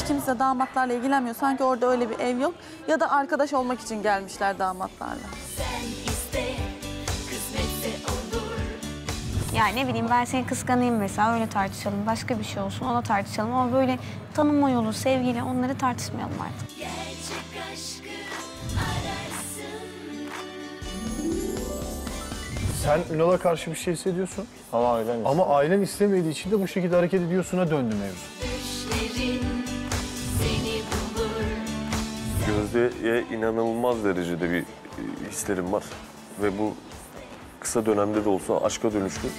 kimse damatlarla ilgilenmiyor. Sanki orada öyle bir ev yok. Ya da arkadaş olmak için gelmişler damatlarla. Yani ne bileyim ben seni kıskanayım mesela öyle tartışalım. Başka bir şey olsun ona tartışalım ama böyle tanıma yolu, sevgiyle onları tartışmayalım artık. Sen Ünal'a karşı bir şey hissediyorsun. Ama Ailen istemediği için de bu şekilde hareket ediyorsuna döndü mevzu. Gözde'ye inanılmaz derecede bir hislerim var. Ve bu kısa dönemde de olsa aşka dönüştü.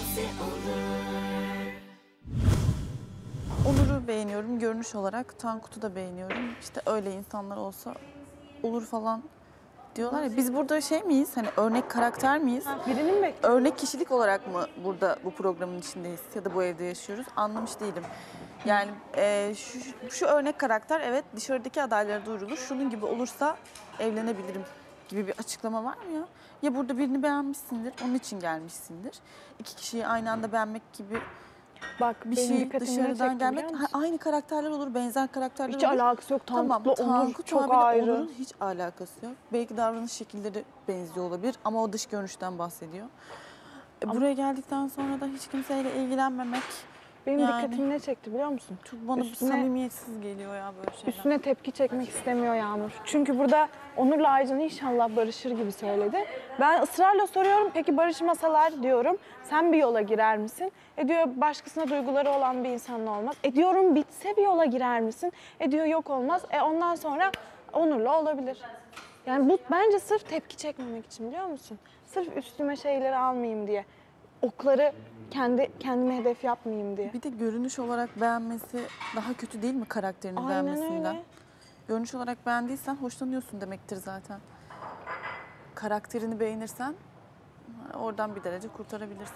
Onur'u beğeniyorum görünüş olarak. Tankut'u da beğeniyorum. İşte öyle insanlar olsa olur falan diyorlar ya. Biz burada şey miyiz? Hani örnek karakter miyiz? Birinin mi? Örnek kişilik olarak mı burada bu programın içindeyiz ya da bu evde yaşıyoruz? Anlamış değilim. Yani şu örnek karakter evet dışarıdaki adaylara duyurulur. Şunun gibi olursa evlenebilirim gibi bir açıklama var mı ya? Ya burada birini beğenmişsindir, onun için gelmişsindir. İki kişiyi aynı anda beğenmek gibi Bak bir benim şey dikkatimi ne dışarıdan çekti gelmek. biliyor musun? Aynı karakterler olur, benzer karakterler Hiç olur. alakası yok. Tankut'la Onur Tankut çok abiyle ayrı. Onur'un hiç alakası yok. Belki davranış şekilleri benziyor olabilir ama o dış görünüşten bahsediyor. Buraya geldikten sonra da hiç kimseyle ilgilenmemek Benim yani dikkatimi ne çekti biliyor musun? çok bana samimiyetsiz geliyor ya böyle şeyler. Üstüne tepki çekmek istemiyor Yağmur. Çünkü burada Onur'la Aycan inşallah barışır gibi söyledi. Ben ısrarla soruyorum, peki barışmasalar diyorum, sen bir yola girer misin? Diyor başkasına duyguları olan bir insanla olmaz. Diyorum bitse bir yola girer misin? Diyor yok olmaz. Ondan sonra Onur'la olabilir. Yani bu bence sırf tepki çekmemek için biliyor musun? Sırf üstüme şeyleri almayayım diye. Okları kendime hedef yapmayayım diye. Bir de görünüş olarak beğenmesi daha kötü değil mi karakterini Aynen beğenmesinden? öyle. Görünüş olarak beğendiysen hoşlanıyorsun demektir zaten. Karakterini beğenirsen oradan bir derece kurtarabilirsin.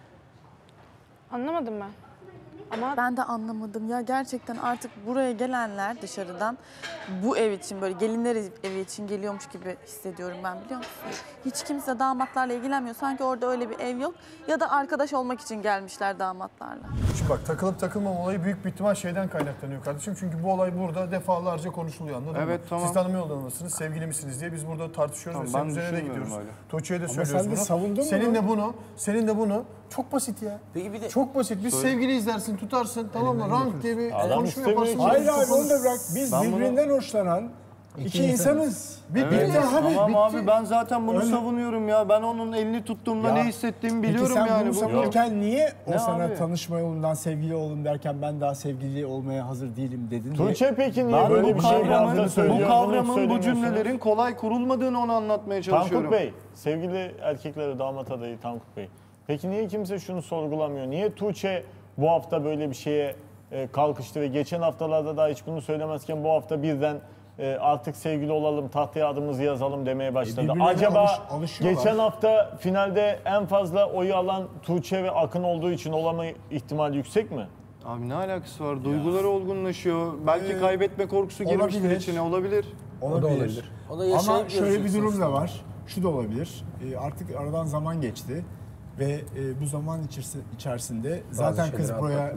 Anlamadım ben. Ama Ben de anlamadım ya gerçekten artık buraya gelenler dışarıdan bu ev için böyle gelinler evi için geliyormuş gibi hissediyorum ben biliyor musun? Hiç kimse damatlarla ilgilenmiyor. Sanki orada öyle bir ev yok ya da arkadaş olmak için gelmişler damatlarla. Şimdi bak takılıp takılmama olayı büyük bir ihtimal şeyden kaynaklanıyor kardeşim. Çünkü bu olay burada defalarca konuşuluyor anladın mı? Evet, tamam. Siz tanıma yolunda mısınız, sevgili misiniz diye biz burada tartışıyoruz Tamam, ve senin ben üzerine de düşünmüyorum gidiyoruz. öyle. Tuğçe'ye de Ama söylüyoruz sen de bunu. savundun Senin de bunu. Çok basit ya. Peki bir de Çok basit. Biz sevgili izlersin, tutarsın tamam mı? Rank diye bir Adam konuşma yaparsın. Hayır hayır onu da bırak. Biz Ben bunu- birbirinden hoşlanan iki insanız. Bitti abi. Tamam bitti. abi ben zaten bunu Öyle. savunuyorum ya. Ben onun elini tuttuğumda Ya, ne hissettiğimi Peki biliyorum sen yani. bunu savunurken niye o Ne sana abi? tanışma yolundan sevgili olalım derken ben daha sevgili olmaya hazır değilim dedin diye. Tuğçe peki niye Ben böyle bu bir şey bu hafta kavramın, söylüyor? bu bunu kavramın, bu söylemiyorsunuz? cümlelerin kolay kurulmadığını onu anlatmaya çalışıyorum. Tankut Bey, sevgili erkeklere damat adayı Tankut Bey. Peki niye kimse şunu sorgulamıyor? Niye Tuğçe bu hafta böyle bir şeye kalkıştı ve geçen haftalarda daha hiç bunu söylemezken bu hafta birden artık sevgili olalım, tahtaya adımızı yazalım demeye başladı. birbirlerine Acaba alışıyorlar. geçen hafta finalde en fazla oyu alan Tuğçe ve Akın olduğu için olama ihtimali yüksek mi? Abi ne alakası var? Duyguları olgunlaşıyor. Belki kaybetme korkusu girmiştir olabilir. içine. Olabilir. Olabilir. o da yaşayıp Ama şöyle bir göreceksin durum işte. da var. Şu da olabilir. Artık aradan zaman geçti ve bu zaman içerisinde zaten kız buraya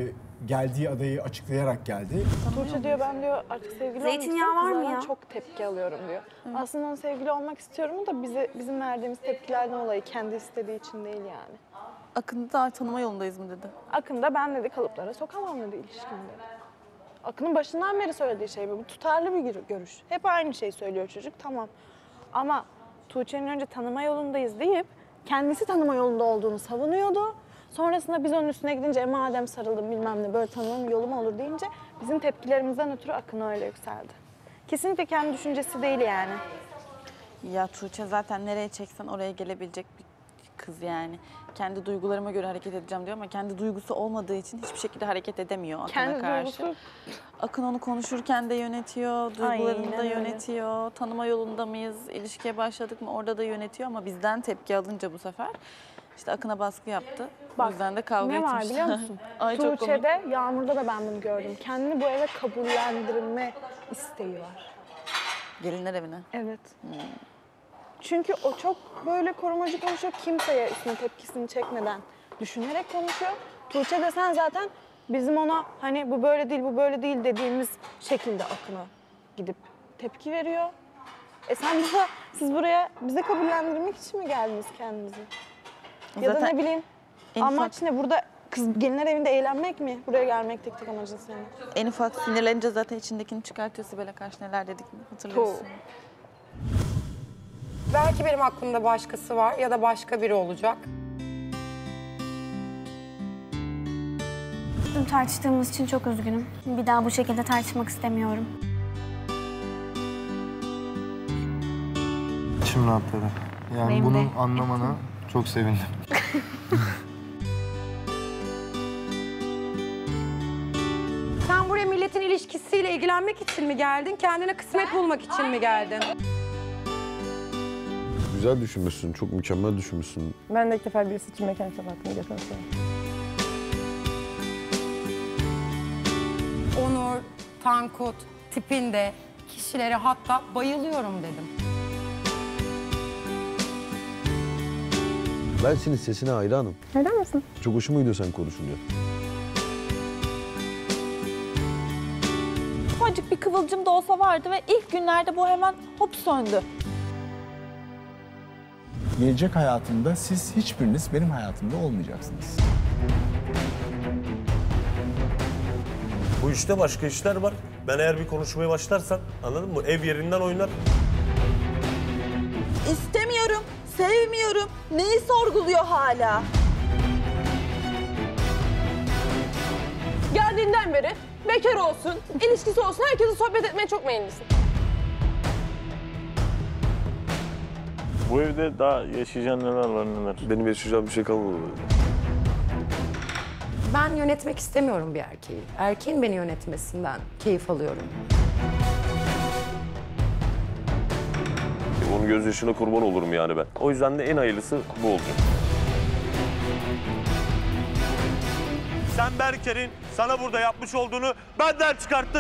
geldiği adayı açıklayarak geldi. Tuğçe diyor ben diyor artık sevgili olmak Zeytinyağı istiyorum. var mı Kızlardan ya? çok tepki alıyorum diyor. Aslında onun sevgili olmak istiyorum da bizim verdiğimiz tepkilerden dolayı kendi istediği için değil yani. Akın'ı da tanıma yolundayız mı dedi. Akın da ben dedi kalıplara sokamam dedi ilişkimde. Akın'ın başından beri söylediği şey bu. Bu tutarlı bir görüş. Hep aynı şeyi söylüyor çocuk tamam. Ama Tuğçe'nin önce tanıma yolundayız deyip kendisi tanıma yolunda olduğunu savunuyordu. Sonrasında biz onun üstüne gidince madem sarıldım bilmem ne böyle tanımam yolu mu olur deyince bizim tepkilerimizden ötürü Akın öyle yükseldi. Kesinlikle kendi düşüncesi değil yani. Ya Tuğçe zaten nereye çeksen oraya gelebilecek bir kız yani. Kendi duygularıma göre hareket edeceğim diyor ama kendi duygusu olmadığı için hiçbir şekilde hareket edemiyor Akın'a Kendi karşı. duygusu Akın onu konuşurken de yönetiyor, duygularını da Aynen öyle. yönetiyor. Tanıma yolunda mıyız, ilişkiye başladık mı orada da yönetiyor ama bizden tepki alınca bu sefer işte Akın'a baskı yaptı. O yüzden de kavga ne var etmişler. biliyor musun? Ay çok komik. Tuğçe'de, Yağmur'da da ben bunu gördüm. Kendini bu eve kabullendirme isteği var. Gelinler evine. Evet. Çünkü o çok böyle korumacı konuşuyor. Kimseye üstüne tepkisini çekmeden düşünerek konuşuyor. Tuğçe de sen zaten bizim ona hani bu böyle değil, bu böyle değil dediğimiz şekilde Akın'a gidip tepki veriyor. Siz buraya bize kabullendirmek için mi geldiniz kendinizi? Ya da Zaten ne bileyim, en amaç ne? Burada gelinler evinde eğlenmek mi? Buraya gelmek tek amacın senin. En ufak sinirlenince zaten içindekini çıkartıyor. Sibel'e karşı neler dedik mi hatırlıyorsun. Belki benim aklımda başkası var ya da başka biri olacak. Dün tartıştığımız için çok üzgünüm. Bir daha bu şekilde tartışmak istemiyorum. İçim rahatladı. Yani Benim bunu de. anlamana çok sevindim. Sen buraya milletin ilişkisiyle ilgilenmek için mi geldin? Kendine kısmet bulmak için mi geldin? Güzel düşünmüşsün, çok mükemmel düşünmüşsün. Ben de ilk defa birisi için mekan kapattım Gökhan sonra. Onur, Tankut tipinde kişilere hatta bayılıyorum dedim. Ben senin sesine hayranım. Neden misin? Çok hoşuma gidiyor sen konuşunca. Ufacık bir kıvılcım da olsa vardı ve ilk günlerde bu hemen hop söndü. Gelecek hayatımda siz hiçbiriniz benim hayatımda olmayacaksınız. Bu işte başka işler var. Ben eğer bir konuşmaya başlarsan, anladın mı? Ev yerinden oynar. İstemiyorum, sevmiyorum. Neyi sorguluyor hala? Geldiğinden beri bekar olsun, ilişkisi olsun herkese sohbet etmeye çok meyillisin. Bu evde daha yaşayacağın neler var neler. Benim yaşayacağım bir şey kalmadı. Ben yönetmek istemiyorum bir erkeği. Erkeğin beni yönetmesinden keyif alıyorum. Onun gözyaşına kurban olurum yani ben. O yüzden de en hayırlısı bu olacak. Sen Berker'in sana burada yapmış olduğunu benden çıkarttın.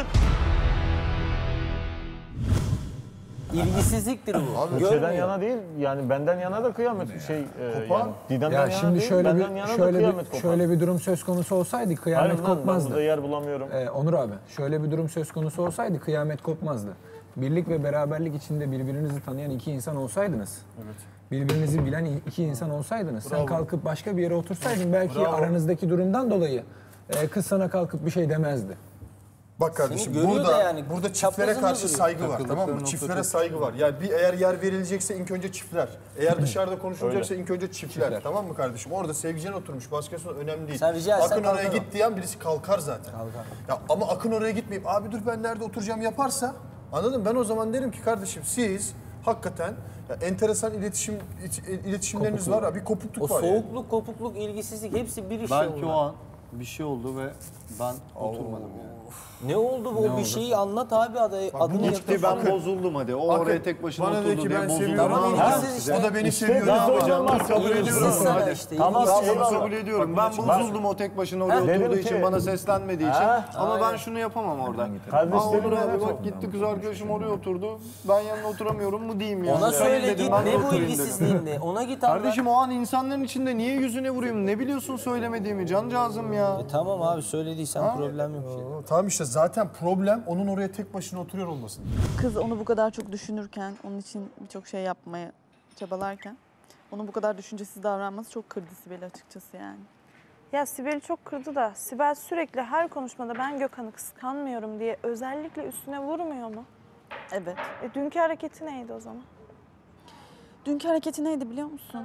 İlgisizliktir bu. Tuğçe'den yana değil, yani benden yana da kıyamet yani Didem'den Ya yana şimdi değil, benden yana da kıyamet kopar. şöyle bir durum söz konusu olsaydı kıyamet Hayır lan, ben kopmazdı. burada yer bulamıyorum. Onur abi, şöyle bir durum söz konusu olsaydı kıyamet kopmazdı. Birlik ve beraberlik içinde birbirinizi tanıyan iki insan olsaydınız, birbirinizi bilen iki insan olsaydınız, sen kalkıp başka bir yere otursaydın belki aranızdaki durumdan dolayı kız sana kalkıp bir şey demezdi. Bak kardeşim burada burada çiftlere karşı saygı var, tamam mı? Çiftlere saygı var. Yani eğer yer verilecekse ilk önce çiftler. Eğer dışarıda konuşulacaksa ilk önce çiftler. Tamam mı kardeşim? Orada sevgicen oturmuş, başkası önemli değil. Sen rica etsen Akın oraya kalkar o. git diyen birisi kalkar zaten. Ya ama Akın oraya gitmeyip abi dur ben nerede oturacağım yaparsa, anladın mı? Ben o zaman derim ki kardeşim siz hakikaten ya enteresan iletişimleriniz var, bir kopukluk O var. soğukluk, kopukluk, ilgisizlik hepsi bir iş Belki ya o an bir şey oldu ve ben oturmadım yani. Ne oldu bu? Bir şeyi anlat abi adını Gitti ben bozuldum hadi. O oraya tek başına bana oturdu dedi ki diye ben bozuldum. seviyorum. Tamam, Ha? ilgisiz işte. O da beni İşte seviyor. ben Ama hocam ben bak, kabul ilgisiz ediyorum. sana Hadi. işte. Tamam, ilgisiz. Ben bunu eyvallah. kabul ediyorum. Ben bozuldum o tek başına oraya Dedim oturduğu ki- için, bana seslenmediği için. Ama Aynen. ben şunu yapamam orada. Aa, Kardeşlerim Onur abi evet. bak gitti kız arkadaşım oraya oturdu. Ben yanına oturamıyorum mu diyeyim yani. Ona Ben söyle dedim, git ben de ne bu oturayım dedim. ilgisizliğin ne? Ona git anlat. Kardeşim o an insanların içinde niye yüzüne vurayım? Ne biliyorsun söylemediğimi cancağızım ya. Tamam abi söylediysen problem yok. Tamam işte zaten problem onun oraya tek başına oturuyor olması. Kız onu bu kadar çok düşünürken, onun için birçok şey yapmaya çabalarken, onun bu kadar düşüncesiz davranması çok kırdı Sibel'i açıkçası yani. Ya Sibel'i çok kırdı da Sibel sürekli her konuşmada ben Gökhan'ı kıskanmıyorum diye özellikle üstüne vurmuyor mu? Evet. Dünkü hareketi neydi o zaman? Dünkü hareketi neydi biliyor musun?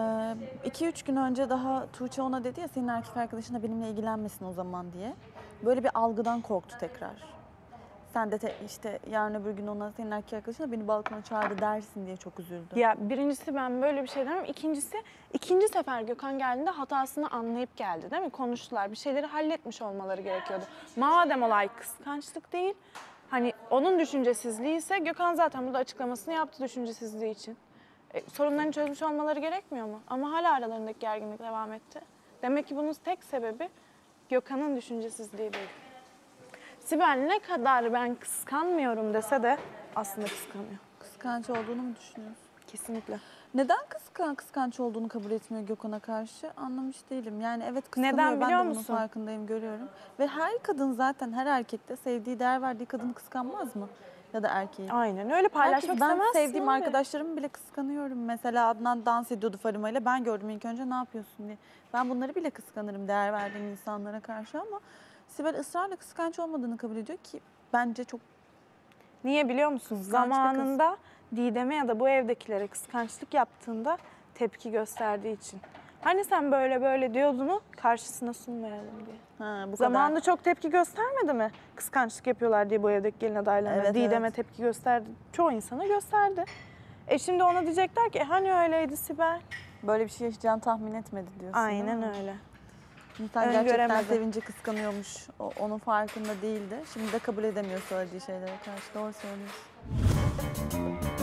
2-3 gün önce daha Tuğçe ona dedi ya senin erkek arkadaşın da benimle ilgilenmesin o zaman diye. Böyle bir algıdan korktu tekrar. Sen de işte yarın öbür gün ona senin erkek arkadaşın da beni balkona çağırdı dersin diye çok üzüldü. Ya birincisi ben böyle bir şey demem. İkinci sefer Gökhan geldiğinde hatasını anlayıp geldi değil mi? Konuştular. Bir şeyleri halletmiş olmaları gerekiyordu. Madem olay kıskançlık değil, hani onun düşüncesizliği ise Gökhan zaten burada açıklamasını yaptı düşüncesizliği için. Sorunlarını çözmüş olmaları gerekmiyor mu? Ama hala aralarındaki gerginlik devam etti. Demek ki bunun tek sebebi Gökhan'ın düşüncesizliği değil. Sibel ne kadar ben kıskanmıyorum dese de aslında kıskanıyor. Kıskanç olduğunu mu düşünüyorsun? kesinlikle. Neden kıskanç olduğunu kabul etmiyor Gökhan'a karşı anlamış değilim. Yani evet kıskanıyor, Neden ben de biliyor bunun musun? farkındayım, görüyorum. Ve her kadın zaten her erkekte sevdiği, değer verdiği kadını kıskanmaz mı? Ya da erkeği. Aynen öyle, paylaşmak Ben istemezsin sevdiğim abi. arkadaşlarımı bile kıskanıyorum. Mesela Adnan dans ediyordu Farima ile. Ben gördüm ilk önce ne yapıyorsun diye. Ben bunları bile kıskanırım değer verdiğim insanlara karşı ama Sibel ısrarla kıskanç olmadığını kabul ediyor ki bence çok Niye biliyor musun? Kıskanç bir kız. Zamanında Didem'e ya da bu evdekilere kıskançlık yaptığında tepki gösterdiği için. Hani sen böyle böyle diyordunu karşısına sunmayalım diye. ha, bu Zamanında kadar. çok tepki göstermedi mi? Kıskançlık yapıyorlar diye bu evdeki gelin adaylarına. Evet, Didem'e evet. tepki gösterdi. Çoğu insana gösterdi. Şimdi ona diyecekler ki hani öyleydi Sibel. Böyle bir şey yaşayacağını tahmin etmedi diyorsun. Aynen değil mi? öyle. İnsan gerçekten Öngöremedi. sevince kıskanıyormuş. Onun farkında değildi. Şimdi de kabul edemiyor söylediği şeylere karşı. Doğru söylüyorsun.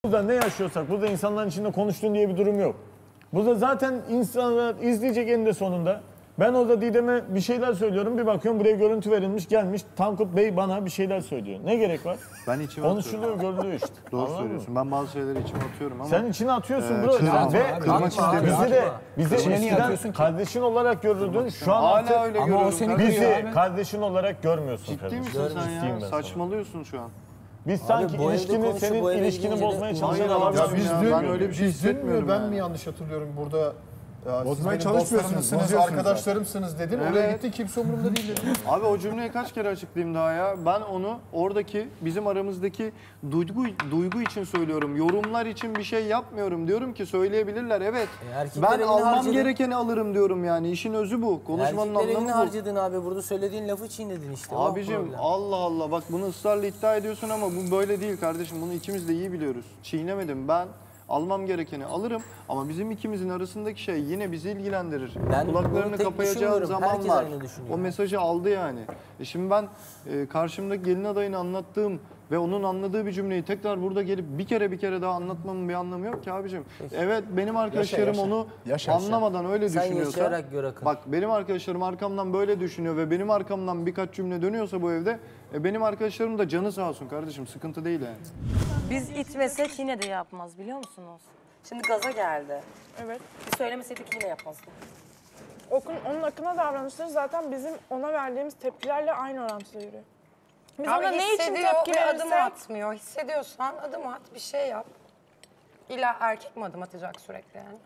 Burada ne yaşıyorsak, burada insanların içinde konuştuğun diye bir durum yok. Burada zaten insanlar izleyecek eninde sonunda. Ben orada Didem'e bir şeyler söylüyorum, bir bakıyorum buraya görüntü verilmiş, gelmiş. Tankut Bey bana bir şeyler söylüyor. Ne gerek var? Ben içime atıyorum. Konuşuluyor, görülüyor işte. Doğru Anladın mı? söylüyorsun. Ben bazı şeyleri içime atıyorum ama... Sen içine atıyorsun bro. kırmak- Ve kırmak istemiyorum. bizi İçine niye atıyorsun eskiden ki? kardeşin olarak görürdün. Şu an Hala artık öyle Ama görüyorum. o seni kardeşim. kırıyor bizi abi. kardeşin olarak görmüyorsun Ciddi kardeşim. misin sen Ciddiyim ya? ben sana. Saçmalıyorsun şu an. Biz sanki bu evde ilişkini, konuşup bu senin eve ilişkini gidince de- bozmaya çalışan Hayır adamlar. abi, Ya biz ben dün öyle bir şey hissetmiyorum Ben yani. mi yanlış hatırlıyorum burada? Ya O siz zaman benim çalışmıyorsunuz, dostlarımsınız, bozuyorsunuz arkadaşlarımsınız dedin. Oraya Evet. gittin kimse umurumda değil dedin. Abi o cümleyi kaç kere açıklayayım daha ya? Ben onu oradaki bizim aramızdaki duygu için söylüyorum. Yorumlar için bir şey yapmıyorum. Diyorum ki söyleyebilirler evet. erkekler Ben evini almam harcadı. gerekeni alırım diyorum yani. İşin özü bu. Konuşmanın Erkekler evini anlamı bu. harcadın abi. Burada söylediğin lafı çiğnedin işte. o Abicim problem. Allah Allah bak bunu ısrarla iddia ediyorsun ama bu böyle değil kardeşim. Bunu ikimiz de iyi biliyoruz. Çiğnemedim ben. Almam gerekeni alırım ama bizim ikimizin arasındaki şey yine bizi ilgilendirir. Ben bunu Kulaklarını tek kapayacağı düşünmüyorum. zaman Herkes var. aynı düşünüyor. O mesajı aldı yani. Şimdi ben karşımdaki gelin adayını anlattığım ve onun anladığı bir cümleyi tekrar burada gelip bir kere daha anlatmamın bir anlamı yok ki abicim. Evet benim arkadaşlarım yaşa. onu Yaşa. anlamadan öyle Sen düşünüyorsa. yaşayarak gör Akın. Bak benim arkadaşlarım arkamdan böyle düşünüyor ve benim arkamdan birkaç cümle dönüyorsa bu evde benim arkadaşlarım da canı sağ olsun kardeşim sıkıntı değil yani. Biz itmesek yine de yapmaz biliyor musunuz? Şimdi gaza geldi. Evet. Biz söylemeseydik yine yapmazdı. Onun Akın'a davranışları zaten bizim ona verdiğimiz tepkilerle aynı orantıda yürüyor. Biz Abi ona ne için hissediyor tepki ve adım verirsek... atmıyor. Hissediyorsan adım at, bir şey yap. İlla erkek mi adım atacak sürekli yani?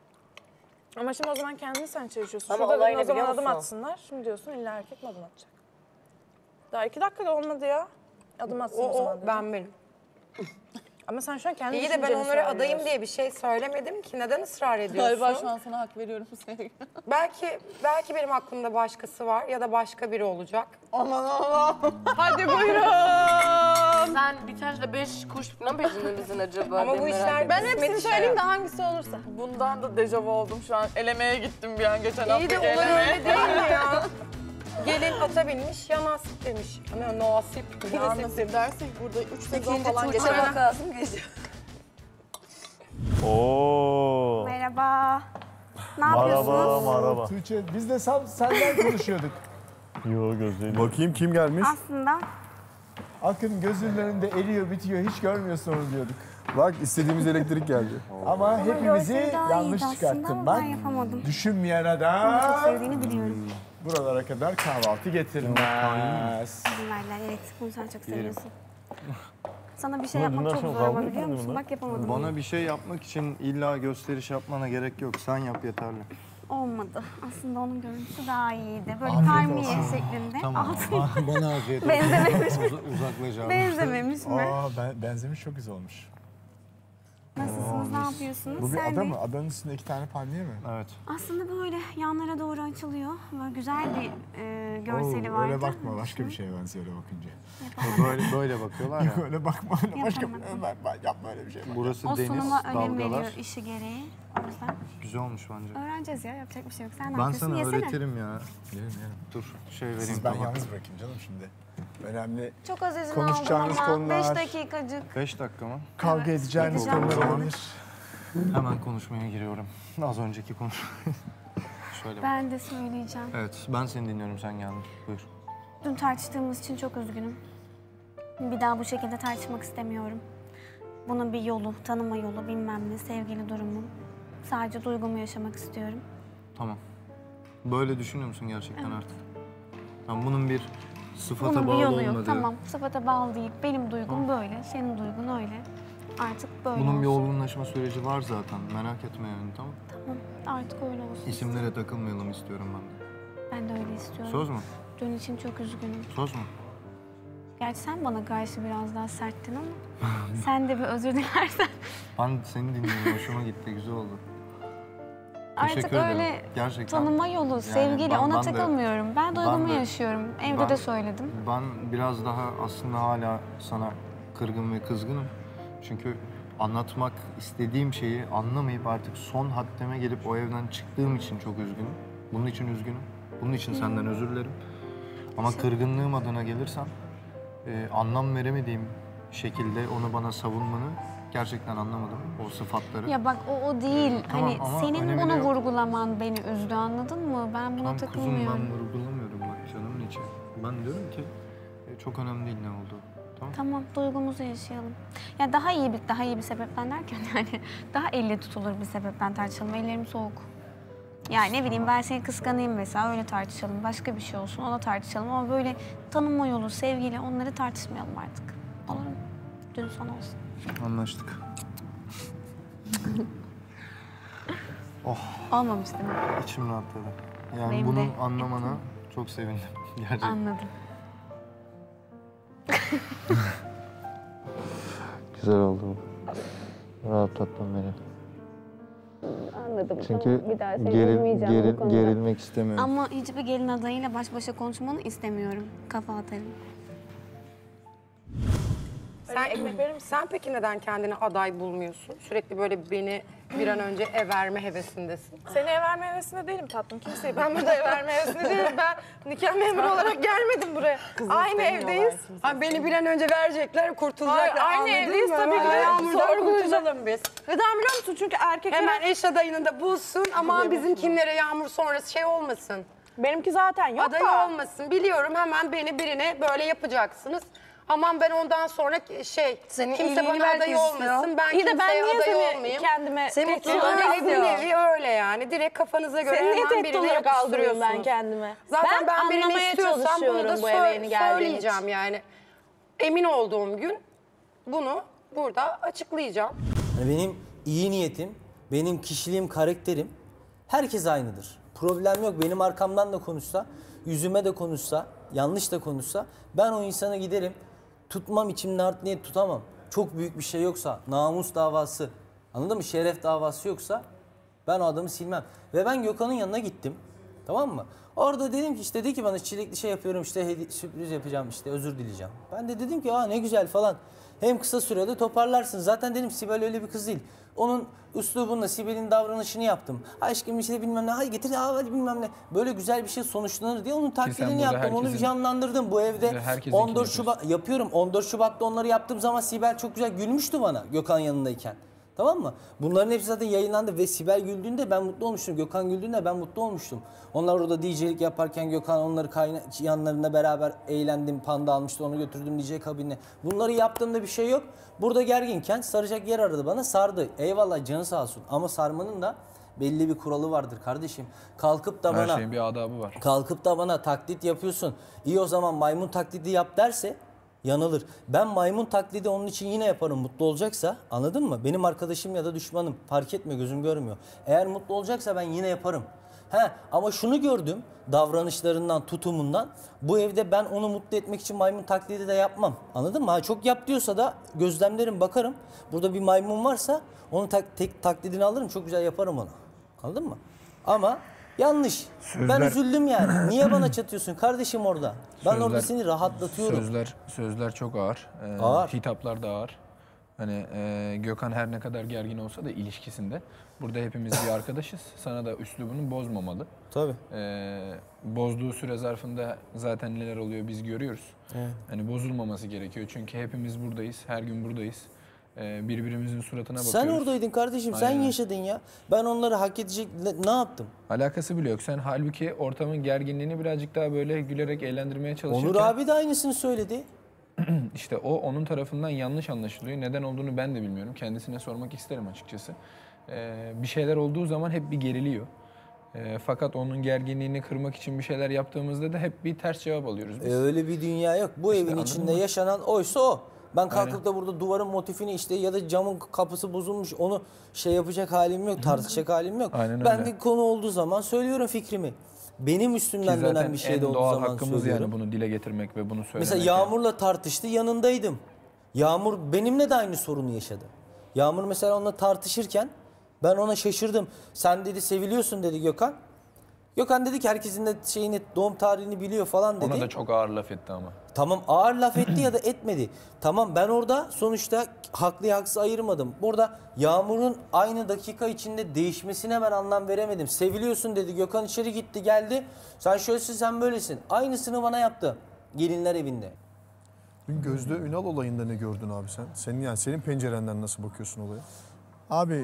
Ama şimdi o zaman kendini sen çalışıyorsun. Ama Şurada olay dedin, ne o zaman biliyor adım musun? atsınlar. Şimdi diyorsun illa erkek mi adım atacak? Daha 2 dakikada olmadı ya. Adım atsın o zaman dedin. Ben benim. Ama sen şu an kendi İyi de ben düşünceni onlara adayım söylüyorsun. diye bir şey söylemedim ki. Neden ısrar ediyorsun? Galiba şu an sana hak veriyorum Sevgi. Belki benim aklımda başkası var ya da başka biri olacak. Aman Allah'ım. Hadi buyurun. Sen bir taşla 5 kuş falan peşinde misin acaba? Ama bu Merak işler ettim. ben Ben hepsini hepsini söyleyeyim de hangisi olursa. Bundan da dejavu oldum şu an. Elemeye gittim bir an geçen İyi de haftaki olay elemeye. öyle değil mi ya? Gelin ata binmiş, ya nasip demiş. Ama nasip. Ya nasıl dersek burada 3 sezon İkinci falan Tuğçe'ye geçer. bakarsın geçiyor. Oo. Merhaba. Ne yapıyorsunuz? Merhaba. Tuğçe biz de senden konuşuyorduk. Yo gözlerim. Bakayım kim gelmiş? Aslında Akın gözünün önünde eriyor bitiyor hiç görmüyorsun onu diyorduk. Bak istediğimiz elektrik geldi. Ama onun hepimizi görseli daha yanlış iyiydi aslında çıkarttın ama bak. ben yapamadım. Düşünmeyen Onu çok adam sevdiğini biliyorum. buralara kadar kahvaltı getirmez. Bunlarla evet bunu sen çok seviyorsun. Sana bir şey Bunlar yapmak çok çok zor ama kavga biliyor etmedi musun? bunlar. Bak yapamadım. Bana bir şey yapmak için illa gösteriş yapmana gerek yok. Sen yap yeterli. Olmadı. Aslında onun görüntüsü daha iyiydi. Böyle palmiye şeklinde. Altın Bana afiyet olsun. benzememiş mi? Uzaklaşalım. Benzememiş mi? Benzemiş çok güzel olmuş. Nasılsınız? Ne yapıyorsunuz? Bu bir Sen ada de- mı? Adanın üstünde 2 tane palmiye mi? Evet. Aslında böyle yanlara doğru açılıyor. Böyle güzel bir görseli vardı. Öyle bakma başka bir şeye benziyor öyle bakınca. Böyle bakıyorlar ya. Öyle bakma öyle başka Yapamadım. yapma öyle bir şey. Burası O deniz, sunuma önem veriyor dalgalar. işi gereği. O yüzden Güzel olmuş bence. öğreneceğiz ya. Yapacak bir şey yok. Sen ne Ben yapıyorsun? sana Yesene. öğretirim ya. Yerim. Dur şey vereyim. Siz ben tabak. yalnız bırakayım canım şimdi. Önemli Çok az izin Konuşacağınız aldım ama 5 konular- dakikacık. 5 dakika mı? kavga Evet, edeceğiniz edeceğim. konular olabilir. Hemen konuşmaya giriyorum. Az önceki konuşma. Şöyle bak. Ben de söyleyeceğim. Evet ben seni dinliyorum sen geldin. Buyur. Dün tartıştığımız için çok üzgünüm. Bir daha bu şekilde tartışmak istemiyorum. Bunun bir yolu, tanıma yolu, bilmem ne, sevgili durumum. Sadece duygumu yaşamak istiyorum. Tamam. Böyle düşünüyor musun gerçekten artık? Tamam bunun bir sıfata Bunun bir bağlı yolu yok. olmadığı. Tamam, sıfata bağlı değil. Benim duygum böyle, senin duygun öyle. Artık böyle Bunun bir olsun. olgunlaşma süreci var zaten. Merak etme yani tamam. Tamam, artık öyle olsun. İsimlere takılmayalım istiyorum ben de. Ben de öyle istiyorum. Söz mü? Dün için çok üzgünüm. Söz mü? Gerçi sen bana karşı biraz daha serttin ama sen de bir özür dilersen. Ben seni dinliyorum. Hoşuma gitti. Güzel oldu. Artık Teşekkür ederim. öyle Gerçekten. tanıma yolu, sevgili ben- ona ben de- takılmıyorum. Ben duygumu de- yaşıyorum. Evde ben- de söyledim. Ben biraz daha aslında hala sana kırgın ve kızgınım. Çünkü anlatmak istediğim şeyi anlamayıp artık son haddeme gelip o evden çıktığım için çok üzgünüm. Bunun için üzgünüm. Bunun için senden özür dilerim. Ama kırgınlığım adına gelirsen anlam veremediğim şekilde onu bana savunmanı Gerçekten anlamadım o sıfatları. Ya bak o değil. Tamam, Hani ama senin önemli bunu yok. vurgulaman beni üzdü, anladın mı? Ben buna Tam kuzum, takılmıyorum. ben vurgulamıyorum bak canımın içi. Ben diyorum ki çok önemli değil ne oldu. Tamam. Tamam, duygumuzu yaşayalım. Ya daha iyi bir sebepten derken yani daha elle tutulur bir sebepten tartışalım. Ellerim soğuk. Yani ne bileyim ben seni kıskanayım mesela öyle tartışalım. Başka bir şey olsun ona tartışalım ama böyle tanınma yolu, sevgiyle onları tartışmayalım artık. Olur mu? Dün son olsun. Anlaştık. Oh. Olmamış değil mi? İçim rahatladı. Yani Benim bunu de. anlamana çok sevindim. Gerçekten. Anladım. Güzel oldu. Rahatlattın beni. Anladım. Çünkü tamam. Bir daha seni üzmeyeceğim bu konuda. gerilmek istemiyorum. Ama hiçbir gelin adayıyla baş başa konuşmanı istemiyorum. Kafa atarım. Sen peki neden kendine aday bulmuyorsun? Sürekli böyle beni bir an önce ev verme hevesindesin. Seni ev verme hevesinde değilim tatlım. Kimseyi ben burada ev verme hevesinde değilim. Ben nikah memuru olarak gelmedim buraya. Aynı evdeyiz. Ha, beni bir an önce verecekler, kurtulacaklar. Aynı Anladın evdeyiz mı? tabii ki. Hemen Yağmur'dan Sorgulayacağım. kurtulalım biz. Neden biliyor musun? Çünkü erkekler... Hemen eş adayını da bulsun. Aman bizimkinlere Yağmur sonrası şey olmasın. Benimki zaten yok Adayı da. olmasın. Biliyorum hemen beni birine böyle yapacaksınız. Aman ben ondan sonra Senin kimse iyiliğini bana belki aday istiyor. olmasın. Ben İyi de ben kimseye niye aday seni olmayayım. kendime Senin tehdit mutluluğunu olarak Öyle bir istiyor. nevi öyle yani. Direkt kafanıza göre Seni niye hemen tehdit birine olarak aldırıyorum ben yapıştırıyorsunuz. kendime? Zaten ben birini anlamaya istiyorsam bunu da çalışıyorum bu eve yeni geldiğim söyleyeceğim yani. Emin olduğum gün bunu burada açıklayacağım. Benim iyi niyetim, benim kişiliğim, karakterim herkes aynıdır. Problem yok. Benim arkamdan da konuşsa, yüzüme de konuşsa, yanlış da konuşsa ben o insana giderim. Tutmam, içimde art niyet tutamam. Çok büyük bir şey yoksa, namus davası, anladın mı? Şeref davası yoksa ben o adamı silmem. Ve ben Gökhan'ın yanına gittim. Tamam mı? Orada dedim ki işte dedi ki bana çilekli şey yapıyorum işte sürpriz yapacağım işte özür dileyeceğim. Ben de dedim ki ne güzel falan. Hem kısa sürede toparlarsın. Zaten dedim Sibel öyle bir kız değil. Onun üslubunla Sibel'in davranışını yaptım. Aşkım işte bilmem ne, hadi getir hadi bilmem ne. Böyle güzel bir şey sonuçlanır diye onun taklidini yaptım. Onu canlandırdım bu evde. 14 Şubat yapıyorum. 14 Şubat'ta onları yaptığım zaman Sibel çok güzel gülmüştü bana Gökhan yanındayken. Tamam mı? Bunların hepsi zaten yayınlandı ve Sibel güldüğünde ben mutlu olmuştum. Gökhan güldüğünde ben mutlu olmuştum. Onlar orada DJ'lik yaparken Gökhan onları yanlarında beraber eğlendim. Panda almıştı onu götürdüm DJ kabinine. Bunları yaptığımda bir şey yok. Burada gerginken saracak yer aradı bana sardı. Eyvallah canı sağ olsun. Ama sarmanın da belli bir kuralı vardır kardeşim. Kalkıp da bana... Her şeyin bir adabı var. Kalkıp da bana taklit yapıyorsun. İyi o zaman maymun taklidi yap derse... yanılır. Ben maymun taklidi onun için yine yaparım mutlu olacaksa. Anladın mı? Benim arkadaşım ya da düşmanım. Fark etme gözüm görmüyor. Eğer mutlu olacaksa ben yine yaparım. Ama şunu gördüm davranışlarından, tutumundan. Bu evde ben onu mutlu etmek için maymun taklidi de yapmam. Anladın mı? Çok yap diyorsa da gözlemlerim bakarım. Burada bir maymun varsa onun tek taklidini alırım. Çok güzel yaparım onu. Anladın mı? Ama yanlış. Ben üzüldüm yani. Niye bana çatıyorsun kardeşim orada? Ben orada seni rahatlatıyorum. Sözler çok ağır. Ağır. Hitaplar da ağır. Hani Gökhan her ne kadar gergin olsa da ilişkisinde burada hepimiz bir arkadaşız. Sana da üslubunu bozmamalı. Tabii. Bozduğu süre zarfında zaten neler oluyor biz görüyoruz. Evet. Hani bozulmaması gerekiyor. Çünkü hepimiz buradayız. Her gün buradayız. Birbirimizin suratına bakıyoruz. Sen oradaydın kardeşim. Aynen. Sen yaşadın ya. Ben onları hak edecek ne yaptım? Alakası bile yok. Sen halbuki ortamın gerginliğini birazcık daha böyle gülerek eğlendirmeye çalışırken... Onur abi de aynısını söyledi. İşte o onun tarafından yanlış anlaşılıyor. Neden olduğunu ben de bilmiyorum. Kendisine sormak isterim açıkçası. Bir şeyler olduğu zaman hep bir geriliyor. Fakat onun gerginliğini kırmak için bir şeyler yaptığımızda da hep bir ters cevap alıyoruz biz. Öyle bir dünya yok. Bu İşte evin anladın içinde mı? yaşanan oysa o. Ben kalkıp Aynen. da burada duvarın motifini işte ya da camın kapısı bozulmuş onu şey yapacak halim yok, tartışacak halim yok. Aynen Ben öyle. de konu olduğu zaman söylüyorum fikrimi. Benim Ki üstümden dönen zaten bir şey en de olduğu doğal zaman hakkımız söylüyorum. yani bunu dile getirmek ve bunu söylemek. Mesela yani. Yağmur'la tartıştı, yanındaydım. Yağmur benimle de aynı sorunu yaşadı. Yağmur mesela onunla tartışırken ben ona şaşırdım. Sen dedi seviliyorsun dedi Gökhan. Gökhan dedi ki herkesin de şeyini, doğum tarihini biliyor falan dedi. Ona da çok ağır laf etti ama. Tamam ağır laf etti ya da etmedi. Tamam ben orada sonuçta haklı haksız ayırmadım. Burada Yağmur'un aynı dakika içinde değişmesine ben anlam veremedim. Seviliyorsun dedi. Gökhan içeri gitti geldi. Sen şöylesin sen böylesin. Aynısını bana yaptı. Gelinler evinde. Dün Gözde Ünal olayında ne gördün abi sen? Senin pencerenden nasıl bakıyorsun olaya? Abi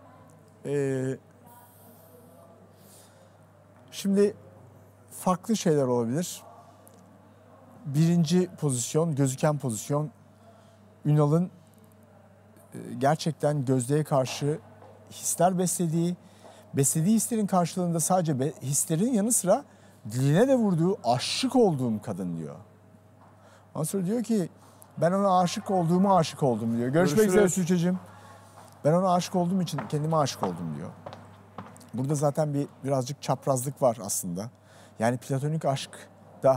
şimdi farklı şeyler olabilir. Birinci pozisyon, gözüken pozisyon Ünal'ın gerçekten Gözde'ye karşı hisler beslediği hislerin karşılığında sadece hislerin yanı sıra diline de vurduğu aşık olduğum kadın diyor. Ondan sonra diyor ki ben ona aşık oldum diyor. Görüşmek üzere Tuğçe'cim. Ben ona aşık olduğum için kendime aşık oldum diyor. Burada zaten birazcık çaprazlık var aslında. Yani platonik aşkta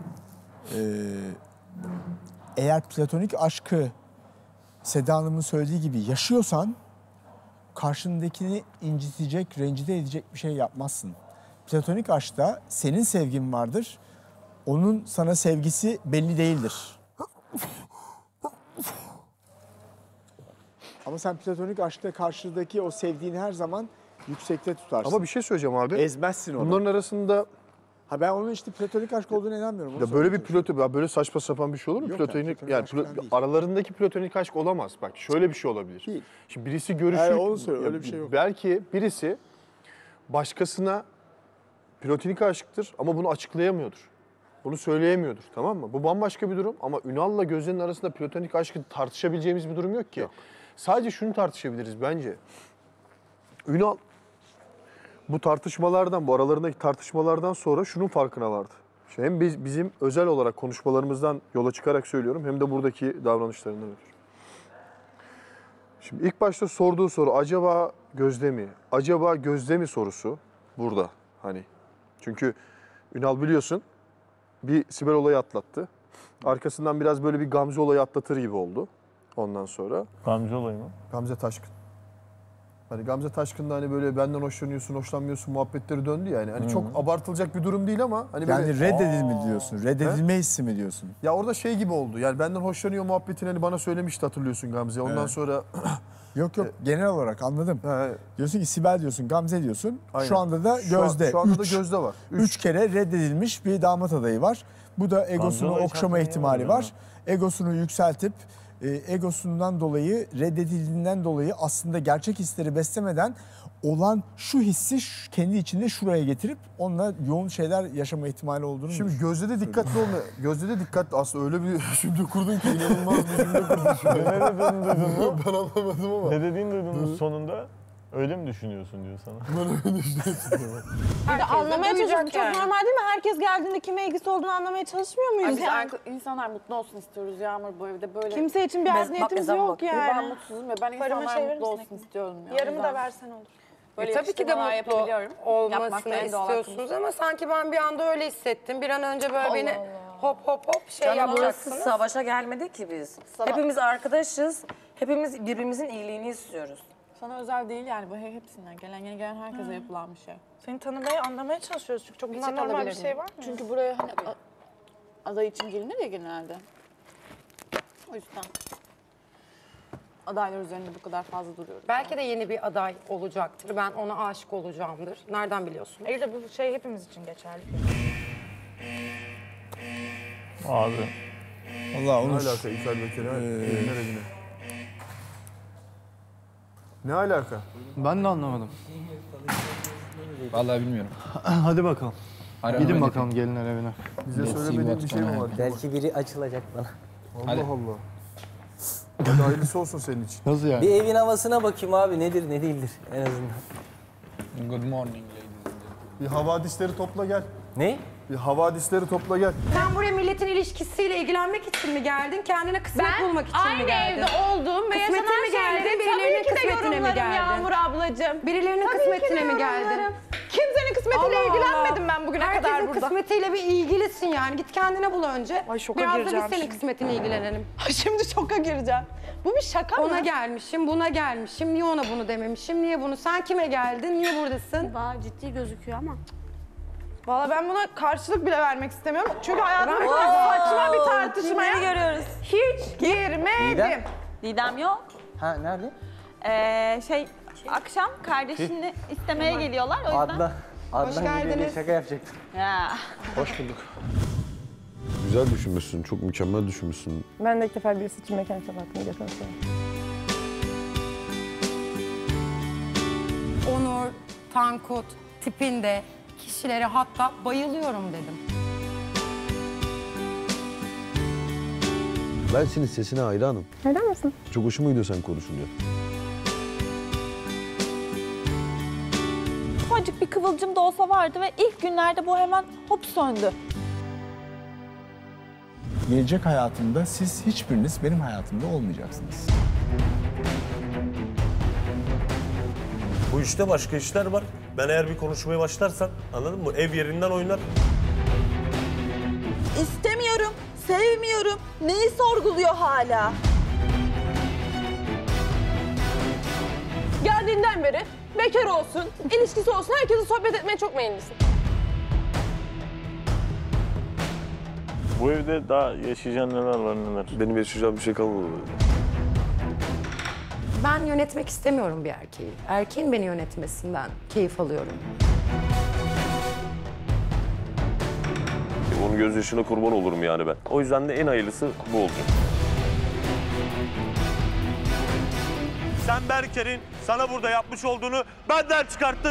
eğer platonik aşkı Seda Hanım'ın söylediği gibi yaşıyorsan karşındakini incitecek, rencide edecek bir şey yapmazsın. Platonik aşkta senin sevgin vardır. Onun sana sevgisi belli değildir. Ama sen platonik aşkta karşıdaki o sevdiğini her zaman yüksekte tutarsın. Ama bir şey söyleyeceğim abi. Ezmezsin onu. Bunların arasında ben onun işte platonik aşk olduğuna inanmıyorum. ya böyle saçma sapan bir şey olur mu? Yok Platonik yani aşk falan değil. aralarındaki platonik aşk olamaz. Bak şöyle bir şey olabilir. Değil. Şimdi birisi görüşüyor. Onu söyle, öyle bir şey yok. Belki birisi başkasına platonik aşıktır ama bunu açıklayamıyordur. Bunu söyleyemiyordur, tamam mı? Bu bambaşka bir durum ama Ünal'la Gözde'nin arasında platonik aşkı tartışabileceğimiz bir durum yok ki. Yok. Sadece şunu tartışabiliriz bence. Ünal bu tartışmalardan, bu aralarındaki tartışmalardan sonra şunun farkına vardı. Hem bizim özel olarak konuşmalarımızdan yola çıkarak söylüyorum hem de buradaki davranışlarından ötürü. Şimdi ilk başta sorduğu soru acaba Gözde mi? Acaba Gözde mi sorusu burada hani. Çünkü Ünal biliyorsun bir Sibel olayı atlattı. Arkasından biraz böyle bir Gamze olayı atlatır gibi oldu ondan sonra. Gamze olayı mı? Gamze Taşkın. Hani Gamze Taşkın'da hani böyle benden hoşlanıyorsun, hoşlanmıyorsun muhabbetleri döndü yani. Hani çok abartılacak bir durum değil ama hani Yani böyle reddedilme diyorsun, reddedilme hissi mi diyorsun? ya orada şey gibi oldu. Yani benden hoşlanıyor muhabbetini hani bana söylemişti hatırlıyorsun Gamze. Ondan sonra Yok genel olarak anladım. Diyorsun ki Sibel diyorsun, Gamze diyorsun. Aynen. Şu anda da Gözde. Şu anda da Gözde var. 3 kere reddedilmiş bir damat adayı var. Bu da egosunu Gamze okşama olayı ihtimali çarpmıyor var. Egosunu yükseltip egosundan dolayı, reddedildiğinden dolayı aslında gerçek hisleri beslemeden olan şu hissi kendi içinde şuraya getirip onunla yoğun şeyler yaşama ihtimali olduğunu Şimdi Gözde'de dikkatli olma. Gözde'de dikkatli aslında öyle bir cümle kurdun ki inanılmaz bir cümle kurdun. Ne dediğini duydun mu? Ben anlamadım ama. Ne dediğini duydunuz sonunda öyle mi düşünüyorsun diyor sana. Ben öyle düşünüyorum. Bir de anlamaya çalışıyorum. Çok yani. normal değil mi? Herkes geldiğinde kime ilgisi olduğunu anlamaya çalışmıyor muyuz? Biz yani? insanlar mutlu olsun istiyoruz Yağmur bu evde böyle. Kimse için bir art niyetimiz yok Ben yani. mutsuzum ve ben Paramı insanlar çevirir mutlu misin olsun istiyorum. Ya. Yarımı da versen olur. Böyle Tabii ki de yakıştırmalar mutlu yapabiliyorum. Yapmak olmasını da en doğal istiyorsunuz hakkımız. ama sanki ben bir anda öyle hissettim. Bir an önce böyle beni hop hop hop şey Canım burası yapacaksınız. savaşa gelmedik ki biz. Hepimiz arkadaşız. Hepimiz birbirimizin iyiliğini istiyoruz. Sana özel değil yani bu hepsinden gelen yeni gelen herkese yapılan bir şey. Seni tanımaya, anlamaya çalışıyoruz çünkü çok bundan normal bir şey var mı? Çünkü buraya hani aday için gelinir ya genelde. O yüzden adaylar üzerinde bu kadar fazla duruyoruz. Belki de yeni bir aday olacaktır. Ben ona aşık olacağımdır. Nereden biliyorsun? İyi de bu şey hepimiz için geçerli. Abi. Allah Ne onu alaka İlker Bekir'e? Evine evine. Ne alaka? Ben de anlamadım. Vallahi bilmiyorum. Hadi bakalım. Gidin bakalım gelinler evine. Bize söylemediğin bir şey mi var? Belki biri açılacak bana. Allah Allah. Hadi hayırlısı olsun senin için. Nasıl yani? Bir evin havasına bakayım abi nedir ne değildir en azından. Good morning ladies. Bir havadisleri topla gel. Ne? Bir havadisleri topla gel. Sen buraya milletin ilişkisiyle ilgilenmek için mi geldin? Kendine kısmet bulmak için mi aynı geldin? evde olduğum ve Kısmetine yaşanan mi geldin, şeyleri birilerinin tabii ki de kısmetine mi yorumlarım geldin? Yağmur ablacığım. Birilerinin Tabii ki kısmetine de mi geldin? yorumlarım. Kimsenin kısmetiyle Allah ilgilenmedim Allah. ben bugüne kadar Herkesin burada. kısmetiyle bir ilgilisin yani. Git kendine bul önce. Ay şoka Biraz da gireceğim biz senin şimdi. kısmetine ilgilenelim. Ay şimdi şoka gireceğim. Bu bir şaka mı? Ona gelmişim, buna gelmişim. Niye ona bunu dememişim? Niye bunu? Sen kime geldin? Niye buradasın? Daha ciddi gözüküyor ama. Valla ben buna karşılık bile vermek istemiyorum. Çünkü hayatımda çok saçma bir tartışmaya görüyoruz. hiç girmedim. Didem yok. Ha nerede? Akşam kardeşini istemeye geliyorlar o yüzden. Adnan geldiniz. şaka yapacaktım. Ya. Hoş bulduk. Güzel düşünmüşsün, çok mükemmel düşünmüşsün. Ben de ilk defa birisi için mekan kapattım. Geçen sene. Onur, Tankut tipinde kişilere hatta bayılıyorum dedim. Ben senin sesine hayranım. Neden misin? Çok hoşuma gidiyor sen konuşunca. Ufacık bir kıvılcım da olsa vardı ve ilk günlerde bu hemen hop söndü. Gelecek hayatımda siz hiçbiriniz benim hayatımda olmayacaksınız. Bu işte başka işler var. Ben eğer bir konuşmaya başlarsam, anladın mı? Ev yerinden oynar. İstemiyorum, sevmiyorum. Neyi sorguluyor hala? Geldiğinden beri bekar olsun, ilişkisi olsun herkese sohbet etmeye çok meyillisin. Bu evde daha yaşayacağın neler var neler? Benim yaşayacağım bir şey kalmadı. Ben yönetmek istemiyorum bir erkeği. Erkeğin beni yönetmesinden keyif alıyorum. Onun gözyaşına kurban olurum yani ben. O yüzden de en hayırlısı bu olacak. Sen Berker'in sana burada yapmış olduğunu benden çıkarttın.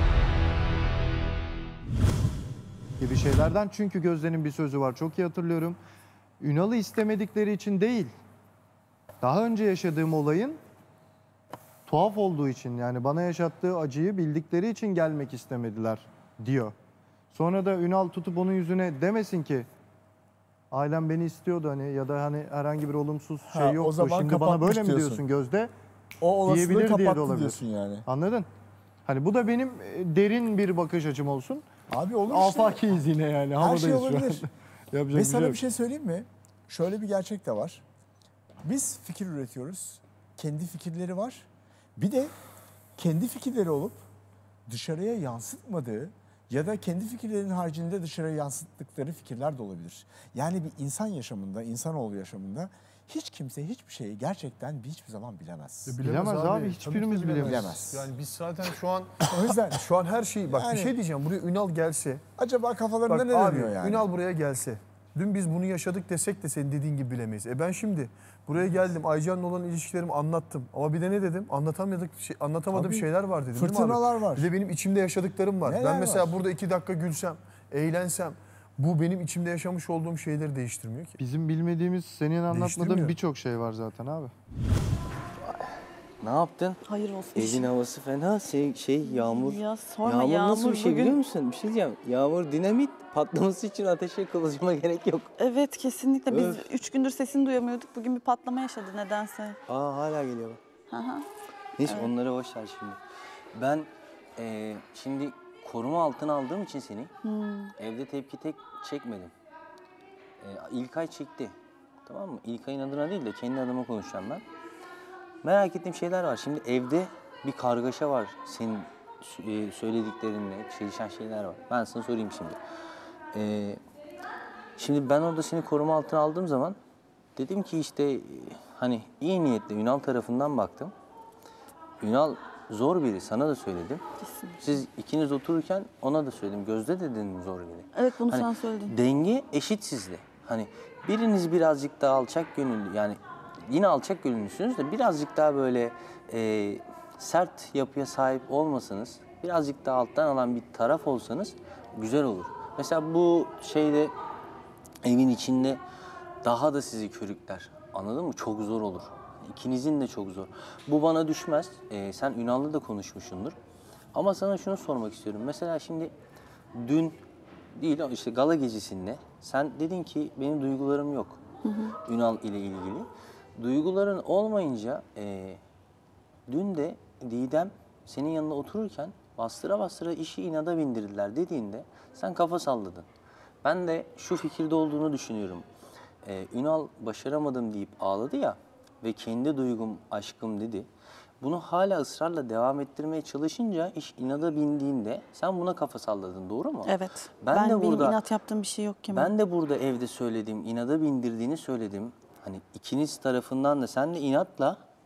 Gibi şeylerden, çünkü Gözde'nin bir sözü var, çok iyi hatırlıyorum. Ünal'ı istemedikleri için değil, daha önce yaşadığım olayın tuhaf olduğu için, yani bana yaşattığı acıyı bildikleri için gelmek istemediler diyor. Sonra da Ünal tutup onun yüzüne demesin ki ailem beni istiyordu hani, ya da hani herhangi bir olumsuz şey Ha, o yoktu. zaman Şimdi bana kapatmış böyle mi diyorsun. diyorsun Gözde? O olasılığı Diyebilir diye de kapattı olabilir. diyorsun yani. Anladın? Hani bu da benim derin bir bakış açım olsun. Abi olur işte. Afakiyiz yine yani. Her Havadayız şey şu an. olabilir. Yapacak Ve bir sana şey yok. bir şey söyleyeyim mi? Şöyle bir gerçek de var. Biz fikir üretiyoruz. Kendi fikirleri var. Bir de kendi fikirleri olup dışarıya yansıtmadığı ya da kendi fikirlerinin haricinde dışarıya yansıttıkları fikirler de olabilir. Yani bir insan yaşamında, insanoğlu yaşamında hiç kimse hiçbir şeyi gerçekten hiçbir zaman bilemez. Bilemez abi, hiçbirimiz bilemez. Yani biz zaten şu an O yüzden şu an her şeyi bak Yani- bir şey diyeceğim. Buraya Ünal gelse. acaba kafalarında Bak ne abi dönüyor yani? Ünal buraya gelse. Dün biz bunu yaşadık desek de senin dediğin gibi bilemeyiz. Ben şimdi buraya geldim. Aycan'la olan ilişkilerimi anlattım. Ama bir de ne dedim? Anlatamadığım Tabii. şeyler var dedim. değil mi abi? Fırtınalar var. Bir de benim içimde yaşadıklarım var. Neler Ben mesela var? burada 2 dakika gülsem, eğlensem bu benim içimde yaşamış olduğum şeyleri değiştirmiyor ki. Bizim bilmediğimiz, senin anlatmadığın Değiştirmiyor. birçok şey var zaten abi. Ne yaptın? Hayır olsun. Evin havası fena. Yağmur. Ya sorma, Yağmur nasıl bir şey bugün- biliyor musun? Bir şey diyeceğim. Yağmur dinamit, patlaması için ateşe kılıcıma gerek yok. Evet kesinlikle. Biz Öf. 3 gündür sesini duyamıyorduk. Bugün bir patlama yaşadı nedense. Hala geliyor bak. Hı hı. Neyse onları boş ver şimdi. Ben şimdi koruma altına aldığım için seni evde tepki çekmedim. İlkay çekti. Tamam mı? İlkay'ın adına değil de kendi adıma konuşacağım ben. Merak ettiğim şeyler var. Şimdi evde bir kargaşa var. Senin söylediklerinle çelişen şeyler var. Ben sana söyleyeyim şimdi. Şimdi ben orada seni koruma altına aldığım zaman dedim ki işte hani iyi niyetle Ünal tarafından baktım. Ünal zor biri, sana da söyledim. Kesinlikle. Siz ikiniz otururken ona da söyledim. Gözde de dedim zor biri. Evet bunu Hani sen söyledin. denge eşit sizde. Hani biriniz birazcık daha alçak gönüllü, yani yine alçak gönüllüsünüz de birazcık daha böyle sert yapıya sahip olmasanız, birazcık daha alttan alan bir taraf olsanız güzel olur. Mesela bu şeyde evin içinde daha da sizi körükler. Anladın mı? Çok zor olur. İkinizin de çok zor. Bu bana düşmez. Sen Ünal'la da konuşmuşsundur. Ama sana şunu sormak istiyorum. Mesela şimdi dün değil işte gala gecesinde sen dedin ki benim duygularım yok. Ünal ile ilgili. Duyguların olmayınca dün de Didem senin yanında otururken bastıra bastıra işi inada bindirdiler dediğinde sen kafa salladın. Ben de şu fikirde olduğunu düşünüyorum. Ünal başaramadım deyip ağladı ya ve kendi duygum, aşkım dedi. Bunu hala ısrarla devam ettirmeye çalışınca iş inada bindiğinde sen buna kafa salladın, doğru mu? Evet. Ben de benim burada- inat yaptığım bir şey yok Kemal. Ben de burada evde söyledim, inada bindirdiğini söyledim. Hani ikiniz tarafından da sen de inatla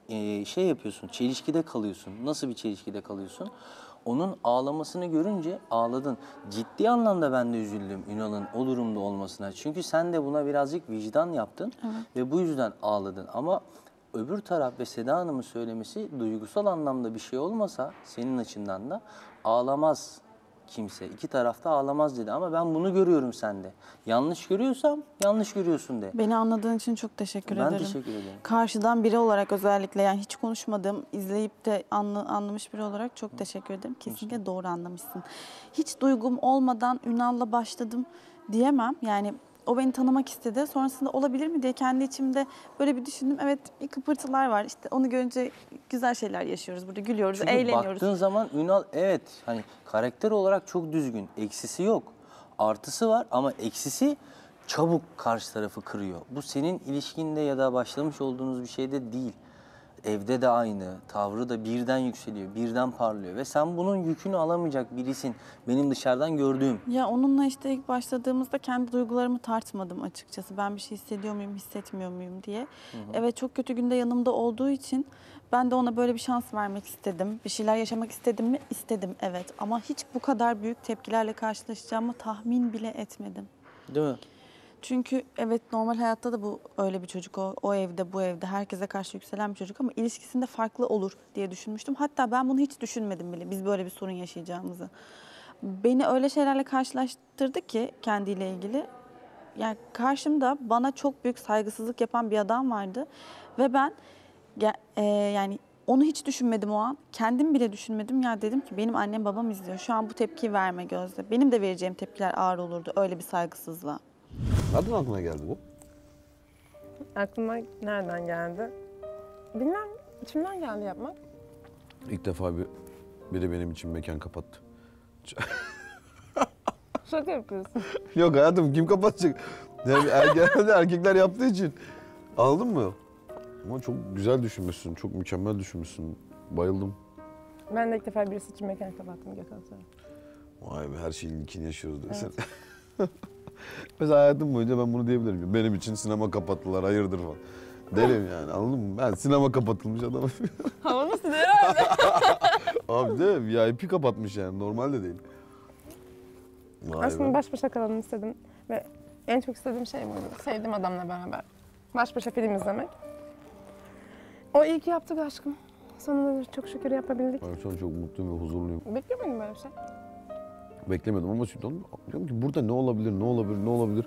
şey yapıyorsun, çelişkide kalıyorsun. Nasıl bir çelişkide kalıyorsun? Onun ağlamasını görünce ağladın. Ciddi anlamda ben de üzüldüm Ünal'ın o durumda olmasına. Çünkü sen de buna birazcık vicdan yaptın ve bu yüzden ağladın. Ama öbür taraf ve Seda Hanım'ın söylemesi duygusal anlamda bir şey olmasa senin açından da ağlamaz kimse. İki tarafta ağlamaz dedi ama ben bunu görüyorum sende. Yanlış görüyorsam yanlış görüyorsun de. Beni anladığın için çok teşekkür ederim. Ben teşekkür ederim. Karşıdan biri olarak özellikle yani hiç konuşmadığım, izleyip de anlamış biri olarak çok teşekkür ederim. Kesinlikle doğru anlamışsın. Hiç duygum olmadan Ünal'la başladım diyemem. Yani o beni tanımak istedi. Sonrasında olabilir mi diye kendi içimde böyle bir düşündüm. Evet, bir kıpırtılar var. İşte onu görünce güzel şeyler yaşıyoruz. Burada gülüyoruz, Çünkü eğleniyoruz. baktığın zaman Ünal evet hani karakter olarak çok düzgün. Eksisi yok. Artısı var ama eksisi çabuk karşı tarafı kırıyor. Bu senin ilişkinde ya da başlamış olduğunuz bir şeyde değil. Evde de aynı. Tavrı da birden yükseliyor, birden parlıyor. Ve sen bunun yükünü alamayacak birisin. Benim dışarıdan gördüğüm. Ya onunla işte ilk başladığımızda kendi duygularımı tartmadım açıkçası. Ben bir şey hissediyor muyum, hissetmiyor muyum diye. Evet, çok kötü günde yanımda olduğu için ben de ona böyle bir şans vermek istedim. Bir şeyler yaşamak istedim mi? İstedim, evet. Ama hiç bu kadar büyük tepkilerle karşılaşacağımı tahmin bile etmedim. Değil mi? Çünkü evet, normal hayatta da bu öyle bir çocuk, o evde, bu evde herkese karşı yükselen bir çocuk ama ilişkisinde farklı olur diye düşünmüştüm. Hatta ben bunu hiç düşünmedim bile, biz böyle bir sorun yaşayacağımızı. Beni öyle şeylerle karşılaştırdı ki kendiyle ilgili. Yani karşımda bana çok büyük saygısızlık yapan bir adam vardı ve ben yani onu hiç düşünmedim o an. Kendim bile düşünmedim. Ya dedim ki benim annem babam izliyor. Şu an bu tepkiyi verme Gözde. Benim de vereceğim tepkiler ağır olurdu öyle bir saygısızlığa. Nereden aklına geldi bu? Aklıma nereden geldi? Bilmem, içimden geldi yapmak. İlk defa biri benim için mekan kapattı. Şaka yapıyorsun. Yok hayatım, kim kapatacak? Yani genelde erkekler yaptığı için. Anladın mı? Ama çok güzel düşünmüşsün, çok mükemmel düşünmüşsün. Bayıldım. Ben de ilk defa birisi için mekan kapattım Gökhan sonra. Vay be, her şeyin ilkini yaşıyoruz diyorsun. Evet. Mesela hayatım boyunca ben bunu diyebilirim. Benim için sinema kapattılar, hayırdır falan. Derim yani, anladın mı? Ben sinema kapatılmış adamım. Havalısın herhalde. Abi de VIP kapatmış yani, normal de değil. Vay Aslında be. baş başa kalalım istedim ve en çok istediğim şey buydu. Sevdiğim adamla beraber baş başa film izlemek. O iyi ki yaptık aşkım. Sonunda çok şükür yapabildik. Ben şu an çok mutluyum ve huzurluyum. Bekliyor muydun böyle bir şey? Beklemedim ama şimdi diyorum ki burada ne olabilir, ne olabilir, ne olabilir?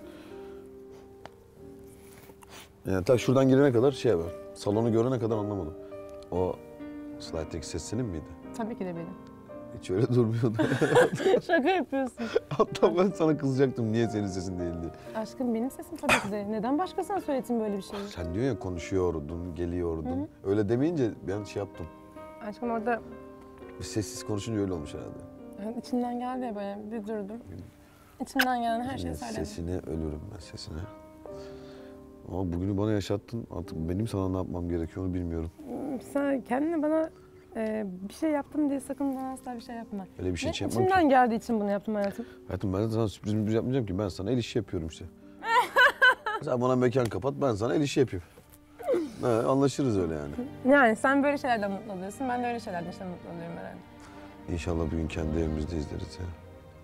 Yani ta şuradan girene kadar şey var, salonu görene kadar anlamadım. O slide'deki ses senin miydi? Tabii ki de benim. Hiç öyle durmuyordu. Şaka yapıyorsun. Hatta ben sana kızacaktım niye senin sesin değil diye. Aşkım benim sesim tabii ki de. Neden başkasına söyletin böyle bir şeyi? Sen diyorsun ya konuşuyordun, geliyordun. Öyle demeyince ben şey yaptım. Aşkım orada Bir sessiz konuşunca öyle olmuş herhalde. içimden geldi ya böyle bir durdum. İçimden gelen her şeyi söyledim. Sesine ölürüm ben, sesine. Ama bugünü bana yaşattın. Artık benim sana ne yapmam gerekiyor onu bilmiyorum. Sen kendine bana bir şey yaptım diye sakın bana asla bir şey yapma. Öyle bir şey Ne? yapmam ki. İçimden geldiği için bunu yaptım hayatım. Hayatım ben de sana sürpriz yapmayacağım ki. Ben sana el işi yapıyorum işte. Sen bana mekan kapat, ben sana el işi yapayım. Anlaşırız öyle yani. Yani sen böyle şeylerden mutlu oluyorsun. Ben de öyle şeylerden işte mutlu oluyorum herhalde. İnşallah bir gün kendi evimizde izleriz ya.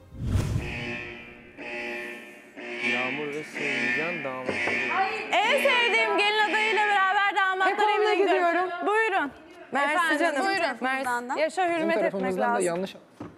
Yağmur ve Sevcan damat. En sevdiğim gelin adayıyla beraber damatlar evine gidiyorum. Buyurun. Mersi Efendim, canım. buyurun. Yaşa hürmet etmek lazım. yanlış...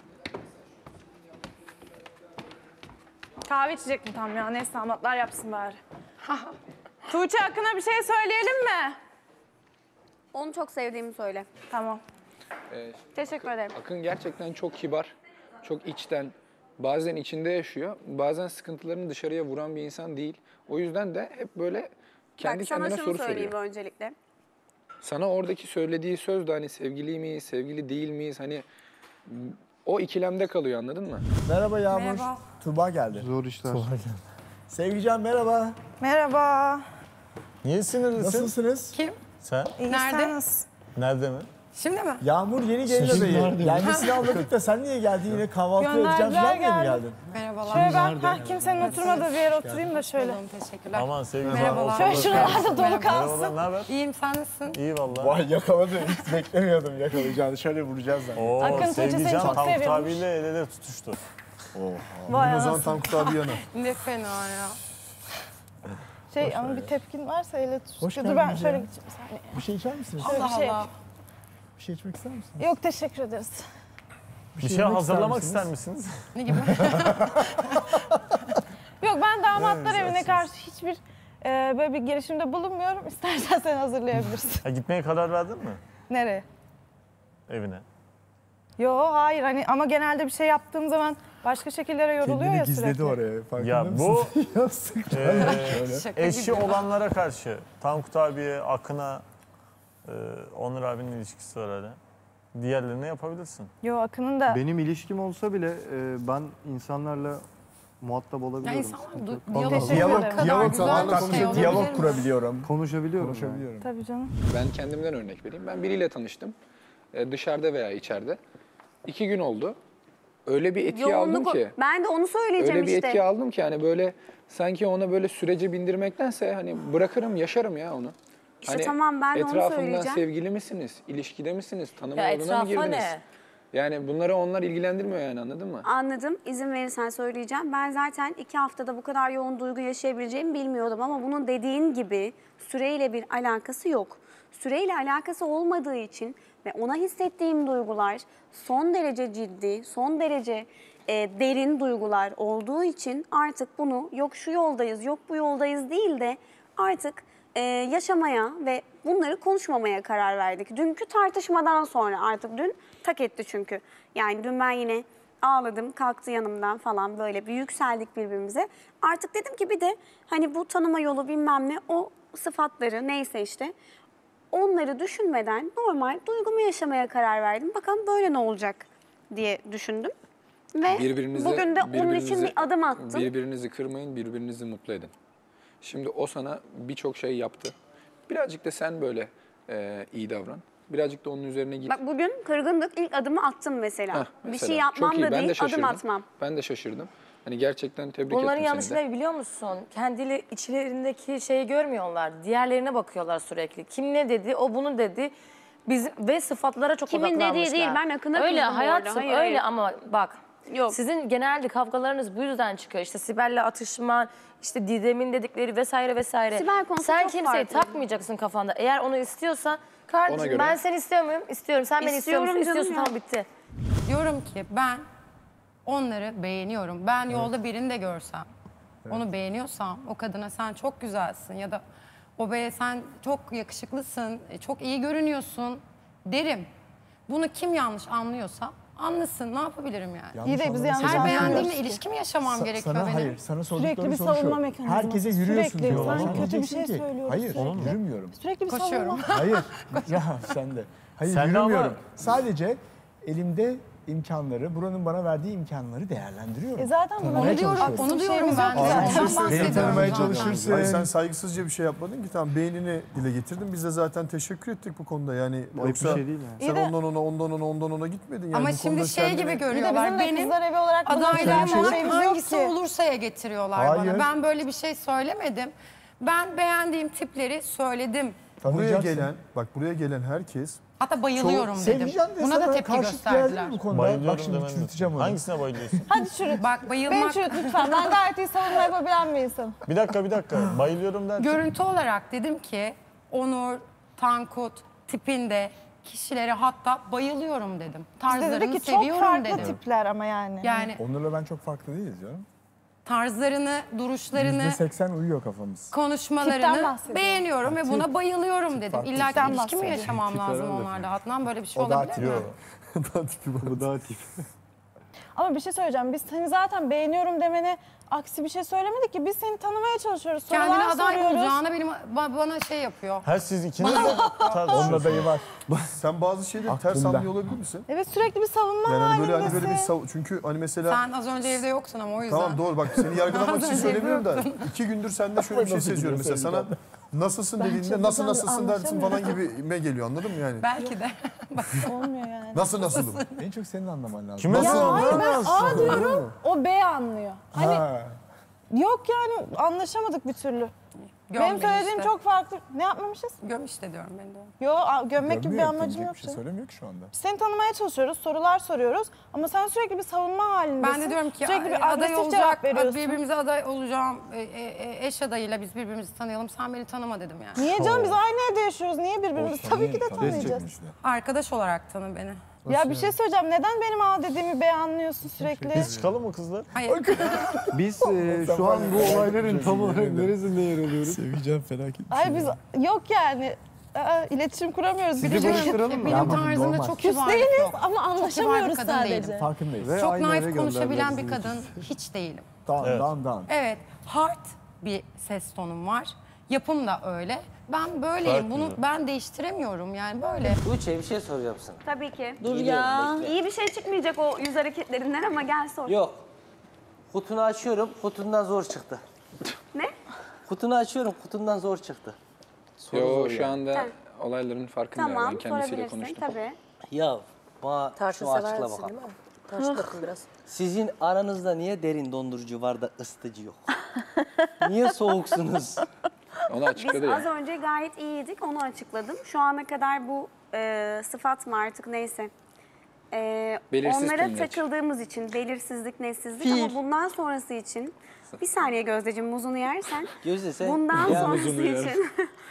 Kahve içecektim tam ya. Neyse damatlar yapsın bari. Tuğçe hakkında bir şey söyleyelim mi? Onu çok sevdiğimi söyle. Tamam. Teşekkür ederim. Akın gerçekten çok kibar, çok içten. Bazen içinde yaşıyor, bazen sıkıntılarını dışarıya vuran bir insan değil. O yüzden de hep böyle kendi Bak, sana kendine şunu soru söyleyeyim soruyor. öncelikle. Sana oradaki söylediği söz de hani sevgili miyiz, sevgili değil miyiz? Hani o ikilemde kalıyor, anladın mı? Merhaba Yağmur. Merhaba. Tuğba geldi. Zor işler. Sevgican merhaba. Merhaba. Niye sinirlisin? Nasılsınız? Kim? Sen? İyi, Nerede? sen nasılsın? Nerede mi? Şimdi mi? Yağmur yeni gelin adayı. Gelmesini anladık da sen niye geldin? Yine kahvaltı yapacağım falan diye mi geldin? Merhabalar. Şöyle ben kimsenin oturmadığı bir yere oturayım da şöyle. Teşekkürler. Aman sevgili Merhabalar. Şöyle şuralarda dolu kalsın. Merhabalar, ne haber? İyiyim, sen nasılsın? İyi vallahi. Vay yakaladı. Hiç beklemiyordum yakalayacağını. Şöyle vuracağız zaten. Oo, Akın Tuğçe seni Sevgican çok Tankut seviyormuş. abiyle el ele tutuştu. Vay O zaman anasını. Tankut abi yana. Ne fena ya. Ama bir tepkin varsa ele tut. Hoş Dur geldiniz ben ya. şöyle gideceğim bir saniye. Bir şey içer misiniz? Şöyle bir şey Allah. Bir şey içmek ister misiniz? Yok teşekkür ederiz. Bir şey yemek hazırlamak ister ister misiniz? Ne gibi? Yok ben damatlar evine karşı hiçbir böyle bir girişimde bulunmuyorum. İstersen sen hazırlayabilirsin. Ha, gitmeye karar verdin mi Nereye? evine? Yo hayır hani ama genelde bir şey yaptığım zaman başka şekillere yoruluyor Kendini ya gizledi sürekli. oraya. Farkında Ya mısın? bu Şöyle. eşi olanlara karşı Tankut abiye, Akın'a, Onur abinin ilişkisi var hala. Diğerlerine yapabilirsin. Yo Akın'ın da Benim ilişkim olsa bile ben insanlarla muhatap olabiliyorum. Ya insanlar Sıkıntı yok. Diyalog güzel zamanla bir şey konuşup olabilir diyalog mi? kurabiliyorum. Konuşabiliyorum. tabii canım. Ben kendimden örnek vereyim. Ben biriyle tanıştım. Dışarıda veya içeride. 2 gün oldu. Öyle bir etki aldım ki. Ben de onu söyleyeceğim Öyle bir işte. etki aldım ki hani böyle sanki ona böyle sürece bindirmektense hani bırakırım, yaşarım ya onu. İşte Hani tamam, ben de onu etrafından söyleyeceğim. sevgili misiniz, ilişkide misiniz, tanıma Ya yoluna mı etrafa girdiniz? ne? Yani bunları onlar ilgilendirmiyor yani, anladın mı? Anladım. İzin verirsen söyleyeceğim. Ben zaten 2 haftada bu kadar yoğun duygu yaşayabileceğimi bilmiyordum ama bunun dediğin gibi süreyle bir alakası yok. Süreyle alakası olmadığı için ve ona hissettiğim duygular son derece ciddi, son derece derin duygular olduğu için artık bunu yok şu yoldayız, yok bu yoldayız değil de artık yaşamaya ve bunları konuşmamaya karar verdik. Dünkü tartışmadan sonra artık dün tak etti çünkü. Yani dün ben yine ağladım, kalktı yanımdan falan böyle bir yükseldik birbirimize. Artık dedim ki bir de hani bu tanıma yolu bilmem ne o sıfatları neyse işte onları düşünmeden normal duygumu yaşamaya karar verdim. Bakalım böyle ne olacak diye düşündüm. Ve bugün de onun için bir adım attım. Birbirinizi kırmayın, birbirinizi mutlu edin. Şimdi o sana birçok şey yaptı. Birazcık da sen böyle iyi davran. Birazcık da onun üzerine git. Bak bugün kırgınlık ilk adımı attım mesela. Heh, Bir şey yapmam Çok iyi. da Ben de değil, şaşırdım. adım atmam. Ben de şaşırdım. Hani gerçekten tebrik Bunların ettim yanlışı seni de. ne biliyor musun? Kendi içlerindeki şeyi görmüyorlar. Diğerlerine bakıyorlar sürekli. Kim ne dedi, o bunu dedi. Ve sıfatlara çok Kimin odaklanmışlar. dediği değil, ben Akın'a öyle kızdım bu arada. hayatım, Hayır, öyle hayır. ama bak. Yok. Sizin genelde kavgalarınız bu yüzden çıkıyor. İşte Sibel'le atışma, işte Didem'in dedikleri vesaire vesaire. Sibel konusu Sen çok kimseyi farklı. takmayacaksın kafanda. Eğer onu istiyorsan, Ona kardeşim göre. ben seni istiyor muyum? İstiyorum. Sen beni istiyor musun? İstiyorum canım İstiyorsun, ya. tamam bitti. Diyorum ki ben onları beğeniyorum. Ben yolda birini de görsem, onu beğeniyorsam o kadına sen çok güzelsin ya da o beye sen çok yakışıklısın, çok iyi görünüyorsun derim. Bunu kim yanlış anlıyorsa anlasın. Ne yapabilirim yani? Yanlış İyi de biz anlaması yanlış Her lazım. beğendiğimle ilişki mi yaşamam gerekiyor sana, benim? Hayır, sana Sürekli sorduklarım bir soru savunma şu. mekanizması. Herkese yürüyorsun Sürekli. diyorlar. Ben Sen kötü bir diyeceksin şey ki, söylüyorum hayır, sürekli. yürümüyorum. Sürekli bir Koşuyorum. savunma. Hayır, ya sen de. Hayır, Sen de ama- yürümüyorum. Sadece elimde imkanları, buranın bana verdiği imkanları değerlendiriyorum. Zaten Tanımaya bunu diyorum. çalışıyorum. Onu Bir diyorum şeyimiz ben. yok Zaten zaten. Beni bahsediyorum tanımaya zaten. çalışırsın. Hayır, sen saygısızca bir şey yapmadın ki, tamam beğenini dile getirdin. Biz de zaten teşekkür ettik bu konuda. Yani yoksa bir şey değil yani. sen İyi de- ondan ona gitmedin. Yani Ama bu şimdi konuda şey kendini- gibi Bir de görüyorlar. bizim de Benim kızlar evi olarak buna adaylarım bir şeyimiz yok hangisi ki. olursa'ya getiriyorlar Hayır. bana. Ben böyle bir şey söylemedim. Ben beğendiğim tipleri söyledim. buraya Tanıyacaksın. buraya gelen herkes Hatta bayılıyorum dedim. Seveceğim de Buna da sana tepki karşıt gösterdiler. geldi mi bu konuda? Bayılıyorum Bak şimdi demem çürüteceğim onu. Hangisine bayılıyorsun? Hadi çürüt. Bak Beni bayılmak çürüt lütfen. Ben gayet iyi savunma yapabilen bir insanım. Bir dakika. Bayılıyorum derken. görüntü olarak dedim ki Onur, Tankut tipinde kişilere hatta bayılıyorum dedim. Siz de Tarzlarını dedi ki çok seviyorum farklı dedim. tipler ama yani. Yani Onur'la ben çok farklı değiliz canım. tarzlarını, duruşlarını, %80 uyuyor kafamız. Tipten konuşmalarını bahsediyorum. beğeniyorum ve buna bayılıyorum dedim. farklı. İlla ki Tipten ilişki mi bahsediyorum. yaşamam lazım Tipler öyle. onlarla? Adnan böyle bir şey O daha olabilir mi? tipi. Bu daha tip. Ama bir şey söyleyeceğim. Biz seni zaten beğeniyorum demene aksi bir şey söylemedik ki. Biz seni tanımaya çalışıyoruz. Sorular Kendine aday soruyoruz. olacağına bana şey yapıyor. Her siz ikiniz de Onunla tartışıyorsunuz. dayı var. sen bazı şeyleri ters Aklımda. anlıyor olabilir misin? Evet sürekli bir savunma Yani hani böyle halindesin. çünkü hani mesela Sen az önce evde yoksun ama o yüzden. tamam doğru bak seni yargılamak için Az önce söylemiyorum da yapıyordun. 2 gündür sende şöyle bir şey Nasıl seziyorum mesela biliyorsun sana nasılsın Ben dediğinde çok nasılsın güzel dersin falan anlaşamıyorum. gibime geliyor, anladın mı yani? Belki de. Olmuyor yani. Nasıl? En çok senin anlaman lazım. Kime Ya sorun? hayır ben A diyorum, o B anlıyor. Hani Ha. yok yani anlaşamadık bir türlü. Göm Benim beni söylediğim işte. çok farklı. Ne yapmamışız? Göm işte diyorum ben de. Yo gömmek gibi bir amacım gömecek yok. bir şey canım. söylemiyor ki şu anda. Seni tanımaya çalışıyoruz, sorular soruyoruz ama sen sürekli bir savunma halindesin. Ben de diyorum ki sürekli bir aday agresif olacak, cevap veriyorsun. birbirimize aday olacağım, eş adayıyla biz birbirimizi tanıyalım, sen beni tanıma dedim yani. Niye canım biz aynı evde yaşıyoruz, niye birbirimizi? Tabii ki de tanıyacağız. Arkadaş olarak tanı beni. Ya bir şey söyleyeceğim, neden benim A dediğimi B anlıyorsun sürekli? Biz çıkalım mı kızlar? Hayır. Biz şu an bu olayların tam olarak neresinde yer alıyoruz? Seveceğim felaket. Ay biz yok yani. İletişim kuramıyoruz. Sizi Bilecek- barıştıralım mı? Benim tarzımda çok Küs kibar. değiliz yok. ama Çok anlaşamıyoruz kibar bir kadın değilim. sadece. Farkındayız. Ve Çok aynı eve naif konuşabilen bir gönderdiler kadın hiç değilim. Dan. Evet, hard bir ses tonum var. Yapım da öyle. Ben böyleyim. Gayet Bunu güzel. ben değiştiremiyorum yani böyle. Tuğçe bir şey soracağım sana. Tabii ki. Dur ya. İyi bir şey çıkmayacak o yüz hareketlerinden ama gel sor. Yok. Kutunu açıyorum, kutundan zor çıktı. Ne? Kutunu açıyorum, kutundan zor çıktı. Soru Yo zor şu yani. anda olayların farkındayım. Tamam Ben kendisiyle sorabilirsin konuştum. tabii. Ya bana Tarçın şunu açıkla seversin bakalım. değil mi? Tarçın takın biraz. Sizin aranızda niye derin dondurucu var da ısıtıcı yok? Niye soğuksunuz? Onu Biz açıkladı ya. az önce gayet iyiydik onu açıkladım. Şu ana kadar bu sıfat mı artık neyse. Belirsiz Onlara tümleç. takıldığımız için belirsizlik, nesizlik Fiil. ama bundan sonrası için bir saniye Gözdeciğim muzunu yersen. Gözde sen... Bundan Ya, sonrası için.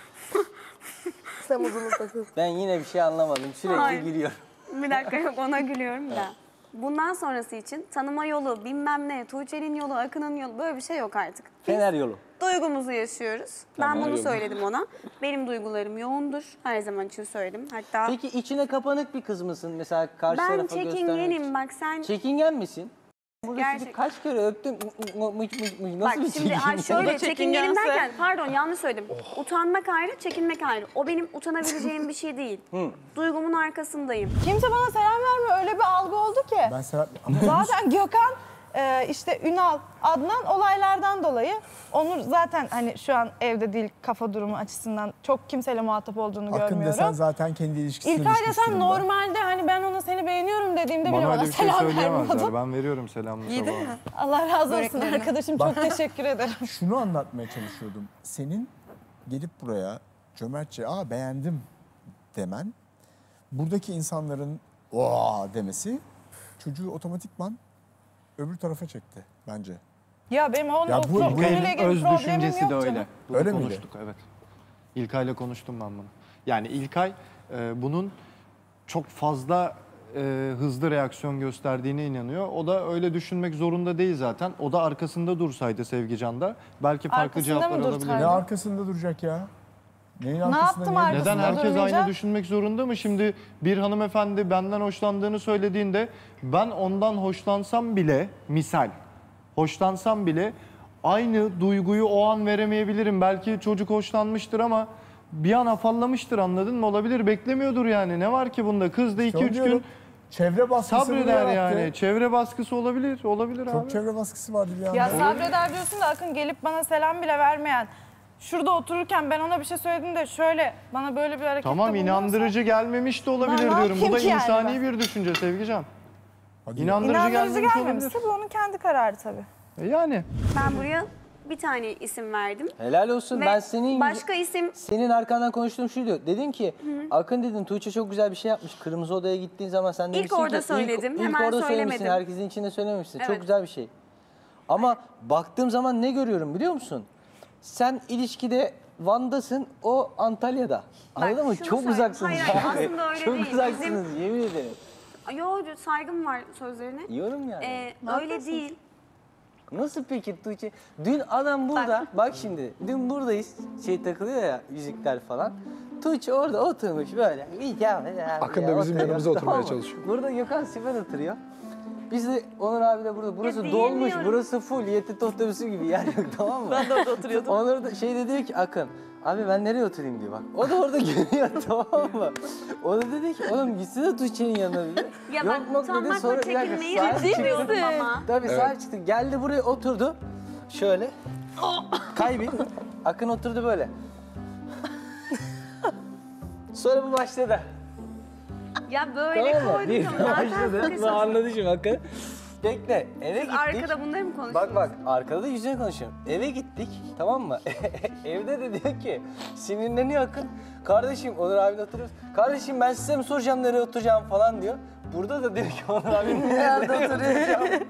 Sen uzun takıl. ben yine bir şey anlamadım. Sürekli Hayır. gülüyorum. Bir dakika yok ona gülüyorum da. Bundan sonrası için tanıma yolu, bilmem ne, Tuğçe'nin yolu, Akın'ın yolu böyle bir şey yok artık. Fener yolu. Duygumuzu yaşıyoruz. Ben Tamam, bunu yolu. söyledim ona. Benim duygularım yoğundur. Her zaman için söyledim. Hatta Peki içine kapanık bir kız mısın mesela karşı ben tarafa göstermek için? çekingenim bak sen. Çekingen misin? Burada sizi Gerçek- kaç kere öptüm. Nasıl Bak bir şimdi çekingen? şöyle çekingenim çekingense- derken pardon yanlış söyledim. Utanmak ayrı, çekinmek ayrı. O benim utanabileceğim bir şey değil. Duygumun arkasındayım. Kimse bana selam vermiyor. Öyle bir algı oldu ki. Ben Serap... Ama Zaten Gökhan, işte Ünal, Adnan olaylardan dolayı Onur zaten hani şu an evde değil kafa durumu açısından çok kimseyle muhatap olduğunu Akın görmüyorum. desen zaten kendi ilişkisine İlkay düşmüş desen durumda. normalde hani ben ona seni beğeniyorum dediğimde bile Bana bana öyle bir şey selam söyleyemezler. vermiyordu. Ben veriyorum selamını Yedin sabah. mi? Allah razı olsun Böreklerini. arkadaşım çok teşekkür ederim. Şunu anlatmaya çalışıyordum. Senin gelip buraya cömertçe beğendim demen, buradaki insanların demesi çocuğu otomatikman öbür tarafa çekti bence. Ya benim onun Ya o bu- bu konuyla İlkay'ın ilgili öz problemim düşüncesi yok de öyle. canım. Bunu Öyle miydi? konuştuk evet. İlkay'la konuştum ben bunu. Yani İlkay bunun çok fazla hızlı reaksiyon gösterdiğine inanıyor. O da öyle düşünmek zorunda değil zaten. O da arkasında dursaydı Sevgican'da belki farklı Arkasında cevaplar mı alabilirdi. dursaydı? Ne arkasında duracak ya? Neyin Ne arkasında? yaptım niye arkasında? Neden herkes durmayacak? aynı düşünmek zorunda mı? Şimdi bir hanımefendi benden hoşlandığını söylediğinde ben ondan hoşlansam bile misal hoşlansam bile aynı duyguyu o an veremeyebilirim. Belki çocuk hoşlanmıştır ama bir an afallamıştır anladın mı? Olabilir beklemiyordur yani. Ne var ki bunda? Kız da 2-3 diyorum. gün Çevre baskısı sabreder bunu yarattı. yani. Çevre baskısı olabilir. Olabilir abi. Çok çevre baskısı vardı bir anda. Ya sabreder diyorsun da Akın gelip bana selam bile vermeyen, şurada otururken ben ona bir şey söyledim de şöyle bana böyle bir harekette Tamam bulunursa- inandırıcı gelmemiş de olabilir Ben ne diyorum. Bu yapayım da ki yani insani ben? bir düşünce Sevgican. Hadi İnandırıcı, İnandırıcı gelmemiş gelmemişse bu onun kendi kararı tabii. olabilir. Yani. Ben buraya bir tane isim verdim. Helal olsun. Ve Ben senin başka isim senin arkandan konuştuğum şu diyor. Dedin ki Akın dedin Tuğçe çok güzel bir şey yapmış. Kırmızı Oda'ya gittiğin zaman sen demişsin orada ki söyledim, ilk hemen orada söylemişsin. söylemedim. Herkesin içinde söylememişsin. Çok Evet. güzel bir şey. Ama baktığım zaman ne görüyorum biliyor musun? Sen ilişkide Van'dasın, o Antalya'da. Anladın mı? şunu Çok söyle- uzaksınız. Hayır, hayır, abi. aslında öyle Çok değil. uzaksınız yemin ederim. Yo saygım var sözlerine. Yorum yani. Öyle değil. Nasıl peki Tuğçe? Dün adam burada, bak şimdi, dün buradayız, takılıyor ya, yüzükler falan. Tuğçe orada oturmuş böyle. Akın da bizim yanımıza oturmaya çalışıyor. Burada Gökhan Sibel oturuyor. Biz de Onur abi de burada. Burası dolmuş, diyemiyorum. burası full. Yeti otobüsü gibi yer yok tamam mı? Ben de orada oturuyordum. Onur da de diyor ki Akın, abi ben nereye oturayım diyor bak. O da orada gülüyor tamam mı? O da dedi ki oğlum gitsene Tuğçe'nin yanına dedi. Ya ben utanmakla çekinmeyi bilmiyorum ama. Tabii sahip çıktı. Geldi buraya oturdu. Şöyle. Kaybet. Akın oturdu böyle. Sonra bu başladı. Ya böyle Tamam mı? koydum. Bir Zaten başladı. sıkıştım. Bu anladı şimdi bakın. Bekle. Eve Siz gittik. arkada bunları mı konuşuyorsunuz? Bak arkada yüzüne konuşuyorum. Eve gittik tamam mı? Evde de diyor ki sinirleniyor Akın. Kardeşim Onur abiyle oturuyoruz. Kardeşim ben size mi soracağım nereye oturacağım falan diyor. Burada da diyor ki Onur abi nerede oturacağım?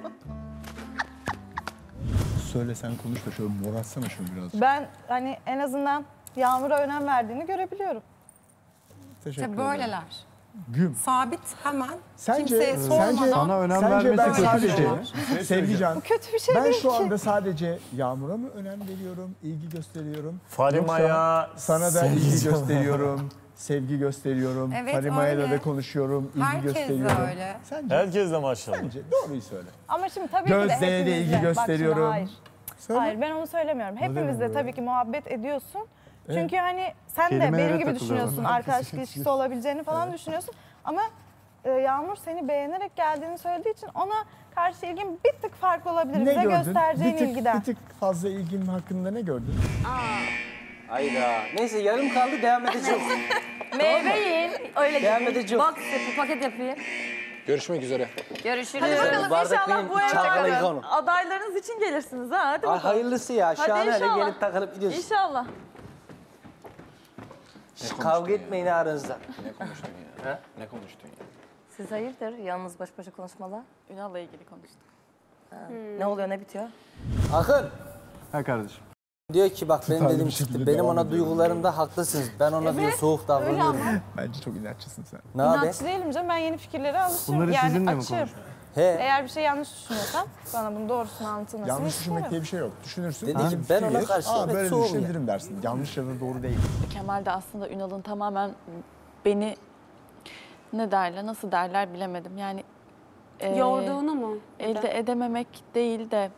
Söyle sen konuş da şöyle moratsana şunu biraz. Ben hani en azından Yağmur'a önem verdiğini görebiliyorum. Teşekkür İşte böyleler. Güm. Sabit hemen. Sence, Kimseye sormadan. sence ben sadece söylüyorlar. Sevgican, Bu kötü bir şey ben değil şu ki. anda sadece Yağmur'a mı önem veriyorum, ilgi gösteriyorum? Farima'ya, Yoksa sana da ilgi gösteriyorum, sevgi gösteriyorum. Evet, Farima'yla öyle. da konuşuyorum, ilgi Herkes de gösteriyorum. öyle. Sence? Herkes de maşallah. Sence doğruyu söyle. Ama şimdi tabii ki de Gözde'ye de hepimizle. ilgi Bak şimdi, gösteriyorum. hayır. Söyle. Hayır ben onu söylemiyorum. Hepimizle demiyorum tabii ki muhabbet ediyorsun. Evet. Çünkü hani sen de Kelimelere benim gibi takılıyorum. düşünüyorsun. Herkes Arkadaşlık için ilişkisi düşünüyor. olabileceğini falan düşünüyorsun. Ama Yağmur seni beğenerek geldiğini söylediği için ona karşı ilgin bir tık farklı olabilir. Ne Bize gördün? göstereceğin ilgiden. Bir tık fazla ilgim hakkında ne gördün? Hayda. Neyse yarım kaldı devam edeceğiz. Meyve yiyin. Öyle Devam gidin. edeceğim. Bak size paket yapayım. Görüşmek üzere. Görüşürüz. Hadi bakalım bardak inşallah benim, bu çalkalayın evde onu. adaylarınız için gelirsiniz ha. Hadi Ay, bakalım. hayırlısı ya. Şu Hadi an öyle inşallah. gelip takılıp gidiyoruz. İnşallah. Kavga etmeyin aranızda. Ne konuştun ya? Ne konuştun ya? Siz hayırdır yalnız baş başa konuşmalar? Ünal'la ilgili konuştuk. Ne oluyor ne bitiyor? Akın. Ha kardeşim. Diyor ki bak benim Tutarlı dedim bir çıktı. şekilde Benim devam ona ediyorum. duygularımda haklısınız. Ben ona diyor soğuk davranıyorum. Bence çok inatçısın sen. Ne haber? İnatçı değilim canım. Ben yeni fikirlere alışırım. Bunları yani sizinle mi açığım. konuşuyorsun? He. Eğer bir şey yanlış düşünüyorsam bana bunun doğrusunu anlatılmasını Yanlış istiyorum. düşünmek diye bir şey yok. Düşünürsün. Dedi ki, bir ben fikir ona gelir. karşı evet, böyle soğum düşünebilirim dersin. Yanlış ya da doğru değil. Kemal de aslında Ünal'ın tamamen beni ne derler, nasıl derler bilemedim. Yani Yorduğunu mu? elde edememek değil de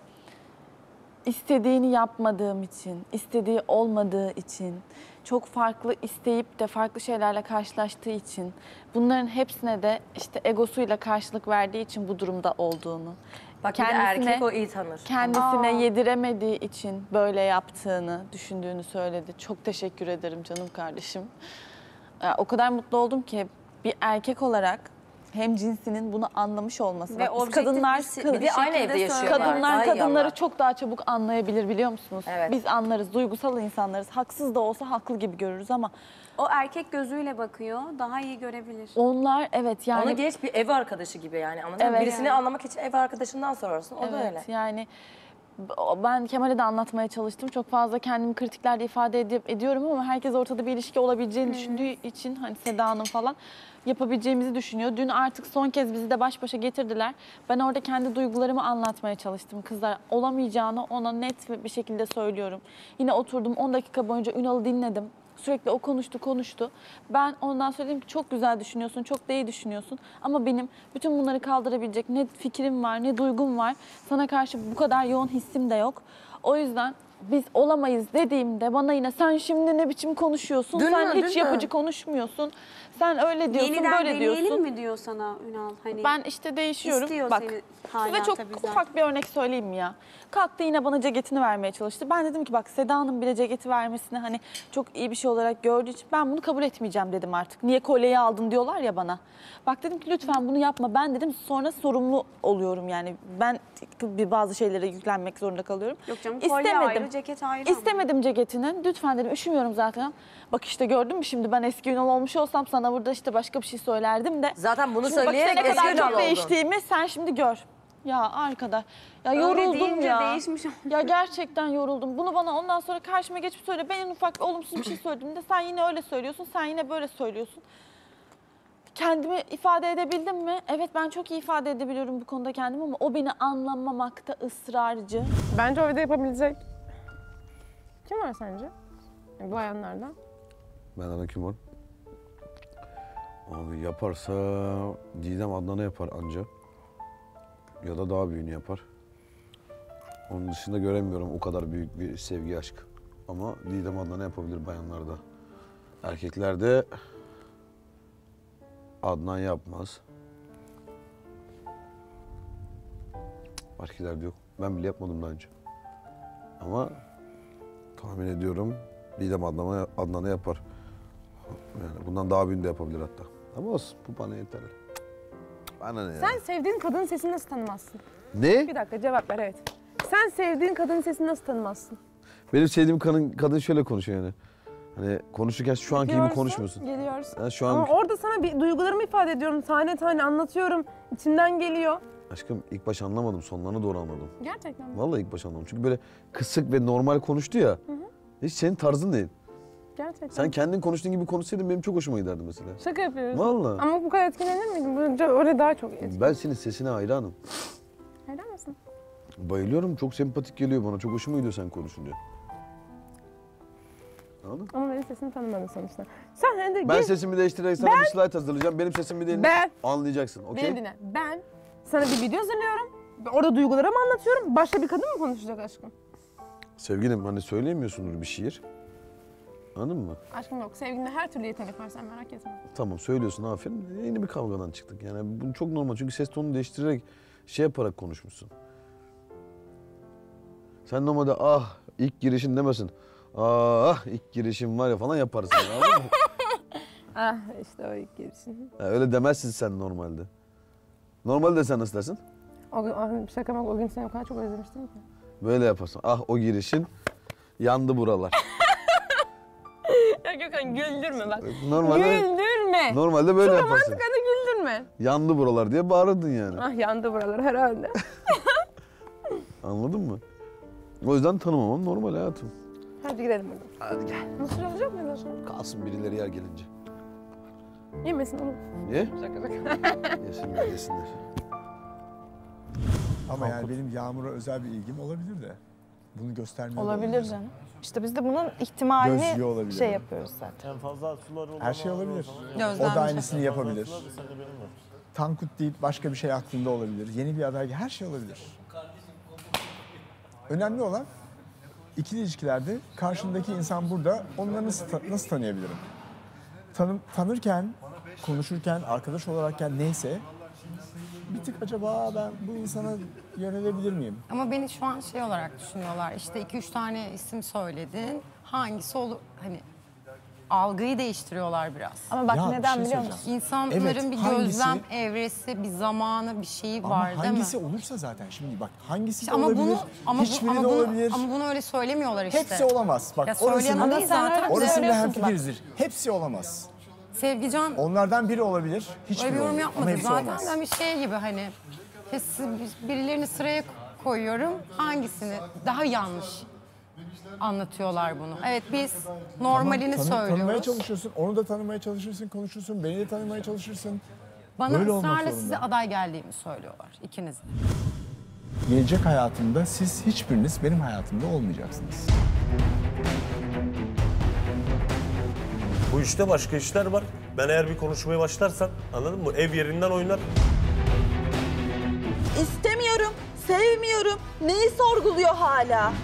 istediğini yapmadığım için, istediği olmadığı için, çok farklı isteyip de farklı şeylerle karşılaştığı için, bunların hepsine de işte egosuyla karşılık verdiği için bu durumda olduğunu, Bak bir de erkek o iyi tanır. kendisine yediremediği için böyle yaptığını düşündüğünü söyledi. Çok teşekkür ederim canım kardeşim. O kadar mutlu oldum ki bir erkek olarak hem cinsinin bunu anlamış olması. Ve Bak, biz objektif kadınlar, bir de aynı evde yaşıyorlar. Ay kadınları Allah. çok daha çabuk anlayabilir biliyor musunuz? Evet. Biz anlarız, duygusal insanlarız. Haksız da olsa haklı gibi görürüz ama O erkek gözüyle bakıyor, daha iyi görebilir. onlar evet yani... Onu geç bir ev arkadaşı gibi yani anladın mı? Evet. Birisini anlamak için ev arkadaşından sorarsın. O da Evet, öyle. yani ben Kemal'e de anlatmaya çalıştım. Çok fazla kendimi kritiklerde ifade ediyorum ama herkes ortada bir ilişki olabileceğini düşündüğü için hani Seda Hanım falan yapabileceğimizi düşünüyor. Dün artık son kez bizi de baş başa getirdiler. Ben orada kendi duygularımı anlatmaya çalıştım. Kızlar olamayacağını ona net bir şekilde söylüyorum. Yine oturdum 10 dakika boyunca Ünal'ı dinledim. Sürekli o konuştu. Ben ondan sonra dedim ki çok güzel düşünüyorsun, çok da iyi düşünüyorsun. Ama benim bütün bunları kaldırabilecek ne fikrim var, ne duygum var. Sana karşı bu kadar yoğun hissim de yok. O yüzden biz olamayız dediğimde bana yine sen şimdi ne biçim konuşuyorsun, sen hiç yapıcı konuşmuyorsun. Sen öyle diyorsun, Yeniden böyle diyorsun. deneyelim mi diyor sana Ünal? Hani Ben işte değişiyorum. İstiyor Bak seni hala size çok tabii zaten. ufak bir örnek söyleyeyim mi ya? Kalktı yine bana ceketini vermeye çalıştı. Ben dedim ki bak Seda'nın bile ceketi vermesini hani çok iyi bir şey olarak gördüğü için ben bunu kabul etmeyeceğim dedim artık. Niye kolyeyi aldın diyorlar ya bana. Bak dedim ki lütfen bunu yapma. Ben dedim sonra sorumlu oluyorum yani. Ben bazı şeylere yüklenmek zorunda kalıyorum. Yok canım kolye ayrı, ceket ayrı. İstemedim ceketini. Lütfen dedim üşümüyorum zaten. Bak işte gördün mü şimdi ben eski Ünal olmuş olsam sana burada işte başka bir şey söylerdim de. Zaten bunu Şimdi bak söyleyerek işte ne kadar eski Ünal çok oldun. değiştiğimi sen şimdi gör. Ya arkadaş ya Öyle yoruldum deyince ya. değişmiş. Ya gerçekten yoruldum. Bunu bana ondan sonra karşıma geçip söyle. Ben en ufak bir olumsuz bir şey söylediğimde sen yine öyle söylüyorsun. Sen yine böyle söylüyorsun. Kendimi ifade edebildim mi? Evet ben çok iyi ifade edebiliyorum bu konuda kendimi ama o beni anlamamakta ısrarcı. Bence o evde yapabilecek kim var sence? Yani bu bayanlardan. Benden kim var? Abi yaparsa Didem Adnan'a yapar anca. Ya da daha büyüğünü yapar. Onun dışında göremiyorum o kadar büyük bir sevgi aşk. Ama Didem Adnan'a yapabilir bayanlarda. Erkeklerde Adnan yapmaz. Başkaları yok. Ben bile yapmadım daha önce. Ama tahmin ediyorum Didem Adnan'a yapar. Yani bundan daha büyüğünü de yapabilir hatta. Ama olsun, bu bana yeter. Bana ne ya? Sen sevdiğin kadının sesini nasıl tanımazsın? Ne? Bir dakika cevap ver evet. Sen sevdiğin kadının sesini nasıl tanımazsın? Benim sevdiğim kadın şöyle konuşuyor yani. Hani konuşurken şu anki gibi konuşmuyorsun. Geliyorsun. Yani şu an... Ama orada sana bir duygularımı ifade ediyorum. Tane tane anlatıyorum. İçimden geliyor. Aşkım ilk baş anlamadım, sonlarına doğru anladım. Gerçekten mi? Vallahi ilk baş anlamadım. Çünkü böyle kısık ve normal konuştu ya. Hiç senin tarzın değil. Gerçekten. Sen kendin konuştuğun gibi konuşsaydın benim çok hoşuma giderdi mesela. Şaka yapıyoruz. Vallahi. Ama bu kadar etkilenir miydin? Bence öyle daha çok etkilenir. Ben senin sesine hayranım. Hayran mısın? Bayılıyorum. Çok sempatik geliyor bana. Çok hoşuma gidiyor sen konuşunca. Anladın mı? Ama benim sesimi tanımadın sonuçta. Sen hadi Ben gel. sesimi değiştirerek sana bir slide hazırlayacağım. Benim sesimi değil mi? Ben. Anlayacaksın. Okey? Beni dinle. Ben sana bir video hazırlıyorum. Orada duygularımı anlatıyorum. Başka bir kadın mı konuşacak aşkım? Sevgilim hani söyleyemiyorsundur bir şiir. Anladın mı? Aşkım yok. Sevgilimde her türlü yetenek var. Sen merak etme. Tamam söylüyorsun aferin. Yeni bir kavgadan çıktık. Yani bu çok normal. Çünkü ses tonunu değiştirerek şey yaparak konuşmuşsun. Sen normalde ah ilk girişin demesin. Ah ilk girişim var ya falan yaparsın. Anladın mı? Ah işte o ilk gelişin. Ya öyle demezsin sen normalde. Normalde sen nasıl dersin? O gün şaka bak o gün seni o kadar çok özlemiştim ki. Böyle yaparsın. Ah o girişin yandı buralar. Ya Gökhan güldürme bak. Normalde, güldürme. Normalde böyle Şu yaparsın. romantik adı güldürme. Yandı buralar diye bağırırdın yani. Ah yandı buralar herhalde. Anladın mı? O yüzden tanımamam normal hayatım. Hadi gidelim buradan. Hadi gel. Mısır olacak mı sonra? Kalsın birileri yer gelince. Yemesin onu. Ye? Şaka şaka. Yesinler yesinler. Ama yani benim Yağmur'a özel bir ilgim olabilir de. Bunu göstermiyor. Olabilir canım. İşte biz de bunun ihtimalini Gözlüğü olabilir. şey yapıyoruz zaten. En fazla suları olan Her şey olabilir. Gözlem. O da aynısını yapabilir. Sen de benim var. Tankut deyip başka bir şey aklında olabilir. Yeni bir aday, her şey olabilir. Önemli olan ikili ilişkilerde karşındaki insan burada, onları nasıl tanıyabilirim? Tanırken, konuşurken, arkadaş olarakken neyse bir tık acaba ben bu insana yönelebilir miyim? Ama beni şu an şey olarak düşünüyorlar. İşte 2-3 tane isim söyledin. Hangisi olur? Hani algıyı değiştiriyorlar biraz. Ama bak Ya, bir neden şey biliyor musun? söyleyeceğim. İnsanların Evet, bir hangisi- gözlem evresi, bir zamanı, bir şeyi var Ama değil mi? hangisi olursa zaten şimdi bak hangisi İşte de ama olabilir, hiçbiri de olabilir. Ama bunu öyle söylemiyorlar işte. Hepsi olamaz. Bak Ya söyleyen o değil zaten. Orasıyla hemfikirizdir. Hepsi olamaz. Sevgican Onlardan biri olabilir, öyle hiçbiri bir yorum olmaz. Ama yapmadı. hepsi Zaten olmaz. ben bir şey gibi hani birilerini sıraya koyuyorum. Hangisini daha yanlış anlatıyorlar bunu. Evet biz normalini Tanımaya söylüyoruz. çalışıyorsun, onu da tanımaya çalışırsın, konuşursun, beni de tanımaya çalışırsın. Bana Böyle olmak ısrarla zorunda. size aday geldiğimi söylüyorlar ikiniz. Gelecek hayatımda siz hiçbiriniz benim hayatımda olmayacaksınız. Bu işte başka işler var. Ben eğer bir konuşmaya başlarsam anladın mı? Ev yerinden oynar. İstemiyorum, sevmiyorum. Neyi sorguluyor hala?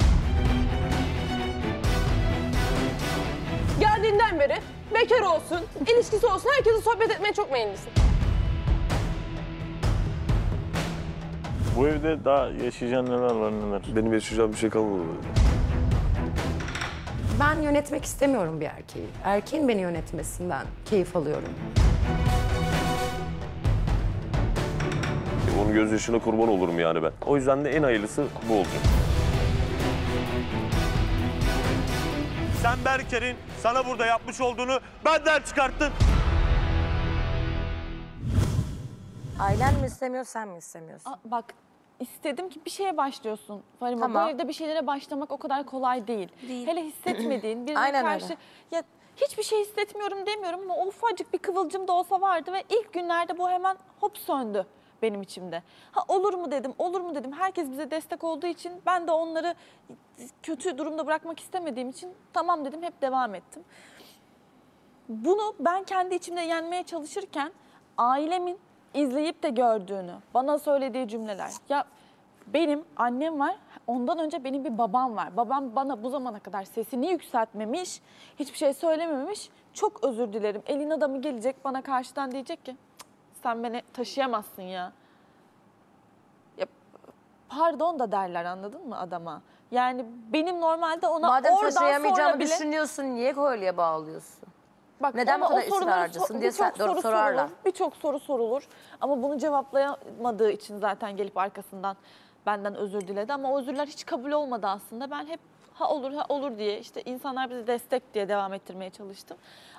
Geldiğinden beri bekar olsun, ilişkisi olsun herkese sohbet etmeye çok meyillisin. Bu evde daha yaşayacağın neler var neler. Benim yaşayacağım bir şey kalmadı böyle. Ben yönetmek istemiyorum bir erkeği. Erkeğin beni yönetmesinden keyif alıyorum. Onun gözyaşına kurban olurum yani ben. O yüzden de en hayırlısı bu olacak. Sen Berker'in sana burada yapmış olduğunu benden çıkarttın. Ailen mi istemiyor, sen mi istemiyorsun? Bak istedim ki bir şeye başlıyorsun Farima. Tamam. Bu evde bir şeylere başlamak o kadar kolay değil. Hele hissetmediğin birine Aynen karşı... öyle. Ya hiçbir şey hissetmiyorum demiyorum ama o ufacık bir kıvılcım da olsa vardı ve ilk günlerde bu hemen hop söndü benim içimde. Ha olur mu dedim, olur mu dedim. Herkes bize destek olduğu için ben de onları kötü durumda bırakmak istemediğim için tamam dedim, hep devam ettim. Bunu ben kendi içimde yenmeye çalışırken ailemin izleyip de gördüğünü, bana söylediği cümleler. Ya benim annem var, ondan önce benim bir babam var. Babam bana bu zamana kadar sesini yükseltmemiş, hiçbir şey söylememiş. Çok özür dilerim. Elin adamı gelecek bana karşıdan diyecek ki sen beni taşıyamazsın ya. Ya pardon da derler, anladın mı adama? Yani benim normalde ona Madem oradan taşıyamayacağımı sonra bile... düşünüyorsun, niye kolye bağlıyorsun? Bak, Neden bu ona kadar o soruları ısrarcısın diye birçok soru sorarlar. sorulur, birçok soru sorulur. Ama bunu cevaplayamadığı için zaten gelip arkasından benden özür diledi. Ama o özürler hiç kabul olmadı aslında. Ben hep ha olur diye, işte insanlar bizi destek diye devam ettirmeye çalıştım.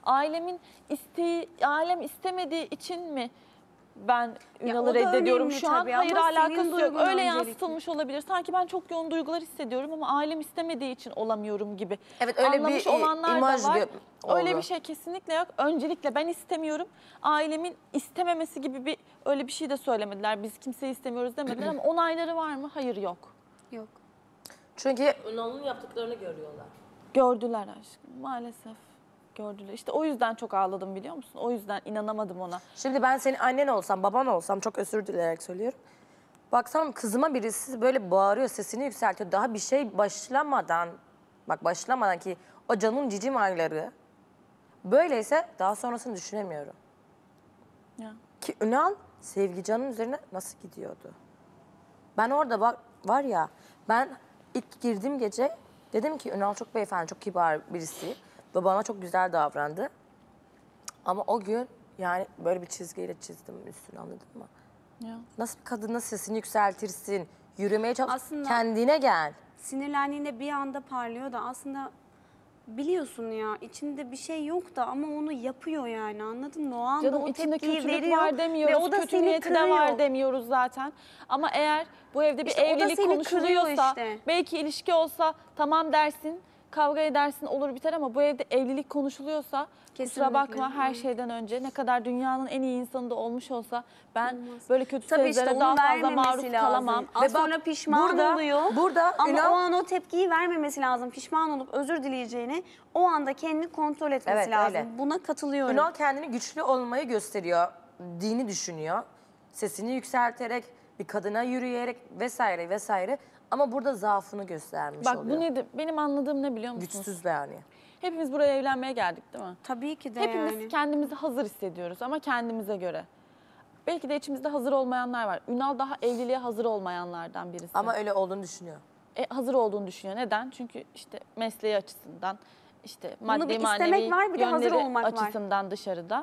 Ailem istemediği için mi ben Ünal'ı o da reddediyorum önemli şu an? tabii Hayır, ama senin alakası yok. duygun Öyle öncelikli. yansıtılmış olabilir. Sanki ben çok yoğun duygular hissediyorum ama ailem istemediği için olamıyorum gibi. Evet, öyle Anlamış bir olanlar imaj da var. Öyle oldu. bir şey kesinlikle yok. Öncelikle ben istemiyorum. Ailemin istememesi gibi öyle bir şey de söylemediler. Biz kimseyi istemiyoruz demediler ama onayları var mı? Hayır, yok. Yok. Çünkü Ünal'ın yaptıklarını görüyorlar. Gördüler aşkım, maalesef. Gördüler. İşte o yüzden çok ağladım, biliyor musun? O yüzden inanamadım ona. Şimdi ben senin annen olsam, baban olsam, çok özür dileyerek söylüyorum. Baksam kızıma birisi böyle bağırıyor, sesini yükseltiyor. Daha bir şey başlamadan ki o canım cicim ayları böyleyse daha sonrasını düşünemiyorum. Ya. Ki Ünal Sevgican'ın üzerine nasıl gidiyordu? Ben orada var ya, ben ilk girdiğim gece dedim ki Ünal çok beyefendi, çok kibar birisi ve bana çok güzel davrandı. Ama o gün yani böyle bir çizgiyle çizdim üstünü, anladın mı? Ya. Nasıl bir kadına sesini yükseltirsin, yürümeye çalış, Aslında kendine gel. Sinirlendiğinde bir anda parlıyor da aslında biliyorsun ya içinde bir şey yok da ama onu yapıyor yani, anladın mı? O anda Canım, o içinde tepkiyi kötülük veriyor var demiyoruz, ve o da kötü seni niyeti de kırıyor. var demiyoruz zaten. Ama eğer bu evde bir İşte o da evlilik seni konuşuluyorsa, kırıyor işte. belki ilişki olsa tamam dersin, kavga edersin, olur biter ama bu evde evlilik konuşuluyorsa kusura Kesinlikle. bakma, her şeyden önce ne kadar dünyanın en iyi insanı da olmuş olsa ben böyle kötü Tabii işte sözlere onu daha fazla vermemesi maruz lazım. kalamam. Az sonra pişman oluyor. Burada ama Ünal- o an o tepkiyi vermemesi lazım. Pişman olup özür dileyeceğini o anda kendini kontrol etmesi Evet, lazım. öyle. Buna katılıyorum. Ünal kendini güçlü olmayı gösteriyor, dini düşünüyor. Sesini yükselterek, bir kadına yürüyerek vesaire vesaire. Ama burada zaafını göstermiş Bak oluyor. bu nedir? Benim anladığım ne biliyor musunuz? Güçsüz yani. Hepimiz buraya evlenmeye geldik değil mi? Tabii ki de Hepimiz yani. kendimizi hazır hissediyoruz ama kendimize göre. Belki de içimizde hazır olmayanlar var. Ünal daha evliliğe hazır olmayanlardan birisi. Ama öyle olduğunu düşünüyor. Hazır olduğunu düşünüyor. Neden? Çünkü işte mesleği açısından, işte Bunu maddi bir istemek manevi var, bir de hazır yönleri olmak var. açısından dışarıda.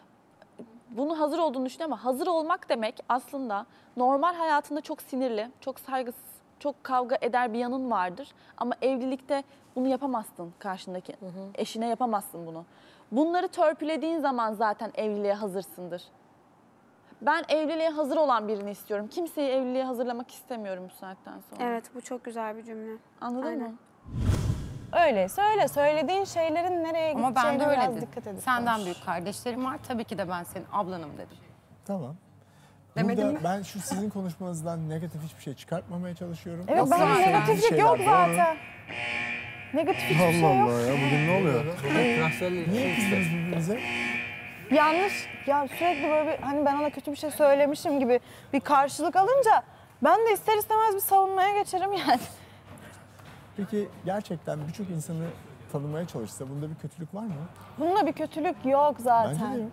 Bunu hazır olduğunu düşünüyor ama hazır olmak demek aslında normal hayatında çok sinirli, çok saygısız, çok kavga eder bir yanın vardır. Ama evlilikte bunu yapamazsın karşındaki eşine, yapamazsın bunu. Bunları törpülediğin zaman zaten evliliğe hazırsındır. Ben evliliğe hazır olan birini istiyorum. Kimseyi evliliğe hazırlamak istemiyorum bu saatten sonra. Evet, bu çok güzel bir cümle. Anladın Aynen. mı? Öyleyse öyle. Söylediğin şeylerin nereye Ama ben gideceğine de öyle biraz dedim. dikkat edin. Senden büyük kardeşlerim var. Tabii ki de ben senin ablanım dedim. Tamam. Demedim Burada mi? ben şu sizin konuşmanızdan negatif hiçbir şey çıkartmamaya çalışıyorum. Evet, Aslında bence söylediğiniz negatiflik şeyler yok doğru. zaten. Negatif hiçbir Allah şey yok. Allah ya, bugün ne oluyor? Transferli Niye kızdınız birbirinize? Yanlış, ya sürekli böyle bir, hani ben ona kötü bir şey söylemişim gibi bir karşılık alınca ben de ister istemez bir savunmaya geçerim yani. Peki gerçekten birçok insanı tanımaya çalışsa bunda bir kötülük var mı? Bunda bir kötülük yok zaten. Bence de yok.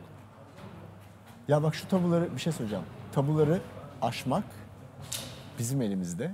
Ya bak, şu tabuları, bir şey söyleyeceğim. Tabuları aşmak bizim elimizde.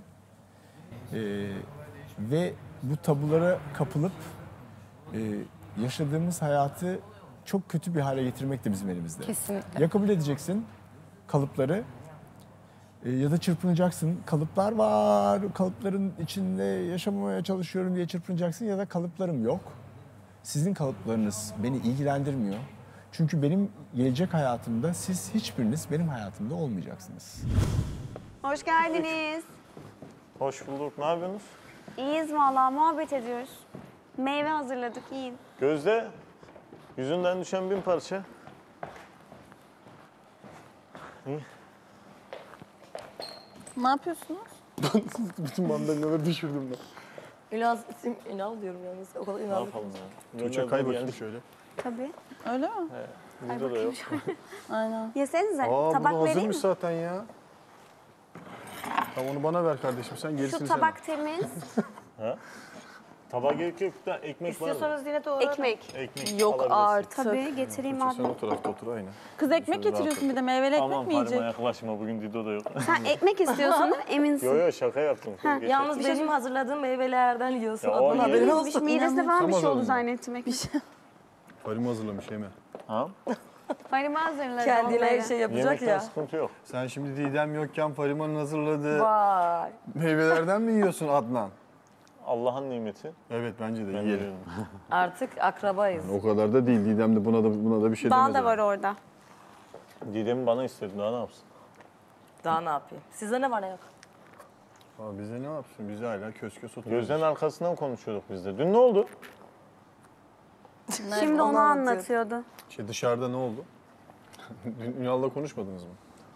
Ve bu tabulara kapılıp yaşadığımız hayatı çok kötü bir hale getirmek de bizim elimizde. Kesinlikle. Ya kabul edeceksin kalıpları ya da çırpınacaksın. Kalıplar var, kalıpların içinde yaşamamaya çalışıyorum diye çırpınacaksın ya da kalıplarım yok. Sizin kalıplarınız beni ilgilendirmiyor. Çünkü benim gelecek hayatımda siz hiçbiriniz benim hayatımda olmayacaksınız. Hoş geldiniz. Hoş bulduk. Ne yapıyorsunuz? İyiyiz vallahi, muhabbet ediyoruz. Meyve hazırladık, yiyin. Gözde, yüzünden düşen 1000 parça. İyi. Ne yapıyorsunuz? Bütün mandalinaları düşürdüm ben. Ünal diyorum yalnız. O kadar Ne Ünal. yapalım ya? Tuğçe kay bakayım şöyle. Tabii. Öyle mi? Burada da yok. Aynen. Yesenize, Aa, tabak bu da vereyim hazırmış mi? zaten ya. Tamam, onu bana ver kardeşim, sen gerisini Şu sen. tabak temiz. Ha? Tabağa gerek yok da ekmek var mı? İstiyorsanız yine doğru. Ekmek. Ekmek Yok alabilirsin. artık. Tabii, getireyim Tuğçe, sen abla. o tarafta otur, aynen. Kız ekmek Şöyle getiriyorsun bir de, meyveli ekmek Aman mi yiyecek? parmağa yaklaşma, bugün Dido da yok. Sen ekmek istiyorsun değil mi? Eminsin. Yo yo, şaka yaptım. Geç Yalnız yaptım. benim hazırladığım meyvelerden yiyorsun. Ya o Adnan haberin yiyor. olsun. Midesine falan bir şey oldu Ramazan mı? zannettim. Ekmek. Farimi hazırlamış Yeme. Ha? Farimi hazırladı Kendine her onları. şey yapacak Yemekten ya. sıkıntı yok. Sen şimdi Didem yokken Fariman'ın hazırladığı Vay. meyvelerden mi yiyorsun Adnan? Allah'ın nimeti. Evet bence de Ben yiyelim. yiyorum. Artık akrabayız. O kadar da değil. Didem de buna da bir şey demez. Bal da var orada. Didem'i bana istedi, daha ne yapsın? Daha ne yapayım? Sizde ne var ne yok? Abi bize ne yapsın? Bize hala kös kös oturuyoruz. Gözlerin arkasından konuşuyorduk biz de. Dün ne oldu? Şimdi onu anlatıyordu. Dışarıda ne oldu? Dün Ünal'la konuşmadınız mı?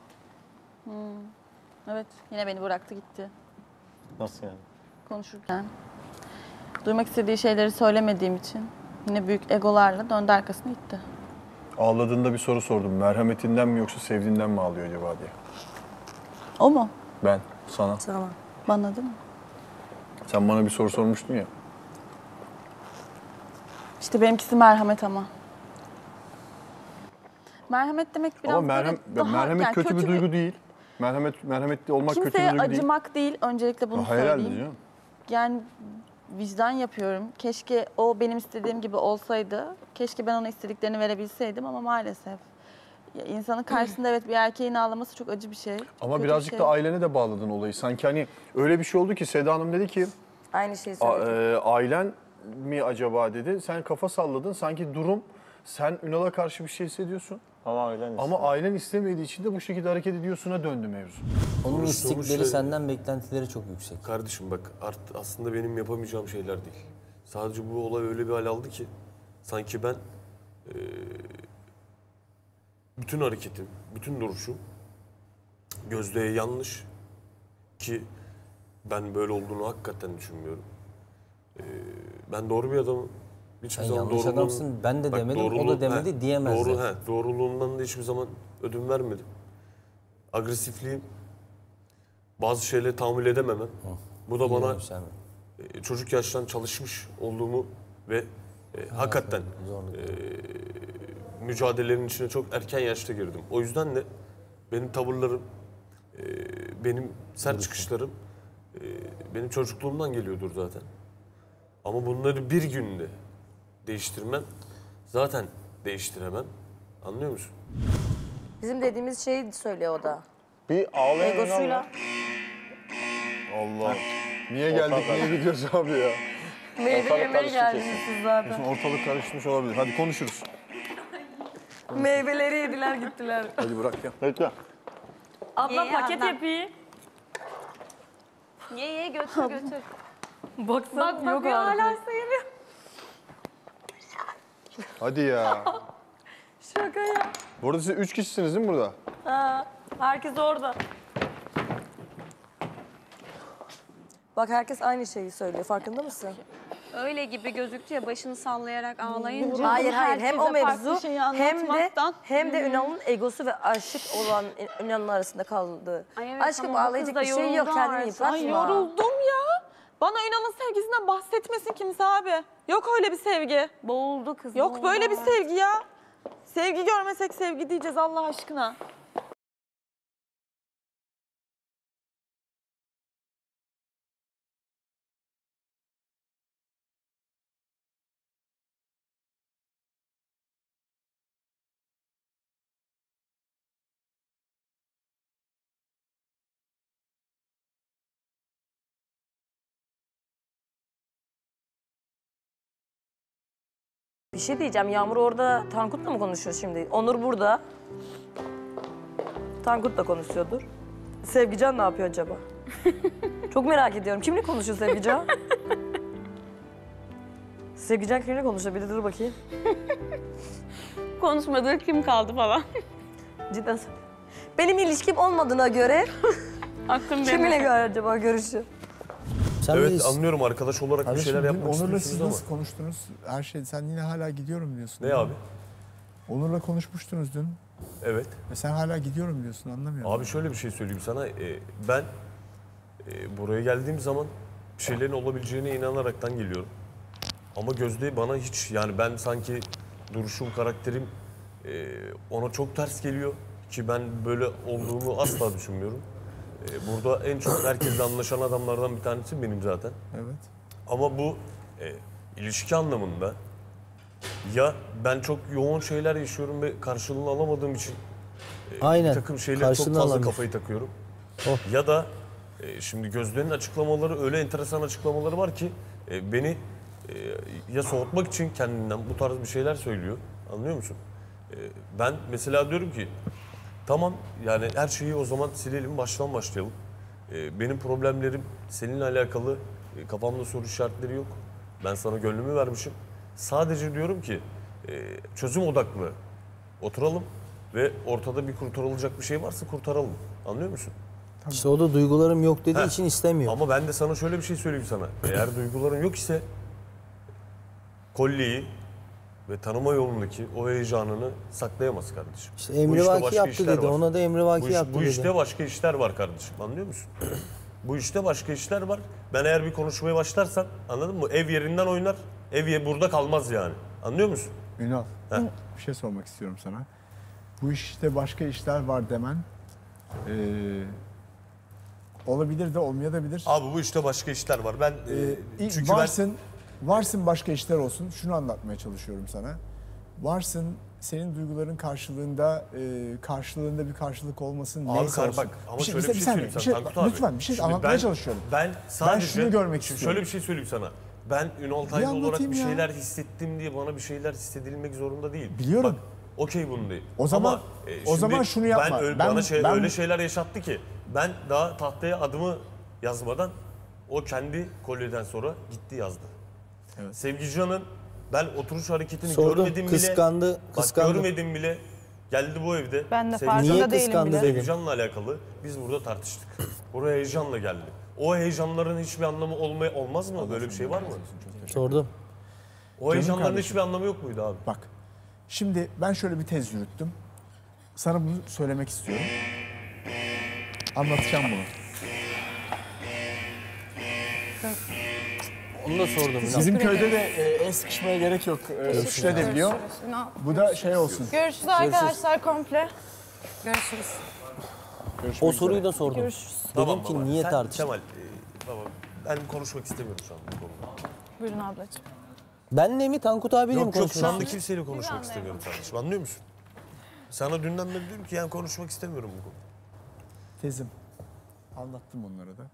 Evet, yine beni bıraktı gitti Nasıl yani? konuşurken. Duymak istediği şeyleri söylemediğim için yine büyük egolarla döndü arkasına gitti. Ağladığında bir soru sordum. Merhametinden mi yoksa sevdiğinden mi ağlıyor acaba diye. O mu? Ben, sana. Tamam. Bana değil mi? Sen bana bir soru sormuştun ya. İşte benimkisi merhamet ama. Merhamet demek biraz Ama böyle daha... merhamet yani kötü bir duygu değil. Merhametli olmak kötü bir Kimseye duygu değil. acımak değil, öncelikle bunu Herhalde söyleyeyim. canım. Yani vicdan yapıyorum. Keşke o benim istediğim gibi olsaydı. Keşke ben ona istediklerini verebilseydim ama maalesef. Ya insanın karşısında evet bir erkeğin ağlaması çok acı bir şey. Ama kötü bir birazcık şey. da ailene de bağladın olayı. Sanki hani öyle bir şey oldu ki Seda Hanım dedi ki Aynı şeyi söyledim. ailen mi acaba dedi. Sen kafa salladın. Sanki durum sen Ünal'a karşı bir şey hissediyorsun. Ama ailen istemediği için de bu şekilde hareket ediyorsuna döndü mevzu. Onun Konuştuğumuz istekleri şey- senden beklentileri çok yüksek. Kardeşim bak aslında benim yapamayacağım şeyler değil. Sadece bu olay öyle bir hal aldı ki sanki ben bütün hareketim, bütün duruşum Gözde'ye yanlış ki ben böyle olduğunu hakikaten düşünmüyorum. Ben doğru bir adamım. Hiçbir Sen zaman yanlış doğruluğum- adamsın, ben de Bak, demedim, o da doğruluğum- demedi diyemezler. Doğruluğumdan da hiçbir zaman ödün vermedim. Agresifliğim, bazı şeyleri tahammül edememem. Bu da bana Biliyorum sen. çocuk yaştan çalışmış olduğumu ve hakikaten mücadelelerin içine çok erken yaşta girdim. O yüzden de benim tavırlarım, benim sert çıkışlarım benim çocukluğumdan geliyordur zaten. Ama bunları bir günde değiştirmem, zaten değiştiremem. Anlıyor musun? Bizim dediğimiz şeyi söylüyor o da. Bir ağlayan Egosuyla. Allah. Niye geldik, niye gidiyoruz abi ya? Meyve yemeye geldiniz siz zaten. Kesin ortalık karışmış olabilir. Hadi konuşuruz. Meyveleri yediler gittiler. Hadi bırak ya. Bekle. Abla Ye, paket Adnan. yapayım. Ye götür götür. Baksana Bak yok bakıyor artık. hala sayılıyor. Hadi ya. Şaka ya. Bu arada siz 3 kişisiniz değil mi burada? Ha, herkes orada. Bak herkes aynı şeyi söylüyor. Farkında mısın? Öyle gibi gözüktü ya başını sallayarak ağlayınca. Hayır hayır. Hem o herkese farklı mevzu şeyi hem de anlatmaktan. Ünal'ın egosu ve aşık olan Ünal'ın arasında kaldı. Ay evet, Aşkım ama bu ağlayacak kız bir da şey yok. yoruldu Kendini artık. yıpratma. Ay yoruldum ya. Bana Ünal'ın sevgisinden bahsetmesin kimse abi. Yok öyle bir sevgi. Boğuldu kız. Yok boğuldu böyle bir artık. sevgi ya. Sevgi görmesek sevgi diyeceğiz Allah aşkına. Bir şey diyeceğim. Yağmur orada Tankut'la mı konuşuyor şimdi? Onur burada. Tankut'la konuşuyordur. Sevgican ne yapıyor acaba? Çok merak ediyorum. Kimle konuşuyor Sevgican? Sevgican kimle konuşuyor? Bir de dur bakayım. Konuşmadığı kim kaldı falan. Cidden. Benim ilişkim olmadığına göre Aklım kiminle acaba görüşüyor? Evet anlıyorum arkadaş olarak bir Kardeşim, şeyler dün yapmak Onur'la siz istiyorsunuz ama. nasıl konuştunuz? Her şey, sen yine hala gidiyorum diyorsun. Ne abi? Onur'la konuşmuştunuz dün. Evet. Ve sen hala gidiyorum diyorsun, anlamıyorum. Abi şöyle bir şey söyleyeyim sana. Ben buraya geldiğim zaman bir şeylerin olabileceğine inanaraktan geliyorum. Ama Gözde bana hiç yani ben sanki duruşum, karakterim ona çok ters geliyor. Ki ben böyle olduğumu asla düşünmüyorum. Burada en çok herkesle anlaşan adamlardan bir tanesi benim zaten. Evet. Ama bu ilişki anlamında Ya ben çok yoğun şeyler yaşıyorum ve karşılığını alamadığım için Aynen, bir takım şeylere çok karşılığını fazla alamıyor. kafayı takıyorum. Oh. Ya da şimdi Gözde'nin açıklamaları öyle enteresan açıklamaları var ki beni ya soğutmak için kendinden bu tarz bir şeyler söylüyor. Anlıyor musun? Ben mesela diyorum ki tamam yani her şeyi o zaman silelim, baştan başlayalım. Benim problemlerim seninle alakalı, kafamda soru işaretleri yok. Ben sana gönlümü vermişim. Sadece diyorum ki çözüm odaklı oturalım ve ortada bir kurtarılacak bir şey varsa kurtaralım. Anlıyor musun? İşte o da duygularım yok dediği Heh. için istemiyor. Ama ben de sana şöyle bir şey söyleyeyim sana. Eğer duyguların yok ise kolyeyi ve tanıma yolundaki o heyecanını saklayamaz kardeşim. İşte Bu işte emrivaki başka yaptı işler dedi. var. Ona da emrivaki yaptı Bu dedi. işte başka işler var kardeşim. Anlıyor musun? Bu işte başka işler var. Ben eğer bir konuşmaya başlarsam anladın mı? Ev yerinden oynar. Burada kalmaz yani. Anlıyor musun? Ünal, bir şey sormak istiyorum sana. Bu işte başka işler var demen olabilir de olmayabilir. Abi bu işte başka işler var. Ben çünkü varsın başka işler olsun. Şunu anlatmaya çalışıyorum sana. Varsın senin duyguların karşılığında bir karşılık olmasın Abi neyse olsun. bak ama şöyle bir şey söyleyeyim sana Tankut abi. Lütfen bir şey Şimdi anlatmaya çalışıyorum. Ben sadece şunu görmek istiyorum. Şöyle bir şey söyleyeyim sana. Ben Ünal Taylı olarak anlatayım bir ya. şeyler hissettim diye bana bir şeyler hissedilmek zorunda değil. Biliyorum. Bak okey bunu değil. O zaman- Ama, o zaman şunu yapma. Bana Ben- öyle şeyler yaşattı ki ben daha tahtaya adımı yazmadan o kendi kolyeden sonra gitti yazdı. Evet. Sevgican'ın ben oturuş hareketini Sordum, görmedim kıskandı, bile. kıskandı. Bak görmedim bile. Geldi bu evde. Ben de Sevgi- farkında Niye değilim kıskandı bile. dedi. Sevgican'la alakalı biz burada tartıştık. Buraya heyecanla geldi. O heyecanların hiçbir anlamı olmaz mı? Böyle bir şey var mı? Sordum. O heyecanların kardeşim. hiçbir anlamı yok muydu abi? Bak, şimdi ben şöyle bir tez yürüttüm. Sana bunu söylemek istiyorum. Anlatacağım bunu. Onu da sordum. Bizim köyde de el sıkışmaya gerek yok. Şükrü de biliyor. Bu da şey olsun. Görüşürüz arkadaşlar komple. Görüşürüz. O soruyu da sordum. Görüşürüz. Dedim ki niye Sen, tartıştın? Kemal, baba ben konuşmak istemiyorum şu an bu konuda. Buyurun ablacığım. Benle mi Tankut abiyle mi Yok şu anda konuşuyorsun? kimseyle konuşmak istemiyorum kardeşim. Anlıyor musun? Sana dünden beri diyorum ki yani konuşmak istemiyorum bu konuda. Tezim. Anlattım onlara da.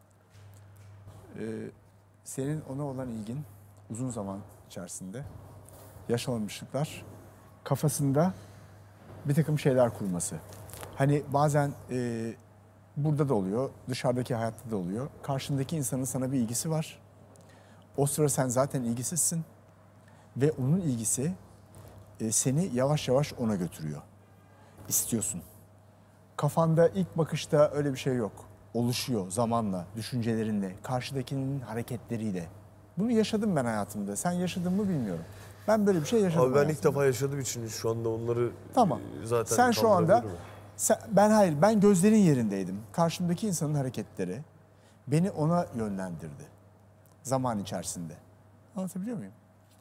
Senin ona olan ilgin uzun zaman içerisinde yaşanmışlıklar kafasında bir takım şeyler kurması. Hani bazen burada da oluyor, dışarıdaki hayatta da oluyor. Karşındaki insanın sana bir ilgisi var. O sıra sen zaten ilgisizsin ve onun ilgisi seni yavaş yavaş ona götürüyor. İstiyorsun. Kafanda ilk bakışta öyle bir şey yok. Oluşuyor zamanla, düşüncelerinle, karşıdakinin hareketleriyle. Bunu yaşadım ben hayatımda. Sen yaşadın mı bilmiyorum. Ben böyle bir şey yaşadım. Abi ben ilk hayatımda. defa yaşadığım için şu anda onları Tamam. zaten Sen şu anda kaldırabiliyorum. ben gözlerin yerindeydim. Karşımdaki insanın hareketleri beni ona yönlendirdi. Zaman içerisinde. Anlatabiliyor muyum?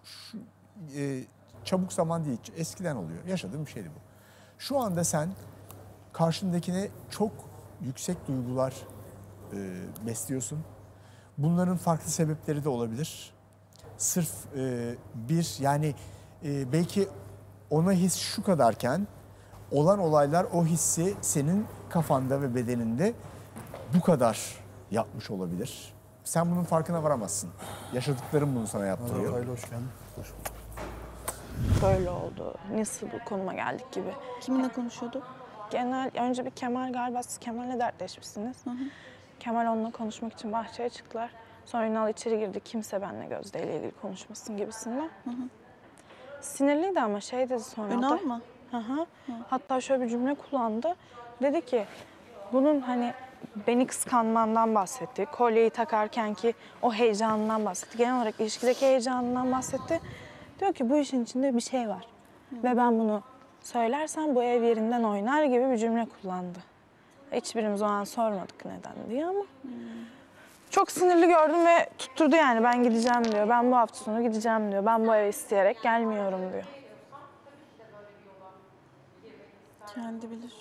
Çabuk zaman değil, eskiden oluyor. Yaşadığım bir şeydi bu. Şu anda sen karşındakine çok yüksek duygular besliyorsun. Bunların farklı sebepleri de olabilir. Sırf belki ona his şu kadarken olan olaylar o hissi senin kafanda ve bedeninde bu kadar yapmış olabilir. Sen bunun farkına varamazsın. Yaşadıkların bunu sana yaptırıyor. Hayırlı hoş geldin. Böyle oldu. Nasıl bu konuma geldik gibi. Kiminle konuşuyordu? Önce bir Kemal galiba siz Kemal'le dertleşmişsiniz. Kemal onunla konuşmak için bahçeye çıktılar. Sonra Ünal içeri girdi. Kimse benimle Gözde ile ilgili konuşmasın gibisinden. Sinirliydi ama şey dedi sonra. Ünal mı? Hatta şöyle bir cümle kullandı. Dedi ki bunun hani beni kıskanmandan bahsetti. Kolyeyi takarken ki o heyecanından bahsetti. Genel olarak ilişkideki heyecanından bahsetti. Diyor ki bu işin içinde bir şey var. Ve ben bunu söylersem bu ev yerinden oynar gibi bir cümle kullandı. Hiçbirimiz o an sormadık neden diye ama. Çok sinirli gördüm ve tutturdu yani ben gideceğim diyor. Ben bu hafta sonu gideceğim diyor. Ben bu eve isteyerek gelmiyorum diyor. Kendi bilir.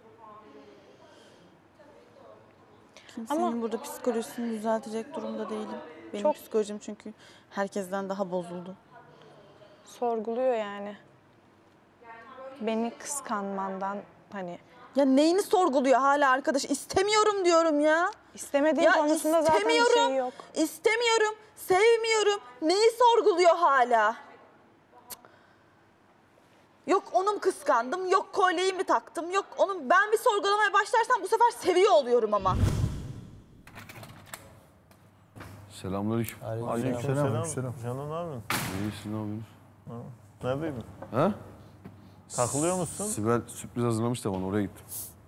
Kimsenin burada psikolojisini düzeltecek durumda değilim. Benim psikolojim çünkü herkesten daha bozuldu. sorguluyor yani. Beni kıskanmandan hani. Ya neyini sorguluyor hala arkadaş? İstemiyorum diyorum ya. İstemediğim konusunda zaten bir şey yok. İstemiyorum, sevmiyorum. Neyi sorguluyor hala? Yok onu mu kıskandım, yok kolyeyi mi taktım, yok onu... Ben bir sorgulamaya başlarsam bu sefer seviyor oluyorum ama. Selamünaleyküm. Aleykümselam. Canım ne yapıyorsun? İyi, siz ne yapıyorsunuz? Neredeydin? Ha? Takılıyor musun? Sibel sürpriz hazırlamış da bana, oraya gittim.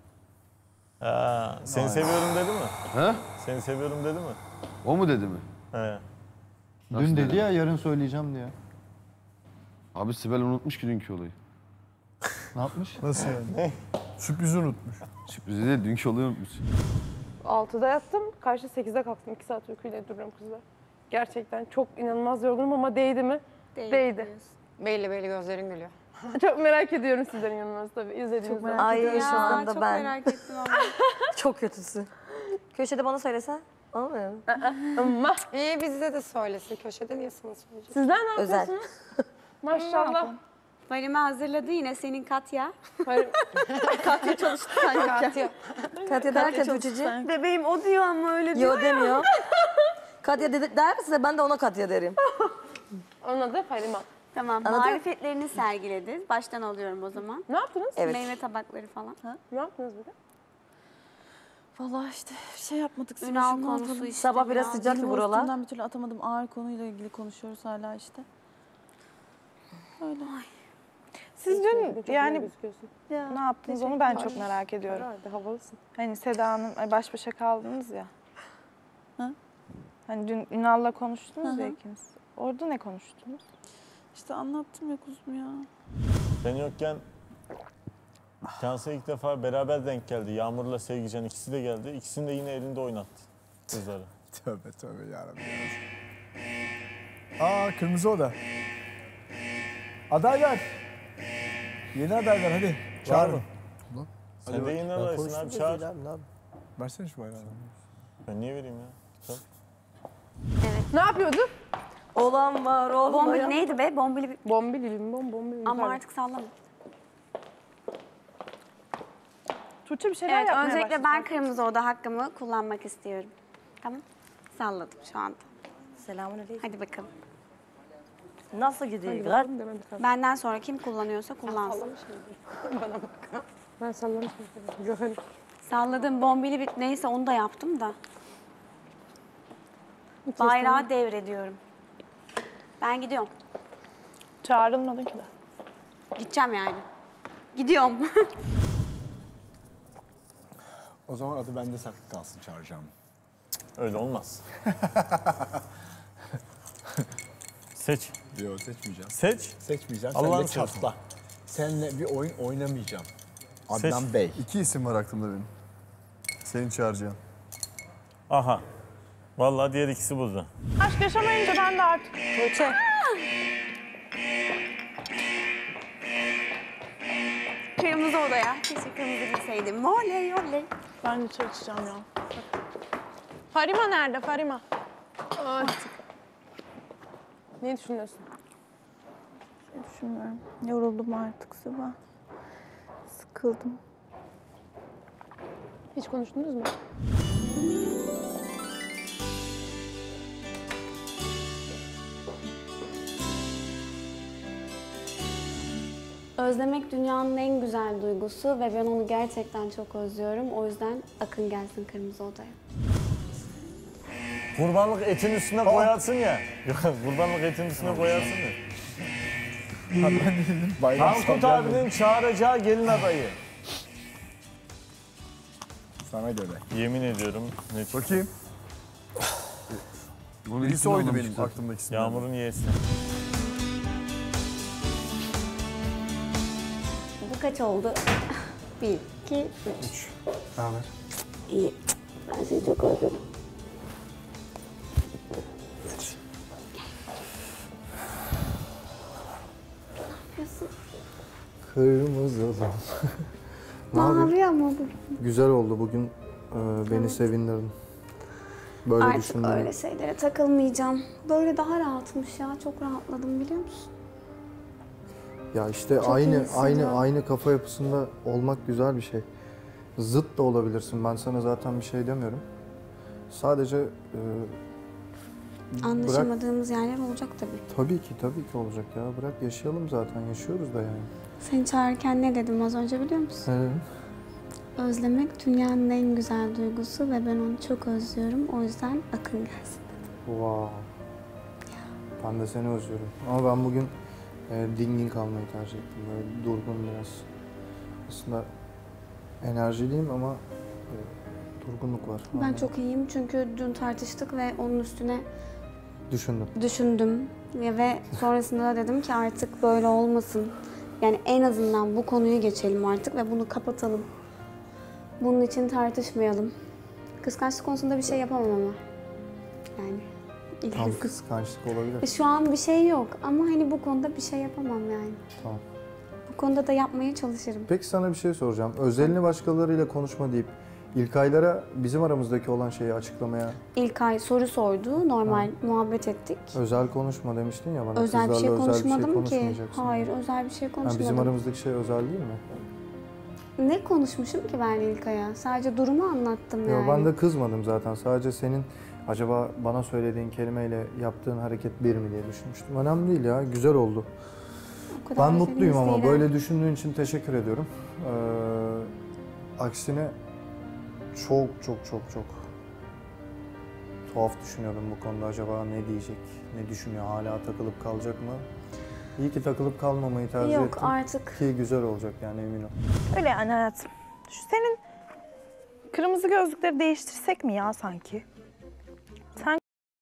Seni seviyorum dedi mi? He? Seni seviyorum dedi mi? O mu dedi mi? He. Dün dedi ya yarın söyleyeceğim diye. Abi Sibel unutmuş ki dünkü olayı. Ne yapmış? Nasıl yani? Ne? Sürprizi unutmuş. Sürprizi değil, dünkü olayı unutmuş. 6'da yattım, karşı 8'de kalktım. 2 saat uykuyla duruyorum kızlar. Gerçekten çok inanılmaz yorgunum ama değdi mi? Değdi. Belli belli gözlerin gülüyor. Çok merak ediyorum sizlerin yorumlarınızı tabii izlediğiniz zaman. Ay şu anda çok ben. merak ettim ama. Çok kötüsün. Köşede bana söylesen. Olmuyor mu? Ama İyi bizde de söylesin. Köşede niye sana söyleyecek? sizler ne Özel. yapıyorsunuz? Maşallah. Farime hazırladı yine senin Katya. Katya çalıştı sen Katya. Katya derken Tuğçe'ciğim. Bebeğim o diyor ama öyle diyor. Yo demiyor. Katya derse ben de ona Katya derim. Onun adı Farima. Tamam, Anladın? marifetlerini sergiledi. Baştan alıyorum o zaman. Ne yaptınız? Evet. Meyve tabakları falan. Ne yaptınız bugün? Vallahi işte şey yapmadık. Ünal Sibel'cim, ne konusu yapalım? işte. Sabah biraz biraz. sıcak Dilimi buralar. üstümden bir türlü atamadım. Ağır konuyla ilgili konuşuyoruz hala işte. Öyle. Siz dün Çok yani güzel gözüküyorsun. ne yaptınız onu ben çok merak ediyorum. Herhalde havalısın. Hani Seda Hanım baş başa kaldınız ya. Hı? Hani dün Ünal'la konuştunuz Hı ya hı. ikiniz. Orada ne konuştunuz? İşte anlattım ya kuzum ya. Ben yokken Cansu ilk defa beraber denk geldi. Yağmur'la Sevgican ikisi de geldi. İkisini de yine elinde oynattı kızları. Tövbe tövbe yarabbim. Kırmızı oda. Adaylar. Yeni adaylar hadi. Çağırın. Sen de yine adaysın abi çağır. Versene şu bayrağı. Ben niye vereyim ya? Sen. Ne yapıyordun? Olan var olmayan. Bombili neydi be? Bombili. Bombili bombili. Ama artık sallama. Tuğçe bir şeyler Evet, yapmaya öncelikle başladı. ben kırmızı oda hakkımı kullanmak istiyorum. Tamam. Salladım şu anda. Selamünaleyküm. Hadi bakalım. Nasıl gidiyor? Benden sonra kim kullanıyorsa kullansın. Bana bak. Ben sallamışım. Görelim. Salladım bombili bit neyse onu da yaptım da. Bayrağı devrediyorum. Ben gidiyorum. Çağrılmadın ki de. Gideceğim yani. Gidiyorum. O zaman adı bende saklı kalsın, çağıracağım. Öyle olmaz. Seç. Yok seçmeyeceğim. Seç. Seçmeyeceğim. Allah'ını Sen de seversen. çatla. Seninle bir oyun oynamayacağım. Seç. Adnan Bey. 2 isim var aklımda benim. Seni çağıracağım. Aha. Vallahi diğer ikisi buzdu. Aşk yaşamayınca ben de artık Tuğçe. Kırmızı odaya. Keşke kırmızı giyseydim. Oley oley. Ben de çalışacağım ya. Farima nerede Farima? Ne düşünüyorsun? Düşünmüyorum. Yoruldum artık Sıba. Sıkıldım. Hiç konuştunuz mu? Özlemek dünyanın en güzel duygusu ve ben onu gerçekten çok özlüyorum. O yüzden akın gelsin kırmızı odaya. Kurbanlık etin üstüne koyarsın ya. Kurbanlık etin üstüne koyarsın ya. Tankut abinin çağıracağı gelin adayı. Sana göre. Yemin ediyorum. Ne Bakayım. Birisi oydu benim aklımdaki isimler. Yağmur'un yeğesi. Bu kaç oldu? 1, 2, 3. Ne haber? İyi. Ben seni çok özledim. Kırmızı. Ne haber? Mavi ama bu. Güzel oldu bugün. Beni sevindirdin. Böyle Artık düşündüm. öyle şeylere takılmayacağım. Böyle daha rahatmış ya. Çok rahatladım biliyor musun? Ya işte Çok iyisin ya. aynı kafa yapısında olmak güzel bir şey. Zıt da olabilirsin. Ben sana zaten bir şey demiyorum. Sadece bırak. Anlaşamadığımız yerler olacak tabii. Tabii ki olacak ya. Bırak yaşayalım zaten. Yaşıyoruz da yani. Seni çağırırken ne dedim az önce biliyor musun? Evet. Özlemek dünyanın en güzel duygusu ve ben onu çok özlüyorum. O yüzden akın gelsin. Wow. Ben de seni özlüyorum. Ama ben bugün dingin kalmayı tercih ettim. Böyle durgun biraz. Aslında enerjiliyim ama durgunluk var. Ben çok iyiyim çünkü dün tartıştık ve onun üstüne düşündüm. Ve sonrasında da dedim ki artık böyle olmasın. Yani en azından bu konuyu geçelim artık ve bunu kapatalım. Bunun için tartışmayalım. Kıskançlık konusunda bir şey yapamam ama. Yani. Tam kıskançlık olabilir. Şu an bir şey yok ama hani bu konuda bir şey yapamam yani. Tamam. Bu konuda da yapmaya çalışırım. Peki sana bir şey soracağım. Özelini başkalarıyla konuşma deyip İlkaylara bizim aramızdaki olan şeyi açıklamaya... İlkay soru sordu, normal muhabbet ettik. Özel konuşma demiştin ya bana. Özel bir şey Kızlarla konuşmadım ki. konuşmayacaksın. Hayır, özel bir şey konuşmadım. Bizim aramızdaki şey özel değil mi? Ne konuşmuşum ki ben İlkay'a? Sadece durumu anlattım yani. Ben de kızmadım zaten. Sadece senin acaba bana söylediğin kelimeyle yaptığın hareket bir mi diye düşünmüştüm. Önemli değil ya, güzel oldu. Ben mutluyum ama değilim. böyle düşündüğün için teşekkür ediyorum. Aksine çok tuhaf düşünüyordum bu konuda. Acaba ne diyecek, ne düşünüyor, hala takılıp kalacak mı? İyi ki takılıp kalmamayı tercih Yok, ettim. artık. Ki güzel olacak yani, emin ol. Öyle yani hayatım. Şu senin kırmızı gözlükleri değiştirsek mi ya sanki? Sen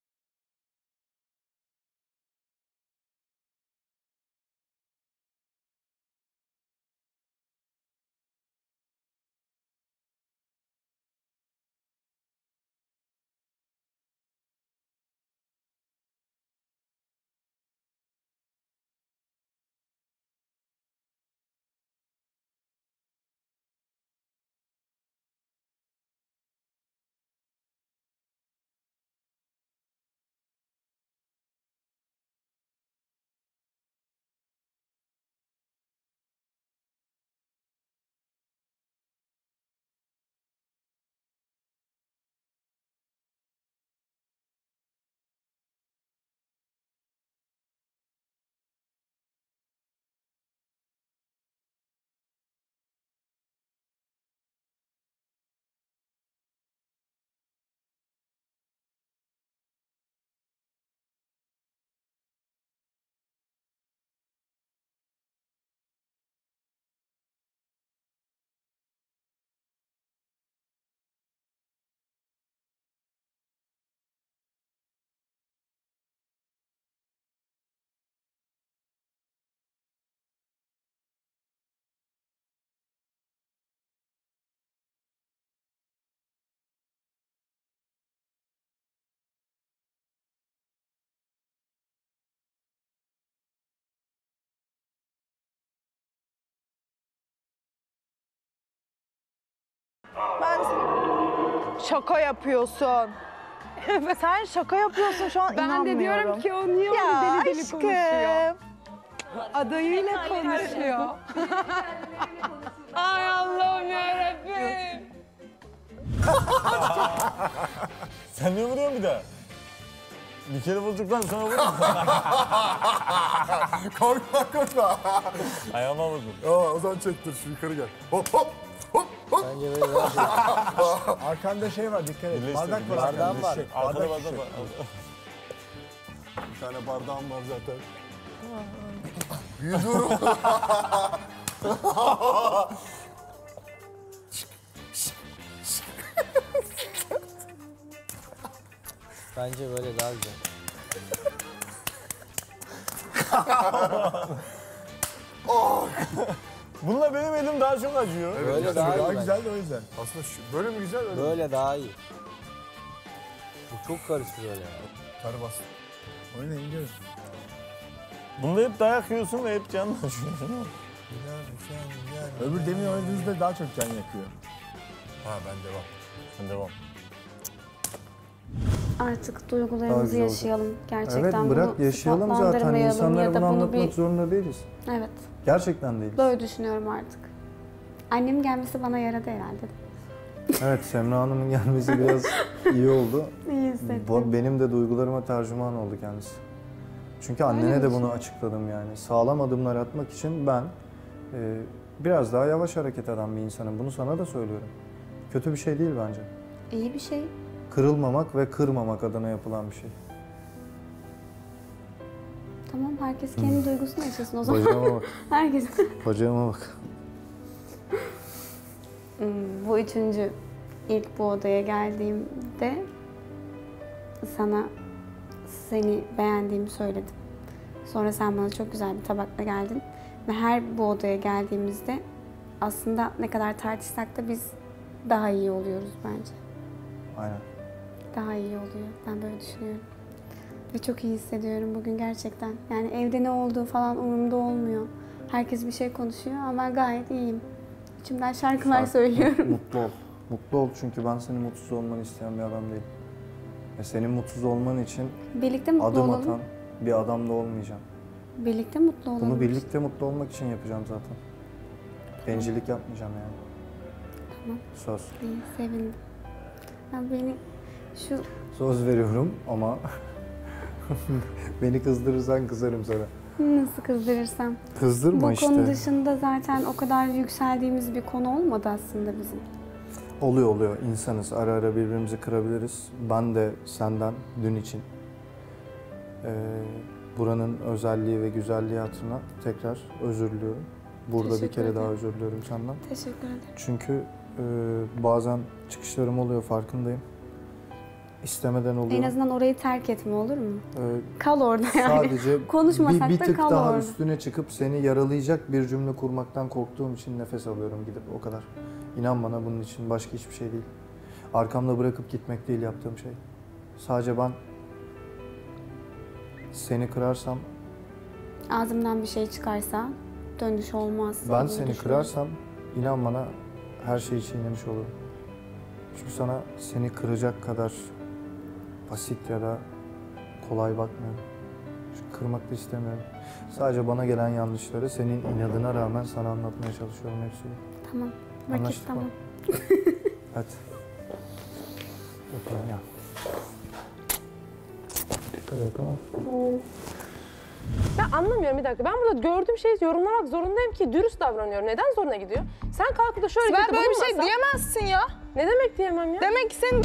ben şaka yapıyorsun. Sen şaka yapıyorsun şu an, Ben inanmıyorum. de diyorum ki o niye öyle Ya deli deli aşkım. konuşuyor? Adayıyla konuşuyor. Ay Allah'ım yarabbim. Sen niye vuruyorsun bir daha? Bir kere vurduktan sonra vurma. korkma. Ayağıma vurdun. O zaman çektir, şu yukarı gel. Hop hop. Bence böyle daha şey. Arkanda şey var, dikkat et. Birleştir, Bardak var. birleştir. Bardağım var. Arkada Bardak bardak şişe. var. Bir tane bardağım var zaten. Büyüdüm. Bence böyle daha güzel. Bununla benim elim daha çok acıyor. Evet, Böyle yani daha iyi daha bence. güzel de o yüzden. Aslında böyle mi güzel, öyle mi? Böyle daha iyi. Bu çok karıştı böyle ya. Sarı bastım. Oynayın, gidiyoruz. Bunda hep dayak yiyorsun ve hep canın acıyor. Öbür demin oynadığınızda daha çok can yakıyor. Ha, ben devam. Sen devam. Artık Daha duygularımızı güzel olacak. yaşayalım. Gerçekten Evet, bırak bunu yaşayalım zaten. sıfatlandırmayalım İnsanlara ya da bunu bunu anlatmak bir... zorunda değiliz. Evet. Gerçekten değiliz. Böyle düşünüyorum artık. Annemin gelmesi bana yaradı herhalde. Evet, Semra Hanım'ın gelmesi biraz iyi oldu. İyi hissettim. Benim de duygularıma tercüman oldu kendisi. Çünkü annene de bunu açıkladım yani. Sağlam adımlar atmak için ben biraz daha yavaş hareket eden bir insanım. Bunu sana da söylüyorum. Kötü bir şey değil bence. İyi bir şey. Kırılmamak ve kırmamak adına yapılan bir şey. Tamam, herkes kendi duygusunu yaşasın o zaman. Bacağıma bak. Herkes. Bacağıma bak. Bu üçüncü ilk bu odaya geldiğimde sana seni beğendiğimi söyledim. Sonra sen bana çok güzel bir tabakla geldin. Ve her bu odaya geldiğimizde aslında ne kadar tartışsak da biz daha iyi oluyoruz bence. Aynen. Daha iyi oluyor. Ben böyle düşünüyorum. Ve çok iyi hissediyorum bugün gerçekten. Yani evde ne olduğu falan umurumda olmuyor. Herkes bir şey konuşuyor ama ben gayet iyiyim. İçimden şarkılar söylüyorum. Mutlu ol. Mutlu ol çünkü ben senin mutsuz olmanı isteyen bir adam değilim. Ve senin mutsuz olman için Birlikte mutlu adım olalım. atan bir adam da olmayacağım. Birlikte mutlu olalım. Bunu birlikte mutlu olmak için yapacağım zaten. Bencillik yapmayacağım yani. Tamam. Söz. İyi, sevindim. Ya beni şu Söz veriyorum ama beni kızdırırsan kızarım sana. nasıl kızdırırsam. Kızdırma Bu işte. konu dışında zaten o kadar yükseldiğimiz bir konu olmadı aslında bizim. Oluyor. İnsanız. Ara ara birbirimizi kırabiliriz. Ben de senden dün için buranın özelliği ve güzelliği hatırına tekrar özür diliyorum. Burada bir Teşekkür kere ederim. daha özür diliyorum senden. Teşekkür ederim. Çünkü bazen çıkışlarım oluyor, farkındayım. İstemeden oluyor. En azından orayı terk etme, olur mu? Ee, Kal orada yani. Sadece Konuşmasak bir da tık kal daha orada. üstüne çıkıp seni yaralayacak bir cümle kurmaktan korktuğum için nefes alıyorum gidip, o kadar. İnan bana, bunun için başka hiçbir şey değil. Arkamda bırakıp gitmek değil yaptığım şey. Sadece ben seni kırarsam, Ağzımdan bir şey çıkarsa dönüş olmaz. ben diye seni düşünüyorum. kırarsam inan bana her şeyi çiğnemiş olurum. Çünkü sana seni kıracak kadar basit ya da kolay bakmıyorum. Çünkü kırmak da istemiyorum. Sadece bana gelen yanlışları senin inadına rağmen sana anlatmaya çalışıyorum hepsini. Tamam. Vakit Anlaştık mı? tamam. Hadi. Öpeyim ya. Ben anlamıyorum, bir dakika. Ben burada gördüğüm şeyi yorumlamak zorundayım ki dürüst davranıyorum. Neden zoruna gidiyor? Sen kalkıp da şöyle Ben böyle bir şey diyemezsin ya. Ne demek diyemem ya? Demek ki senin...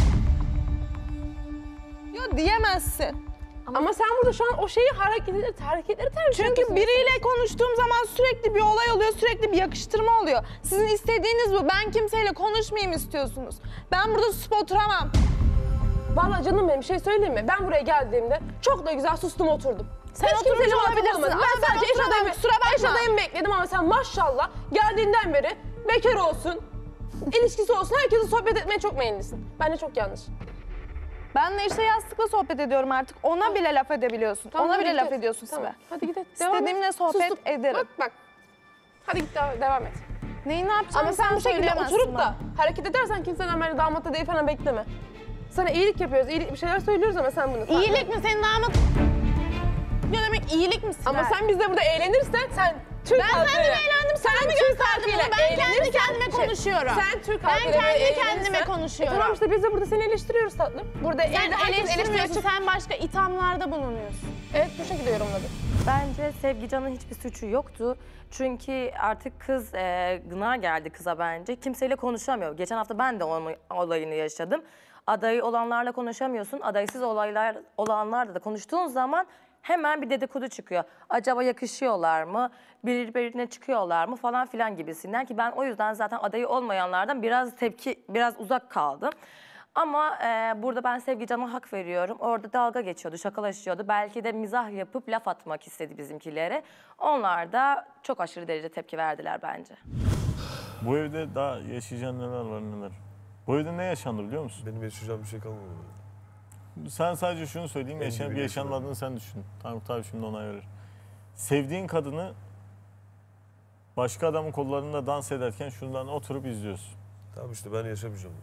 Yo, diyemezsin. Ama sen burada şu an o şeyi hareketleri tercih Çünkü biriyle konuştuğum zaman sürekli bir olay oluyor, sürekli bir yakıştırma oluyor. Sizin istediğiniz bu. Ben kimseyle konuşmayayım istiyorsunuz. Ben burada susup oturamam. Vallahi canım benim, bir şey söyleyeyim mi? Ben buraya geldiğimde çok da güzel sustum oturdum. Sen Hiç kimseyle oturunca muhatap olabilirsin olmadım. ama Ben ben sadece eş oturamam, adayımı, kusura bakma. eş adayımı bekledim ama sen maşallah geldiğinden beri bekar olsun, ilişkisi olsun, herkese sohbet etmeye çok meyillisin. Bence çok yanlış. Benle işte yastıkla sohbet ediyorum artık. Ona bile laf edebiliyorsun. Tamam, Ona hadi bile git laf et. ediyorsun Tamam, Sibel. hadi git et. Devam et. İstediğimle sohbet ederim. Bak. Hadi git devam et. Neyi ne yapacağımı Ama sen bu şekilde söyleyemezsin oturup da bana. hareket edersen kimseden beni damatta değil falan bekleme. Sana iyilik yapıyoruz, iyilik bir şeyler söylüyoruz ama sen bunu... İyilik mi? Senin damat... Ne demek iyilik mi Sibel? Ama sen bizde burada eğlenirsen sen Türk Ben halkıyla... seninle eğlendim, sana mı gösterdim bunu? Ben kendi kendime konuşuyorum. Sen Türk Ben halkıyla kendi eğlenirsen- kendime konuşuyorum. Tamam işte biz de burada seni eleştiriyoruz tatlım. Burada Sen evde herkes eleştirmiyorsun, eleştiriyor. sen başka ithamlarda bulunuyorsun. Evet, bu şekilde yorumladım. Bence Sevgican'ın hiçbir suçu yoktu. Çünkü artık kız gına geldi kıza bence. Kimseyle konuşamıyor. Geçen hafta ben de onun olayını yaşadım. Adayı olanlarla konuşamıyorsun. Adaysız olanlarla da konuştuğun zaman hemen bir dedikodu çıkıyor. Acaba yakışıyorlar mı? Birbirine çıkıyorlar mı falan filan gibisinden ki ben o yüzden zaten adayı olmayanlardan biraz uzak kaldım. Ama burada ben Sevgican'a hak veriyorum. Orada dalga geçiyordu, şakalaşıyordu. Belki de mizah yapıp laf atmak istedi bizimkilere. Onlar da çok aşırı derece tepki verdiler bence. Bu evde daha yaşayacağın neler var neler. Bu evde ne yaşandı biliyor musun? Benim yaşayacağım bir şey kalmadı. Sen sadece şunu söyleyeyim, Benim yaşanıp gibi yaşanmadığını sen düşün. Tankut abi şimdi onay verir. Sevdiğin kadını başka adamın kollarında dans ederken şundan oturup izliyorsun. Tamam işte ben yaşamayacağım.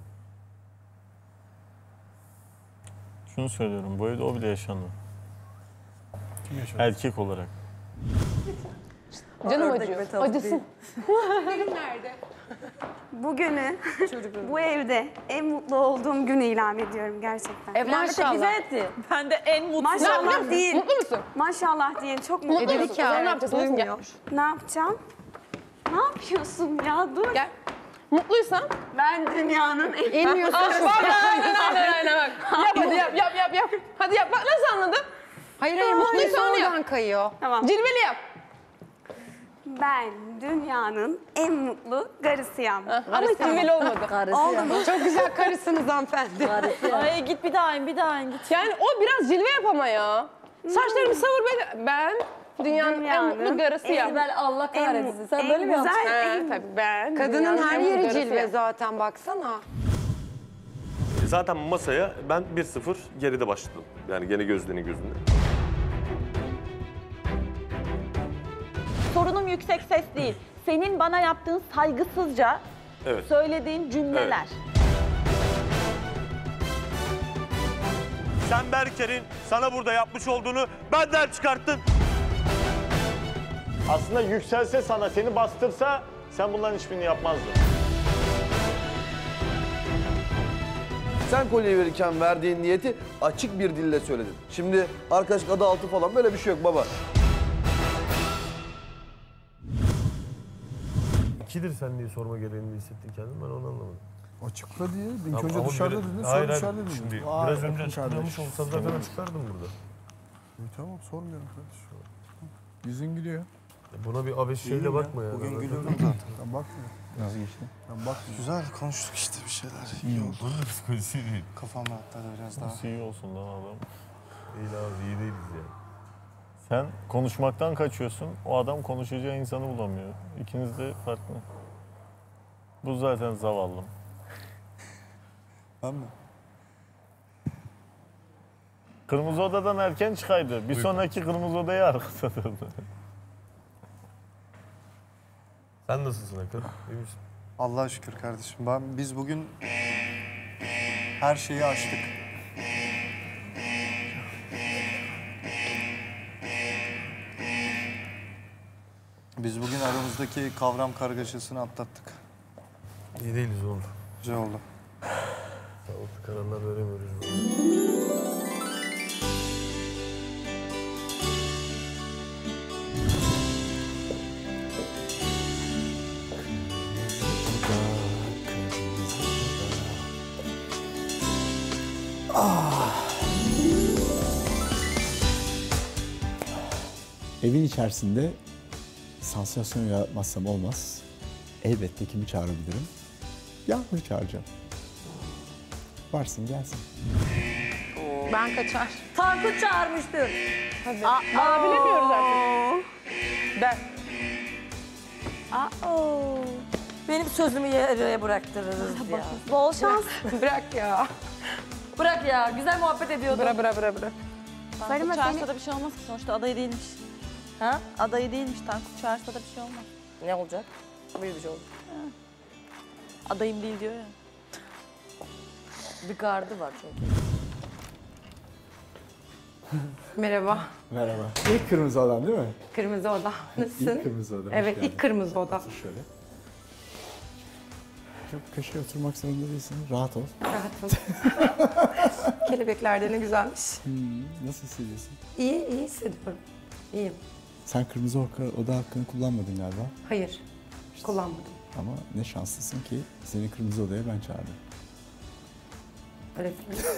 Şunu söylüyorum, bu evde o bile yaşandı. Kim yaşadı? Erkek olarak. Canım Ördek acıyor. ve tavuk Acısın. Nerede? Bugünü bu evde en mutlu olduğum günü ilan ediyorum gerçekten. Evlenme teklif etti. Ben de en mutlu. Maşallah değil. Mutlu musun? Maşallah diye çok mutlu. Dedik ya. Ne yapacağız? Uyumuyor. Ne yapacağım? Ne yapıyorsun ya? Dur. Gel. Mutluysan Ben dünyanın en... inmiyorsun. Aynen bak. Yap hadi yap. Hadi yap. Bak nasıl anladın? Hayır mutluysa oradan kayıyor. Tamam. Cilveli yap. Ben dünyanın en mutlu karısıyım. Ama cilveli olmadı. Oldu mu? Çok güzel karısınız hanımefendi. Ay git bir daha in, bir daha in git. Yani o biraz cilve yap ama ya. Saçlarımı savur ben dünyanın en mutlu karısıyım. Sibel Allah kahretsin. Sen böyle mi yaptın? Tabii ben. Kadının dünyanın her en mutlu yeri karısıyım. cilve zaten baksana. Zaten masaya ben 1-0 geride başladım. Yani gene Gözde'nin gözünde. Sorunum yüksek ses değil. Senin bana yaptığın saygısızca Evet. söylediğin cümleler. Sen Berker'in sana burada yapmış olduğunu benden çıkarttın. Aslında yükselse sana, seni bastırsa sen bunların hiçbirini yapmazdın. Sen kolyeyi verirken verdiğin niyeti açık bir dille söyledin. Şimdi arkadaşlık adı altı falan böyle bir şey yok baba. İkidir sen diye sorma gereğini hissettin kendin, ben onu anlamadım. Açıkla diye. İlk Ama- önce ama dışarıda biraz- dedin, Hayır, sonra hayır. dışarıda dedin. Şimdi Vay, biraz önce bakın açıklamış kardeş. olsam zaten açıklardım burada. Tamam, sormuyorum kardeş. Yüzün gülüyor. Buna bir abeş şeyle bakma ya. Bugün gülüyorum zaten. Ben bakmıyorum. Nasıl geçti? Ben bakmıyorum. Güzel konuştuk işte bir şeyler. İyi oldu. Bunun psikolojisi değil. Kafam rahatladı biraz daha. Nasıl iyi olsun lan adam? Değil abi, iyi değiliz yani. Sen konuşmaktan kaçıyorsun, o adam konuşacağı insanı bulamıyor. İkiniz de farklı. Bu zaten zavallım. Ben mi? Kırmızı Oda'dan erken çıkaydı. Bir sonraki Kırmızı Oda'yı arkasında. Sen nasılsın Akın? İyi misin? Allah'a şükür kardeşim. Biz bugün her şeyi aştık. Biz bugün aramızdaki kavram kargaşasını atlattık. İyi değiliz oğlum. Güzel oldu. Sağlıklı kararlar veremiyoruz. Evin içerisinde sansasyon yaratmazsam olmaz. Elbette kimi çağırabilirim? Yağmur'u çağıracağım. Varsın gelsin. Ben kaçar. Tankut çağırmıştır. Hadi. Aa, bilemiyoruz artık. Ben. Benim sözümü yarıya bıraktırırız ya. Bol şans. Bırak ya. Bırak ya, güzel muhabbet ediyorduk. Bıra. Tankut çağırsa da bir şey olmaz ki, sonuçta adayı değilmiş. Ha? Adayı değilmiş, Tankut çağırsa da bir şey olmaz. Ne olacak? Böyle bir şey oldu. Adayım değil diyor ya. Bir gardı var çünkü. Merhaba. Merhaba. İlk kırmızı adam değil mi? Kırmızı Oda. Nasılsın? İlk kırmızı adam. Evet, ilk Kırmızı Oda. Şöyle. Çok köşeye oturmak zorunda değilsin. Rahat ol. Rahatım. Kelebekler de ne güzelmiş. Nasıl hissediyorsun? İyi hissediyorum. İyiyim. Sen kırmızı oda hakkını kullanmadın galiba. Hayır, kullanmadım. Ama ne şanslısın ki seni kırmızı odaya ben çağırdım. Öyle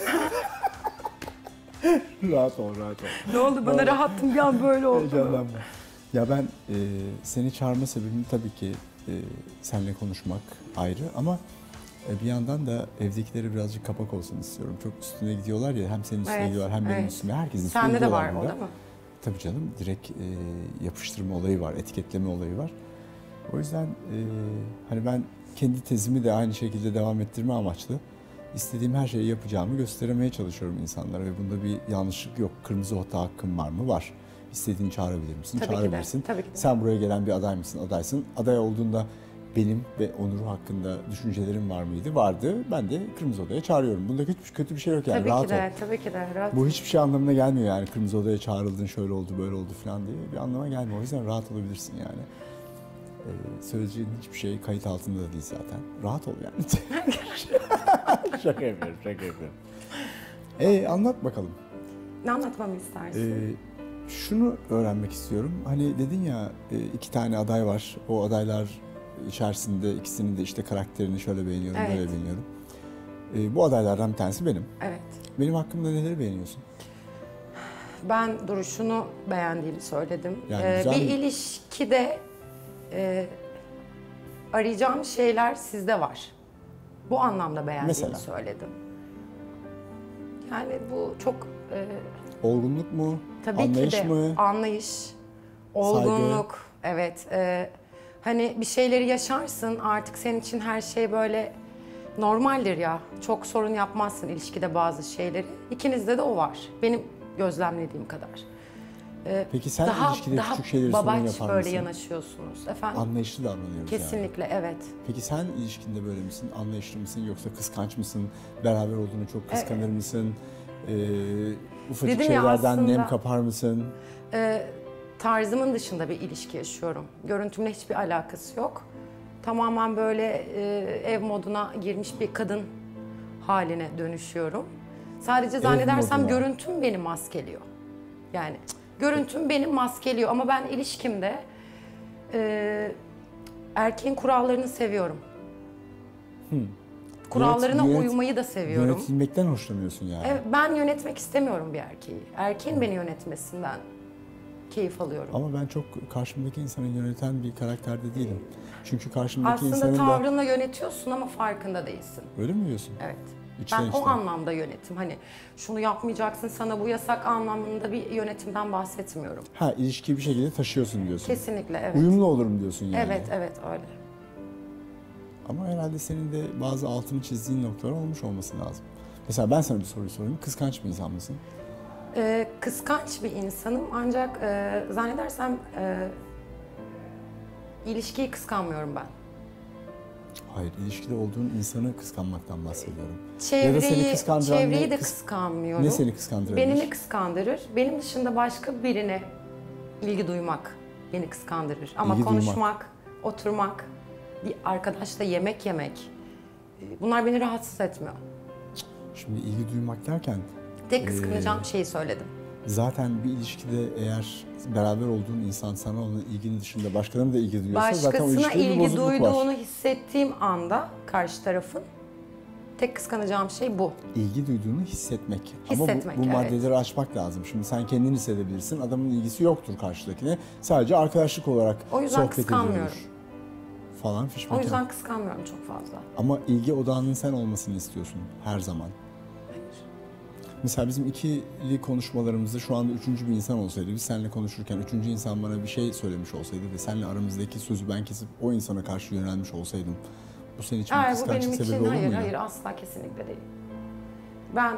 Rahat ol, rahat ol. Ne oldu bana rahattım bir an böyle oldu. Heyecanlanma. Ya ben seni çağırma sebebim tabii ki seninle konuşmak ayrı ama bir yandan da evdekileri birazcık kapak olsun istiyorum. Çok üstüne gidiyorlar ya, hem senin üstüne Evet, gidiyorlar hem benim evet. üstüme, herkesin üstüne Sende de gidiyorlar var o burada. değil mi? Tabii canım, direkt yapıştırma olayı var, etiketleme olayı var. O yüzden hani ben kendi tezimi de aynı şekilde devam ettirme amaçlı istediğim her şeyi yapacağımı göstermeye çalışıyorum insanlara ve bunda bir yanlışlık yok. Kırmızı oda hakkım var mı? Var. İstediğini çağırabilir misin? Tabii ki de, Çağırabilirsin. tabii ki de. Sen buraya gelen bir aday mısın? Adaysın. Aday olduğunda benim ve Onur hakkında düşüncelerim var mıydı? Vardı. Ben de Kırmızı Oda'ya çağırıyorum. Bunda hiç kötü bir şey yok yani. Tabii Rahat ki de, ol. tabii ki de. Rahat. Bu hiçbir şey anlamına gelmiyor yani. Kırmızı Oda'ya çağrıldın, şöyle oldu, böyle oldu falan diye bir anlama gelmiyor. O yüzden rahat olabilirsin yani. Söyleyeceğin hiçbir şey kayıt altında da değil zaten. Rahat ol yani. Şaka yapıyorum, şaka yapıyorum. Anlat bakalım. Ne anlatmamı istersin? Şunu öğrenmek istiyorum. Hani dedin ya 2 tane aday var. O adaylar içerisinde ikisinin de işte karakterini şöyle beğeniyorum, Evet. böyle beğeniyorum. Bu adaylardan bir tanesi benim. Evet. Benim hakkımda neleri beğeniyorsun? Ben duruşunu beğendiğimi söyledim. Yani güzel bir mi? ilişkide arayacağım şeyler sizde var. Bu anlamda beğendiğimi Mesela? söyledim. Yani bu çok Olgunluk mu? tabii Anlayış ki de mı? anlayış, olgunluk. Evet. Hani bir şeyleri yaşarsın artık senin için her şey böyle normaldir ya. Çok sorun yapmazsın ilişkide bazı şeyleri. İkinizde de o var. Benim gözlemlediğim kadar. Peki sen ilişkide küçük şeyleri sorun babaç yapar böyle mısın? yanaşıyorsunuz efendim. Anlayışlı davranıyoruz yani. Kesinlikle evet. Peki sen ilişkinde böyle misin? Anlayışlı mısın yoksa kıskanç mısın? Beraber olduğunu çok kıskanır mısın? Ufacık Dedim ya şeylerden aslında- nem kapar mısın? Tarzımın dışında bir ilişki yaşıyorum. Görüntümle hiçbir alakası yok. Tamamen böyle ev moduna girmiş bir kadın haline dönüşüyorum. Sadece zannedersem moduna. görüntüm beni maskeliyor. Yani görüntüm beni maskeliyor ama ben ilişkimde erkeğin kurallarını seviyorum. Kurallarına uymayı da seviyorum. Yönetilmekten hoşlanıyorsun yani. Evet, ben yönetmek istemiyorum bir erkeği. Erkeğin beni yönetmesinden keyif alıyorum. Ama ben çok karşımdaki insanı yöneten bir karakterde değilim. Çünkü karşımdaki Aslında insanın da... tavrınla yönetiyorsun ama farkında değilsin. Öyle mi diyorsun? Evet. İçten Ben içten. o anlamda yönetim. Hani şunu yapmayacaksın, sana bu yasak anlamında bir yönetimden bahsetmiyorum. Ha, ilişkiyi bir şekilde taşıyorsun diyorsun. Kesinlikle evet. Uyumlu olurum diyorsun yani. Evet, evet öyle. Ama herhalde senin de bazı altını çizdiğin noktalar olmuş olması lazım. Mesela ben sana bir soru sorayım. Kıskanç bir insan mısın? Kıskanç bir insanım ancak zannedersem ilişkiyi kıskanmıyorum ben. Hayır, ilişkide olduğun insanı kıskanmaktan bahsediyorum. Ya da seni Çevreyi, kıskandıran çevreyi de kıs- kıskanmıyorum. Ne seni kıskandırabilir? Beni ne kıskandırır? Benim dışında başka birine ilgi duymak beni kıskandırır. Ama İlgi konuşmak, duymak. oturmak, bir arkadaşla yemek yemek bunlar beni rahatsız etmiyor. Şimdi ilgi duymak derken... Tek kıskanacağım şeyi söyledim. Zaten bir ilişkide eğer beraber olduğun insan sana olan ilginin dışında başkalarına da ilgi duyuyorsa zaten o Başkasına ilişkide bir ilgi bozukluk duyduğunu var. hissettiğim anda karşı tarafın tek kıskanacağım şey bu. İlgi duyduğunu hissetmek. Hissetmek, Ama bu evet. maddeleri açmak lazım. Şimdi sen kendin hissedebilirsin. Adamın ilgisi yoktur karşıdakine. Sadece arkadaşlık olarak O yüzden sohbet kıskanmıyorum. ediyordur. Falan fişmek. O yüzden kıskanmıyorum çok fazla. Ama ilgi odağının sen olmasını istiyorsun her zaman. Mesela bizim ikili konuşmalarımızda şu anda üçüncü bir insan olsaydı, biz seninle konuşurken üçüncü insan bana bir şey söylemiş olsaydı ve seninle aramızdaki sözü ben kesip o insana karşı yönelmiş olsaydım, bu senin için bir Hayır bu benim kıskançlık sebebi için olur muydu? hayır asla kesinlikle değil. Ben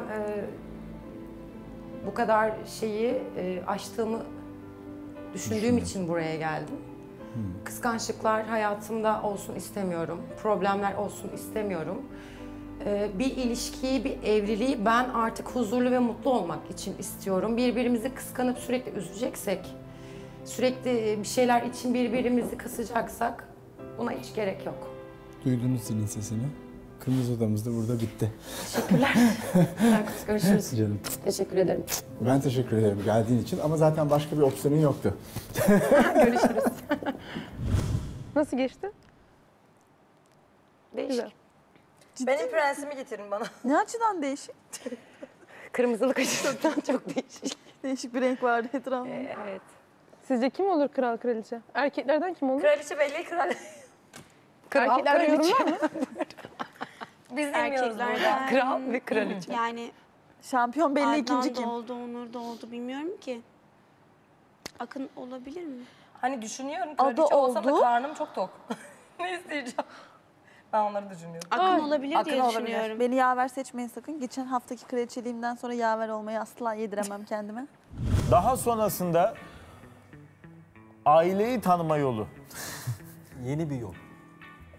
bu kadar şeyi aştığımı düşündüğüm için buraya geldim. Kıskançlıklar hayatımda olsun istemiyorum. Problemler olsun istemiyorum. Bir ilişkiyi, bir evliliği ben artık huzurlu ve mutlu olmak için istiyorum. Birbirimizi kıskanıp sürekli üzeceksek, sürekli bir şeyler için birbirimizi kısacaksak buna hiç gerek yok. Duydunuz zilin sesini. Kırmızı odamız da burada bitti. Teşekkürler. Görüşürüz. Canım. Teşekkür ederim. Ben teşekkür ederim geldiğin için ama zaten başka bir opsiyonun yoktu. Görüşürüz. Nasıl geçti? Değişik. Benim prensimi getirin bana. Ne açıdan değişik? Kırmızılık açısından çok değişik. Değişik bir renk vardı etrafında. Evet. Sizce kim olur kral kraliçe? Erkeklerden kim olur? Kraliçe belli kral. Erkeklerde yorum var mı? Biz bilmiyoruz burada. Kral ve kraliçe. Yani Şampiyon belli, ikinci Adnan kim? da oldu, Onur da oldu bilmiyorum ki. Akın olabilir mi? Hani düşünüyorum Adı kraliçe olsam da oldu. karnım çok tok. Ne isteyeceğim? Ben onları düşünüyorum. Akın olabilir Akın diye olabilir. düşünüyorum. Beni yaver seçmeyin sakın. Geçen haftaki kraliçeliğimden sonra yaver olmayı asla yediremem kendime. Daha sonrasında aileyi tanıma yolu. Yeni bir yol.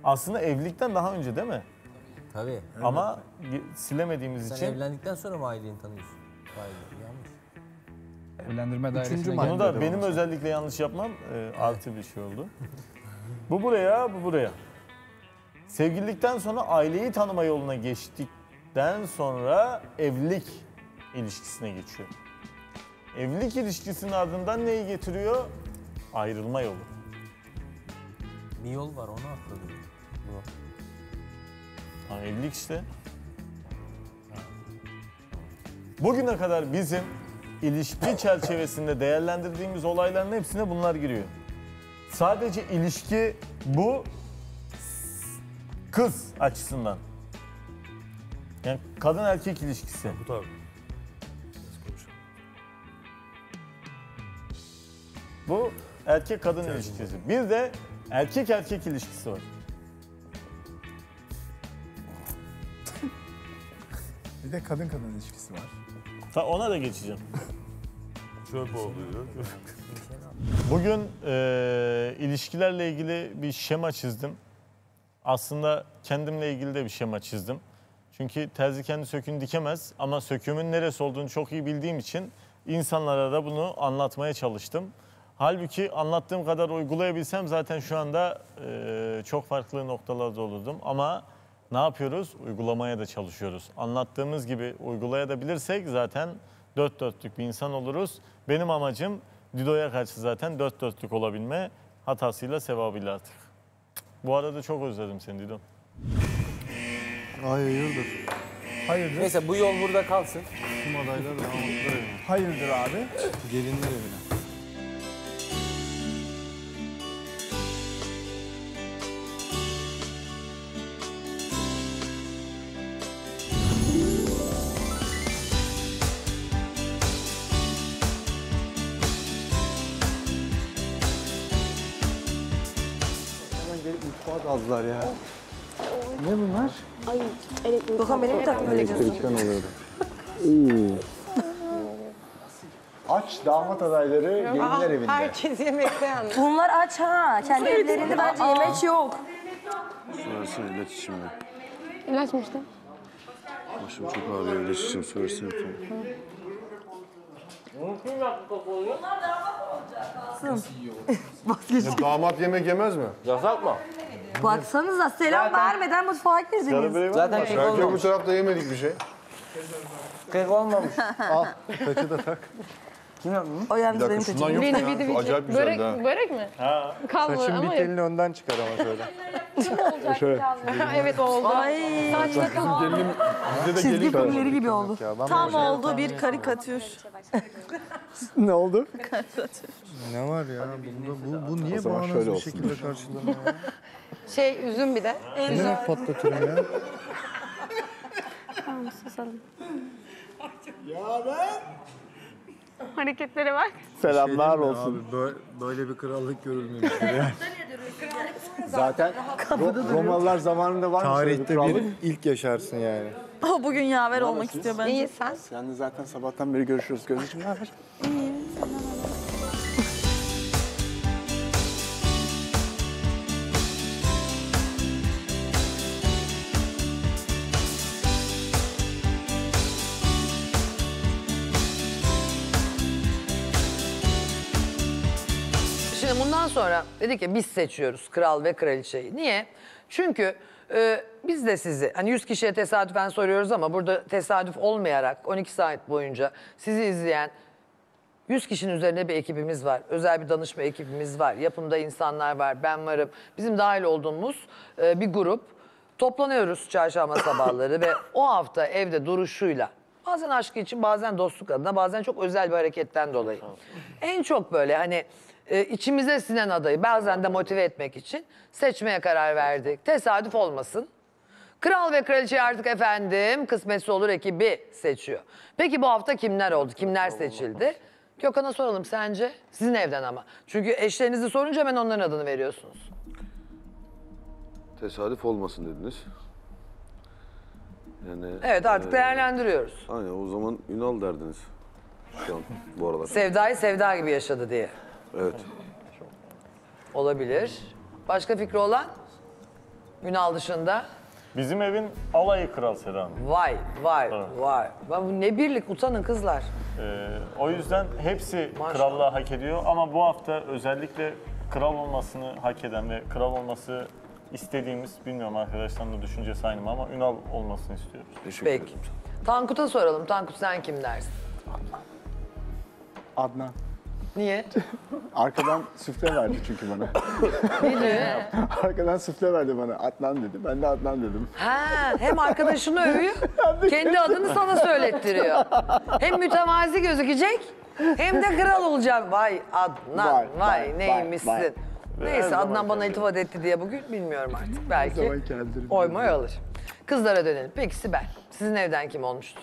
Aslında evlilikten daha önce değil mi? Tabii. Ama silemediğimiz Sen için. evlendikten sonra mı aileyi tanıyorsun? Vay be, yanlış. Evlendirme dairesine Bunu da benim özellikle yanlış yapmam artı bir şey oldu. Bu buraya, bu buraya. Sevgililikten sonra aileyi tanıma yoluna geçtikten sonra evlilik ilişkisine geçiyor. Evlilik ilişkisinin ardından neyi getiriyor? Ayrılma yolu. Bir yol var, onu atladım. Ha, evlilik işte. Bugüne kadar bizim ilişki çerçevesinde değerlendirdiğimiz olayların hepsine bunlar giriyor. Sadece ilişki bu kız açısından. Yani kadın erkek ilişkisi. Bu tabii. Bu erkek kadın ilişkisi. Bir de erkek erkek ilişkisi var. Bir de kadın kadın ilişkisi var. Ona da geçeceğim. Çöp oluyor. Bugün ilişkilerle ilgili bir şema çizdim. Aslında kendimle ilgili de bir şema çizdim. Çünkü terzi kendi söküğünü dikemez ama söküğümün neresi olduğunu çok iyi bildiğim için insanlara da bunu anlatmaya çalıştım. Halbuki anlattığım kadar uygulayabilsem zaten şu anda çok farklı noktalarda olurdum. Ama ne yapıyoruz? Uygulamaya da çalışıyoruz. Anlattığımız gibi uygulayabilirsek zaten dört dörtlük bir insan oluruz. Benim amacım Dido'ya karşı zaten dört dörtlük olabilme, hatasıyla sevabıyla artık. Bu arada çok özledim seni Dido. Hayırdır? Hayırdır? Neyse bu yol burada kalsın. Tüm adaylar damatlar evine. Hayırdır abi? Gelinler evine. Mutfağa daldılar ya. Ne bunlar? Ay elektrik. Gökhan benim mi takım öyle diyorsun? Elektrikten oluyordu. Aç damat adayları gelinler evinde. Herkes yemekte yalnız. Bunlar aç ha. Kendi evlerinde bence yemek yok. Su versene ilaç içeyim ben. İlaç mı işte? Başım çok ağrıyor ilaç içeyim. Su versene. Ya damat yemek yemez mi? Yasak mı? Baksanıza selam vermeden mutfağa girdiniz. Zaten kek Belki bu olmamış. tarafta yemedik bir şey. Kek olmamış. Al, taçı da tak. Kim yapmış? O yalnız Bir benim dakika kaçım. şundan yok mu ya? Acayip güzeldi ha. Börek mi? Ha. Kalmadı Saçın ama bir telini önden çıkar ama şöyle. Şöyle. evet oldu. Ay. Saçta kaldı. Gelin, bizde de Çizgi gelin filmleri gibi oldu. Ya ben Tam böyle- oldu bir karikatür. Ne oldu? Ne var ya? Bu niye zaman bağnaz şöyle bir olsun. şekilde karşılanıyor ya? Şey üzüm bir de. Ne demek patlatırım ya? Tamam susalım. Ya ben? Hareketlere bak. Selamlar Şey değil mi olsun. Abi, böyle bir krallık görülmemiştir ya. Zaten Romalılar zamanında var mı? Tarihte bir ilk yaşarsın yani. O bugün yaver olmak istiyor bence. İyi sen. Sen de zaten sabahtan beri görüşürüz. Gözcüğüm ne haber? Şimdi bundan sonra dedik ki biz seçiyoruz kral ve kraliçeyi. Niye? Çünkü biz de sizi hani 100 kişiye tesadüfen soruyoruz ama burada tesadüf olmayarak 12 saat boyunca sizi izleyen 100 kişinin üzerinde bir ekibimiz var. Özel bir danışma ekibimiz var. Yapımda insanlar var. Ben varım. Bizim dahil olduğumuz bir grup. Toplanıyoruz çarşamba sabahları ve o hafta evde duruşuyla bazen aşkı için, bazen dostluk adına, bazen çok özel bir hareketten dolayı. En çok böyle hani içimize sinen adayı bazen de motive etmek için seçmeye karar verdik. Tesadüf olmasın. Kral ve kraliçeyi artık efendim kısmetse olur ekibi seçiyor. Peki bu hafta kimler oldu? Kimler seçildi? Gökhan'a soralım sence? Sizin evden ama. Çünkü eşlerinizi sorunca hemen onların adını veriyorsunuz. Tesadüf olmasın dediniz. Yani, Evet artık değerlendiriyoruz. Aynen o zaman Ünal derdiniz. Şu an bu aralar. Sevda'yı sevda gibi yaşadı diye. Evet. Olabilir. Başka fikri olan? Ünal dışında. Bizim evin alayı Kral Seda Hanım. Vay. Bu ne birlik, utanın kızlar. O yüzden hepsi krallığı hak ediyor ama bu hafta özellikle kral olmasını hak eden ve kral olması istediğimiz, bilmiyorum arkadaşlarımın da düşüncesi aynı mı ama Ünal olmasını istiyoruz. Peki. Tankut'a soralım. Tankut sen kim dersin? Adnan. Niye? Arkadan süfle verdi çünkü bana. Ne? Arkadan süfle verdi bana. Adnan dedi. Ben de Adnan dedim. Hem arkadaşını övüyor, kendi adını sana söylettiriyor. Hem mütevazi gözükecek, hem de kral olacağım. Vay Adnan, vay neymişsin. vay. Neyse Adnan bana iltifat etti diye bugün bilmiyorum artık. Belki oy moy alır. Kızlara dönelim. Peki Sibel, sizin evden kim olmuştur?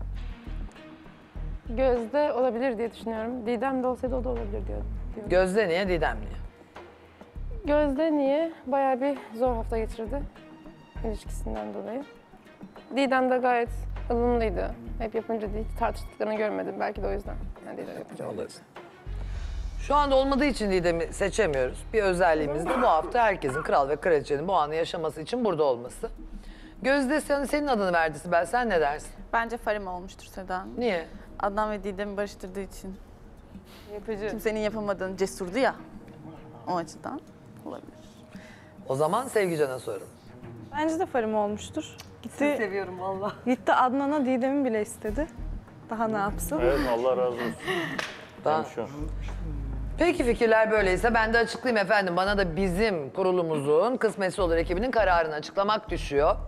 Gözde olabilir diye düşünüyorum. Didem de olsaydı o da olabilir diyorum. Gözde niye, Didem niye? Gözde niye? Bayağı bir zor hafta geçirdi ilişkisinden dolayı. Didem de gayet ılımlıydı. Hep yapınca hiç tartıştıklarını görmedim. Belki de o yüzden. Yani Didem yapınca oldu. Şu anda olmadığı için Didem'i seçemiyoruz. Bir özelliğimiz de bu hafta herkesin, kral ve kraliçenin bu anı yaşaması için burada olması. Gözde senin adını verdi Sibel, sen ne dersin? Bence Farima olmuştur Seda Hanım. Niye? Adnan ve Didem'i barıştırdığı için. Yapıcı. Kimsenin yapamadığını cesurdu ya. O açıdan olabilir. O zaman Sevgican'a sorun. Bence de Farima olmuştur. Gitti, seviyorum valla. gitti Adnan'a Didem'i bile istedi. Daha ne yapsın? Evet, Allah razı olsun. Konuşuyor. Peki fikirler böyleyse ben de açıklayayım efendim. Bana da bizim kurulumuzun Kısmetse Olur ekibinin kararını açıklamak düşüyor.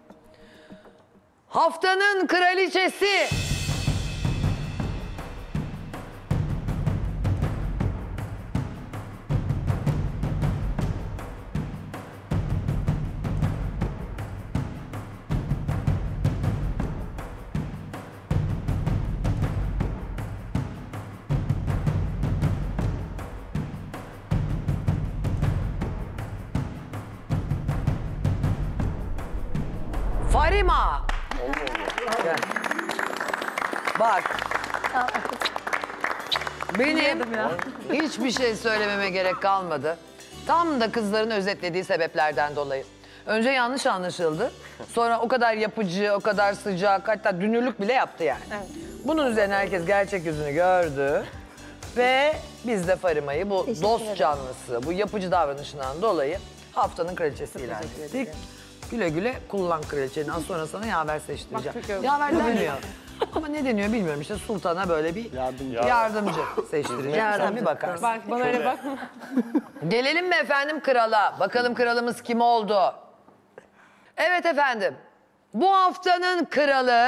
Haftanın kraliçesi. Farima. Gel. Bak. Benim hiçbir şey söylememe gerek kalmadı. Tam da kızların özetlediği sebeplerden dolayı. Önce yanlış anlaşıldı. Sonra o kadar yapıcı, o kadar sıcak, hatta dünürlük bile yaptı yani. Evet. Bunun üzerine herkes gerçek yüzünü gördü. Ve biz de Farima'yı bu dost canlısı, bu yapıcı davranışından dolayı haftanın kraliçesi ilan ettik. Güle güle kullan kraliçeni. Az sonra sana yaver seçtireceğim. Yaver denmiyor. Ama ne deniyor bilmiyorum. İşte sultana böyle bir yardımcı seçtireceğim. Sen bir bakarsın. Bak bana öyle bakma. Gelelim mi efendim krala? Bakalım kralımız kim oldu? Evet efendim. Bu haftanın kralı...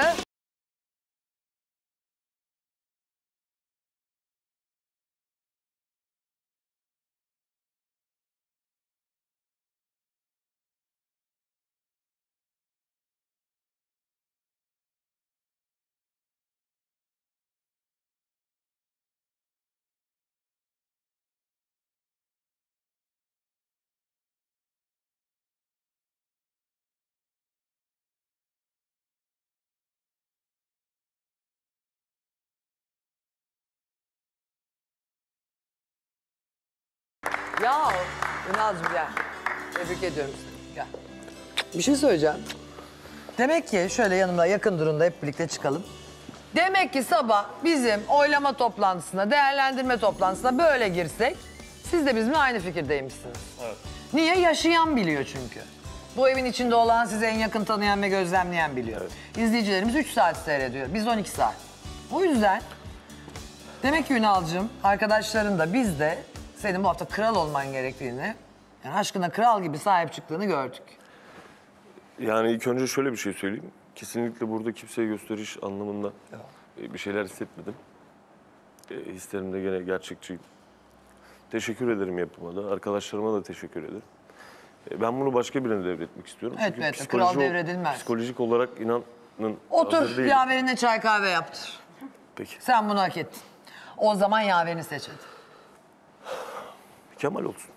Ya Ünal'cığım gel. Tebrik ediyorum seni. Gel. Bir şey söyleyeceğim. Demek ki şöyle yanımda yakın durumda hep birlikte çıkalım. Demek ki sabah bizim oylama toplantısına, değerlendirme toplantısına böyle girsek... ...siz de bizimle aynı fikirdeymişsiniz. Evet. Niye? Yaşayan biliyor çünkü. Bu evin içinde olan, sizi en yakın tanıyan ve gözlemleyen biliyor. Evet. İzleyicilerimiz 3 saat seyrediyor, biz 12 saat. O yüzden demek ki Ünal'cığım, arkadaşların da biz de senin bu hafta kral olman gerektiğini, yani aşkına kral gibi sahip çıktığını gördük. Yani ilk önce şöyle bir şey söyleyeyim. Kesinlikle burada kimseye gösteriş anlamında bir şeyler hissetmedim. Hislerim de gene gerçekçi. Teşekkür ederim yapıma da. Arkadaşlarıma da teşekkür ederim. Ben bunu başka birine devretmek istiyorum. Evet, çünkü evet, kral devredilmez. Psikolojik olarak inanın Otur, hazır değilim. yaverine çay kahve yaptır. Peki. Sen bunu hak ettin. O zaman yaverini seç hadi. Kemal olsun.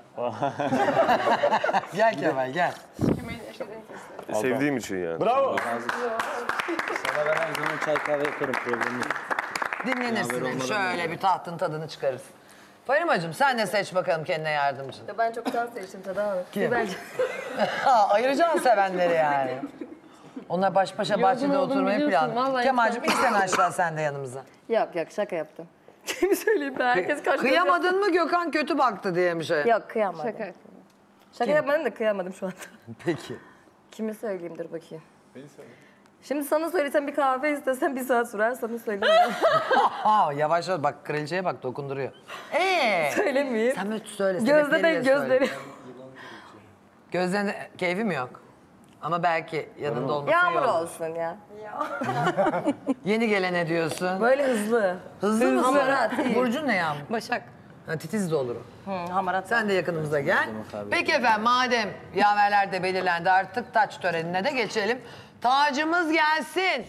Gel Kemal, gel. Sevdiğim için yani. Bravo. Sana ben her zaman çay kahve yaparım, problemim yok. Dinlenirsin, şöyle bir tahtın tadını çıkarırsın. Farimacığım sen de seç bakalım kendine yardımcı. Ya ben çoktan seçtim Seda Hanım. Kim? Ayıracaksın sevenleri yani. Onlar baş başa Yorgun bahçede olduğumu oturmayı biliyorsun, plan. vallahi Kemal'cim hiç ilk sen aşağı sen de yanımıza. Yok şaka yaptım. Kimi söyleyeyim ben? Herkes karşımda. Kıyamadın mı Gökhan kötü baktı diye mi şey? Yok kıyamadım. Şaka yaptım. Şaka yapmadım da kıyamadım şu anda. Peki. Kimi söyleyeyim dur bakayım. Beni söyle. Şimdi sana söylesem bir kahve istesem 1 saat sürer sana söyleyeyim. Yavaş yavaş bak kraliçeye bak dokunduruyor. Söylemeyeyim. Sen böyle söyle. Gözde de gözleri. Gözlerinde keyfi mi yok? Ama belki yanında olması iyi Yağmur olur. olsun ya. Yeni gelene diyorsun. Böyle hızlı. Hızlı mısın? Hamarat, iyi. Burcun ne Yağmur? Başak. Ha, titiz de olurum. Hamarat. Sen de yakınımıza gel. Peki efendim madem yaverler de belirlendi artık taç törenine de geçelim. Tacımız gelsin.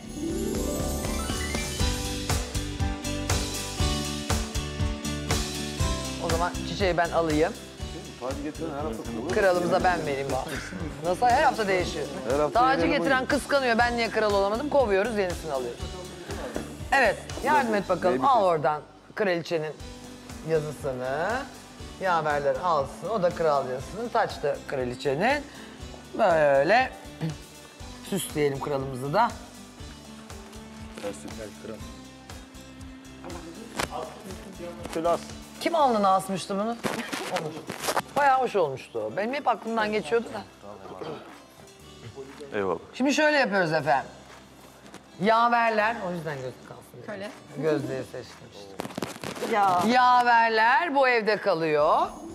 O zaman çiçeği ben alayım. Tacı getiren her hafta Kralımıza ben vereyim bak. Nasıl her hafta değişiyor. Her hafta Tacı yeni getiren buyur. kıskanıyor. Ben niye kral olamadım? Kovuyoruz, yenisini alıyoruz. Evet, yardım et bakalım. Al oradan kraliçenin yazısını. Yaverler alsın. O da kral yazısını. Taç da kraliçenin. Böyle süsleyelim kralımızı da. Kim alnına asmıştı bunu? Onur. Bayağı hoş olmuştu o. Benim hep aklımdan geçiyordu da. Eyvallah. Şimdi şöyle yapıyoruz efendim. Yaverler, o yüzden göz kalsın. Şöyle. Gözde'yi seçtim işte. Ya. Yaverler bu evde kalıyor.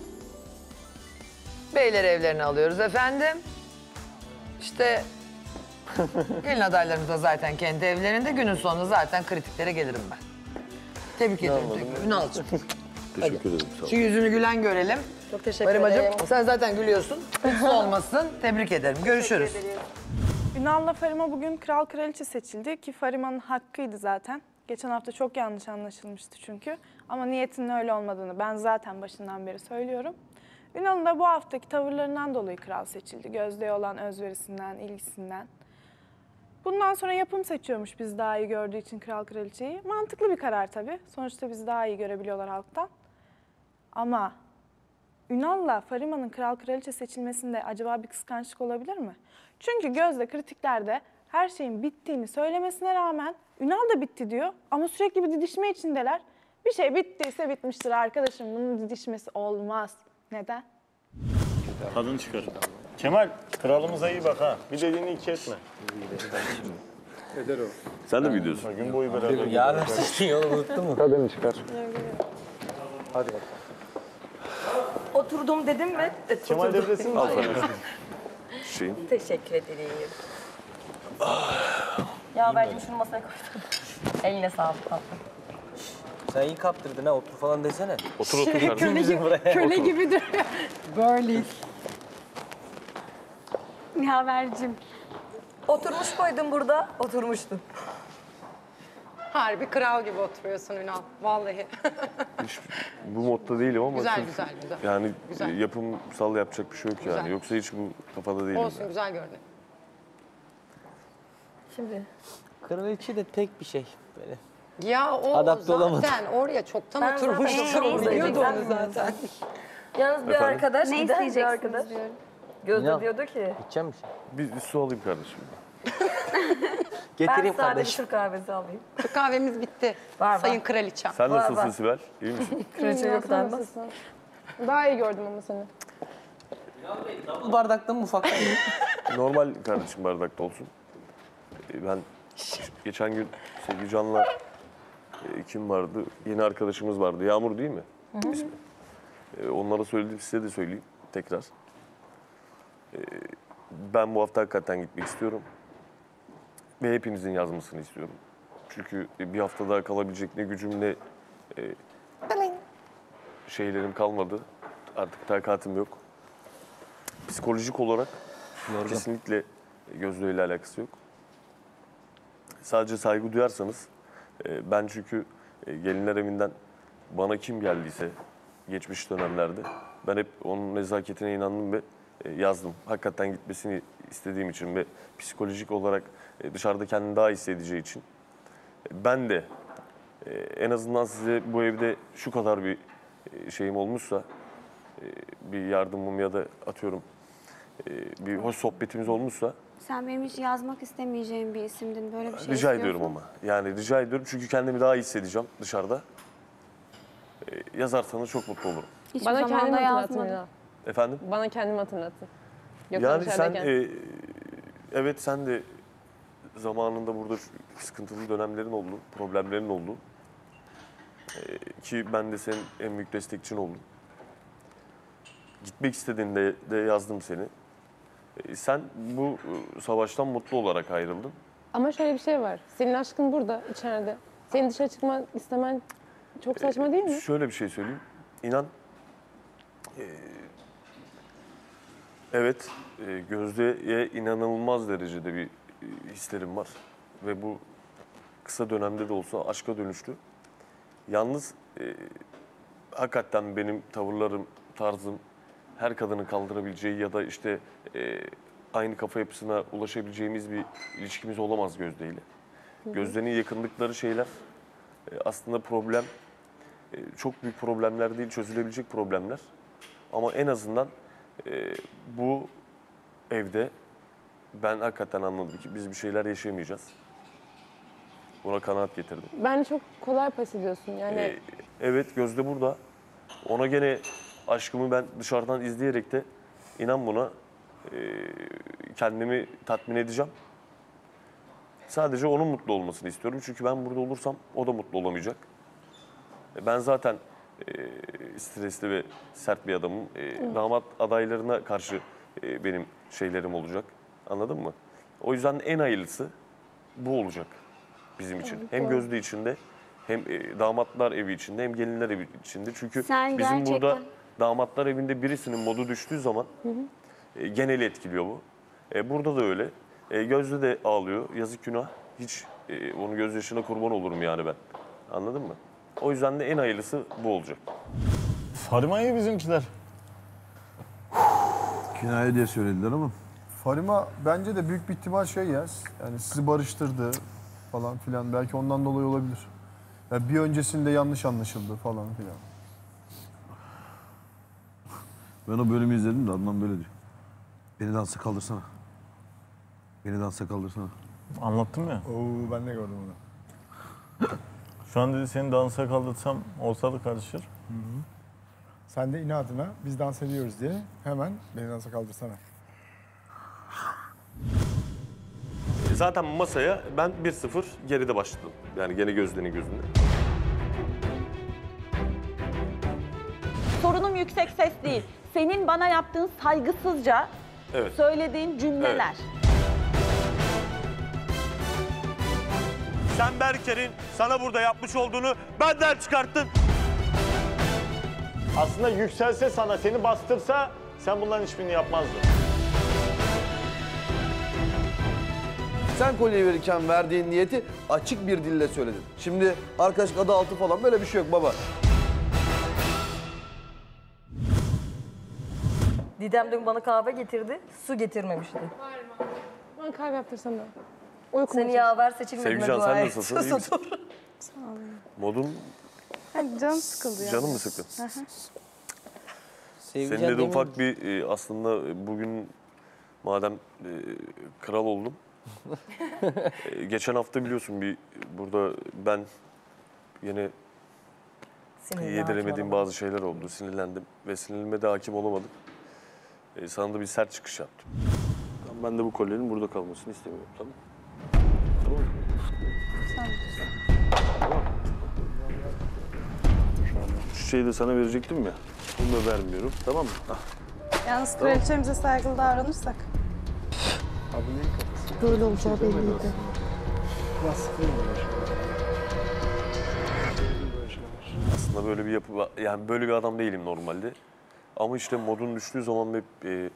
Beyler evlerini alıyoruz efendim. İşte gelin adaylarımız da zaten kendi evlerinde. Günün sonunda zaten kritiklere gelirim ben. Tebrik ederim. Ünal'cığım. Teşekkür ederim. Sağ ol. Şu yüzünü gülen görelim. Çok teşekkür Farimacığım, ederim. sen zaten gülüyorsun. Hiç olmasın. Tebrik ederim. Görüşürüz. Ünal'la Farima bugün kral kraliçe seçildi ki Farima'nın hakkıydı zaten. Geçen hafta çok yanlış anlaşılmıştı çünkü. Ama niyetinin öyle olmadığını ben zaten başından beri söylüyorum. Ünal'ın da bu haftaki tavırlarından dolayı kral seçildi. Gözde'ye olan özverisinden, ilgisinden. Bundan sonra yapım seçiyormuş biz daha iyi gördüğü için kral kraliçeyi. Mantıklı bir karar tabii. Sonuçta bizi daha iyi görebiliyorlar halktan. Ama Ünal'la Farima'nın kral kraliçe seçilmesinde acaba bir kıskançlık olabilir mi? Çünkü Gözde kritiklerde her şeyin bittiğini söylemesine rağmen Ünal da bitti diyor ama sürekli bir didişme içindeler. Bir şey bittiyse bitmiştir arkadaşım. Bunun didişmesi olmaz. Neden? Tadını çıkar. Kemal, kralımıza iyi bak ha. Bir dediğini iki etme. Eder o. Sen de mi gidiyorsun? Gün boyu beraber. Yaver seçtiğin yolu unuttun mu? Tadını çıkar. Hadi bakalım. Oturdum dedim mi? Kemal devresin mi? Al sana. Şeyin. Teşekkür ederim. Ya verdim şunu masaya koydum. Eline sağlık tatlım. Sen iyi kaptırdın ha otur falan desene. Otur otur kardeşim. Köle gibi duruyor. Böyle. Yavercim. Oturmuş muydun burada? Oturmuştun. Harbi kral gibi oturuyorsun Ünal. Vallahi. Hiç bu modda değilim ama Güzel, çok- güzel, güzel. Yani Güzel. yapımsal yapacak bir şey yok yani. Güzel. Yoksa hiç bu kafada değilim. Olsun yani. güzel gördün. Şimdi. Kraliçe de tek bir şey böyle. Ya o Adapte olamadı. zaten oraya çoktan Ben zaten oturmuştu. çok Biliyordu sevdim. onu zaten. Yalnız bir Efendim? arkadaş, Ne giden bir isteyeceksiniz arkadaş. diyorum. Gözde Ya. diyordu ki, İçecek misin? Bir su alayım kardeşim. ben Getireyim sade bir kardeşim. Türk kahvesi alayım. Türk kahvemiz bitti. Var, Sayın var. kraliçem. Sen Var, nasılsın var. Sibel? İyi misin? Kraliçe yok denmez. Daha iyi gördüm ama seni. Bu bardaktan mı ufak? Normal kardeşim bardakta olsun. Ben geçen gün Sevgi Can'la kim vardı? Yeni arkadaşımız vardı. Yağmur değil mi? İsmi. Onlara söyledim, size de söyleyeyim tekrar. Ben bu hafta hakikaten gitmek istiyorum. Ve hepinizin yazmasını istiyorum. Çünkü bir hafta daha kalabilecek ne gücüm ne şeylerim kalmadı. Artık takatim yok. Psikolojik olarak kesinlikle Gözde ile alakası yok. Sadece saygı duyarsanız, ben çünkü gelinler evinden bana kim geldiyse geçmiş dönemlerde ben hep onun nezaketine inandım ve yazdım. Hakikaten gitmesini istediğim için ve psikolojik olarak dışarıda kendini daha iyi hissedeceği için. Ben de en azından size bu evde şu kadar bir şeyim olmuşsa, bir yardımım ya da atıyorum bir hoş sohbetimiz olmuşsa Sen benim hiç yazmak istemeyeceğim bir isimdin. Böyle bir şey rica istiyorsun. ediyorum ama. Yani rica ediyorum çünkü kendimi daha iyi hissedeceğim dışarıda. Yazarsanız çok mutlu olurum. Hiçbir Bana zaman kendimi da hatırlatın yazmadın. Ünal. Efendim? Bana kendimi hatırlatın. Yoksa Yani sen dışarıdayken. evet sen de zamanında burada sıkıntılı dönemlerin oldu, problemlerin oldu. Ki ben de senin en büyük destekçin oldum. Gitmek istediğinde de yazdım seni. Sen bu savaştan mutlu olarak ayrıldın. Ama şöyle bir şey var. Senin aşkın burada, içeride. Senin dışarı çıkmak istemen çok saçma değil mi? Şöyle bir şey söyleyeyim. İnan, evet Gözde'ye inanılmaz derecede bir hislerim var. Ve bu kısa dönemde de olsa aşka dönüştü. Yalnız hakikaten benim tavırlarım, tarzım her kadının kaldırabileceği ya da işte aynı kafa yapısına ulaşabileceğimiz bir ilişkimiz olamaz Gözde ile. Gözde'nin yakınlıkları şeyler aslında problem, çok büyük problemler değil, çözülebilecek problemler. Ama en azından bu evde ben hakikaten anladım ki biz bir şeyler yaşayamayacağız. Buna kanaat getirdim. Ben çok kolay pes ediyorsun yani. Evet Gözde burada. Ona gene aşkımı ben dışarıdan izleyerek de inan buna kendimi tatmin edeceğim. Sadece onun mutlu olmasını istiyorum. Çünkü ben burada olursam o da mutlu olamayacak. Ben zaten stresli ve sert bir adamım. Damat adaylarına karşı benim şeylerim olacak. Anladın mı? O yüzden en hayırlısı bu olacak bizim için. Evet, Hem doğru. Gözde içinde, hem damatlar evi içinde, hem gelinler evi içinde. Çünkü Sen bizim gerçekten- burada damatlar evinde birisinin modu düştüğü zaman geneli etkiliyor bu. Burada da öyle. Gözde de ağlıyor. Yazık günah. Hiç onun gözyaşına kurban olurum yani ben. Anladın mı? O yüzden de en hayırlısı bu olacak. Farima'yı bizimkiler. Kinaye diye söylediler ama. Farima bence de büyük bir ihtimal şey ya. Yani sizi barıştırdı falan filan. Belki ondan dolayı olabilir. Yani bir öncesinde yanlış anlaşıldı falan filan. Ben o bölümü izledim de Adnan böyle diyor. Beni dansa kaldırsana. Beni dansa kaldırsana. Anlattım ya. Oo ben de gördüm onu. Şu an dedi seni dansa kaldırsam ortalık karışır. Sen de inadına biz dans ediyoruz diye hemen beni dansa kaldırsana. Zaten masaya ben 1-0 geride başladım. Yani gene Gözde'nin gözünde. Sorunum yüksek ses değil. Senin bana yaptığın saygısızca Evet. söylediğin cümleler. Sen Berker'in sana burada yapmış olduğunu benden çıkarttın. Aslında yükselse sana, seni bastırsa sen bunların hiçbirini yapmazdın. Sen kolyeyi verirken verdiğin niyeti açık bir dille söyledin. Şimdi arkadaşlık adı altı falan böyle bir şey yok baba. Didem dün bana kahve getirdi, su getirmemişti. Bana kahve yaptırsana. Uykum Seni açık. yaver seçilmediğime Sevgican, dua sen et. nasılsın? İyi misin? Modun Canım sıkıldı ya. canın mı sıkkın? Sevgican Seninle de demin- ufak bir aslında bugün madem kral oldum. Geçen hafta biliyorsun bir burada ben yine yediremediğim bazı şeyler oldu. Sinirlendim ve sinirlenme de hakim olamadım. Sana da bir sert çıkış yaptım. Ben de bu kolyenin burada kalmasını istemiyorum. Tamam mı? Tamam mı? Tamam. Şu şeyi de sana verecektim ya. Bunu da vermiyorum. Tamam mı? Ah. Yalnız kraliçemize saygılı davranırsak. Böyle olacağı belliydi. Aslında böyle bir yapı var. Yani böyle bir adam değilim normalde. Ama işte modun düştüğü zaman ve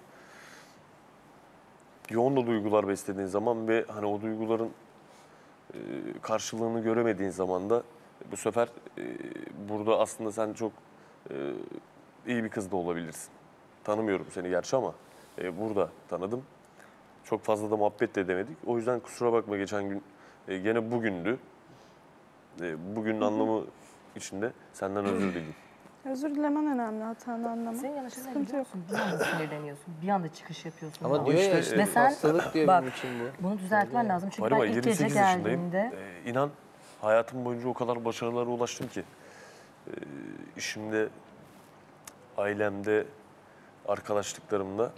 yoğun da duygular beslediğin zaman ve hani o duyguların karşılığını göremediğin zaman da bu sefer burada aslında sen çok iyi bir kız da olabilirsin. Tanımıyorum seni gerçi ama burada tanıdım. Çok fazla da muhabbet de edemedik. O yüzden kusura bakma geçen gün gene bugündü. Bugünün anlamı içinde senden özür dileyim. Özür dilemen önemli, hatanı anlamak. Senin yanlışın ne Sıkıntı biliyor yok. musun? Bir anda sinirleniyorsun, bir anda çıkış yapıyorsun. Ama diyor ya işte, Ve sen, hastalık diyor bak, benim için bu. bunu düzeltmen lazım. Çünkü Halima, ben ilk gece 28 yaşındayım. geldiğimde... İnan hayatım boyunca o kadar başarılara ulaştım ki. İşimde, ailemde, arkadaşlıklarımda.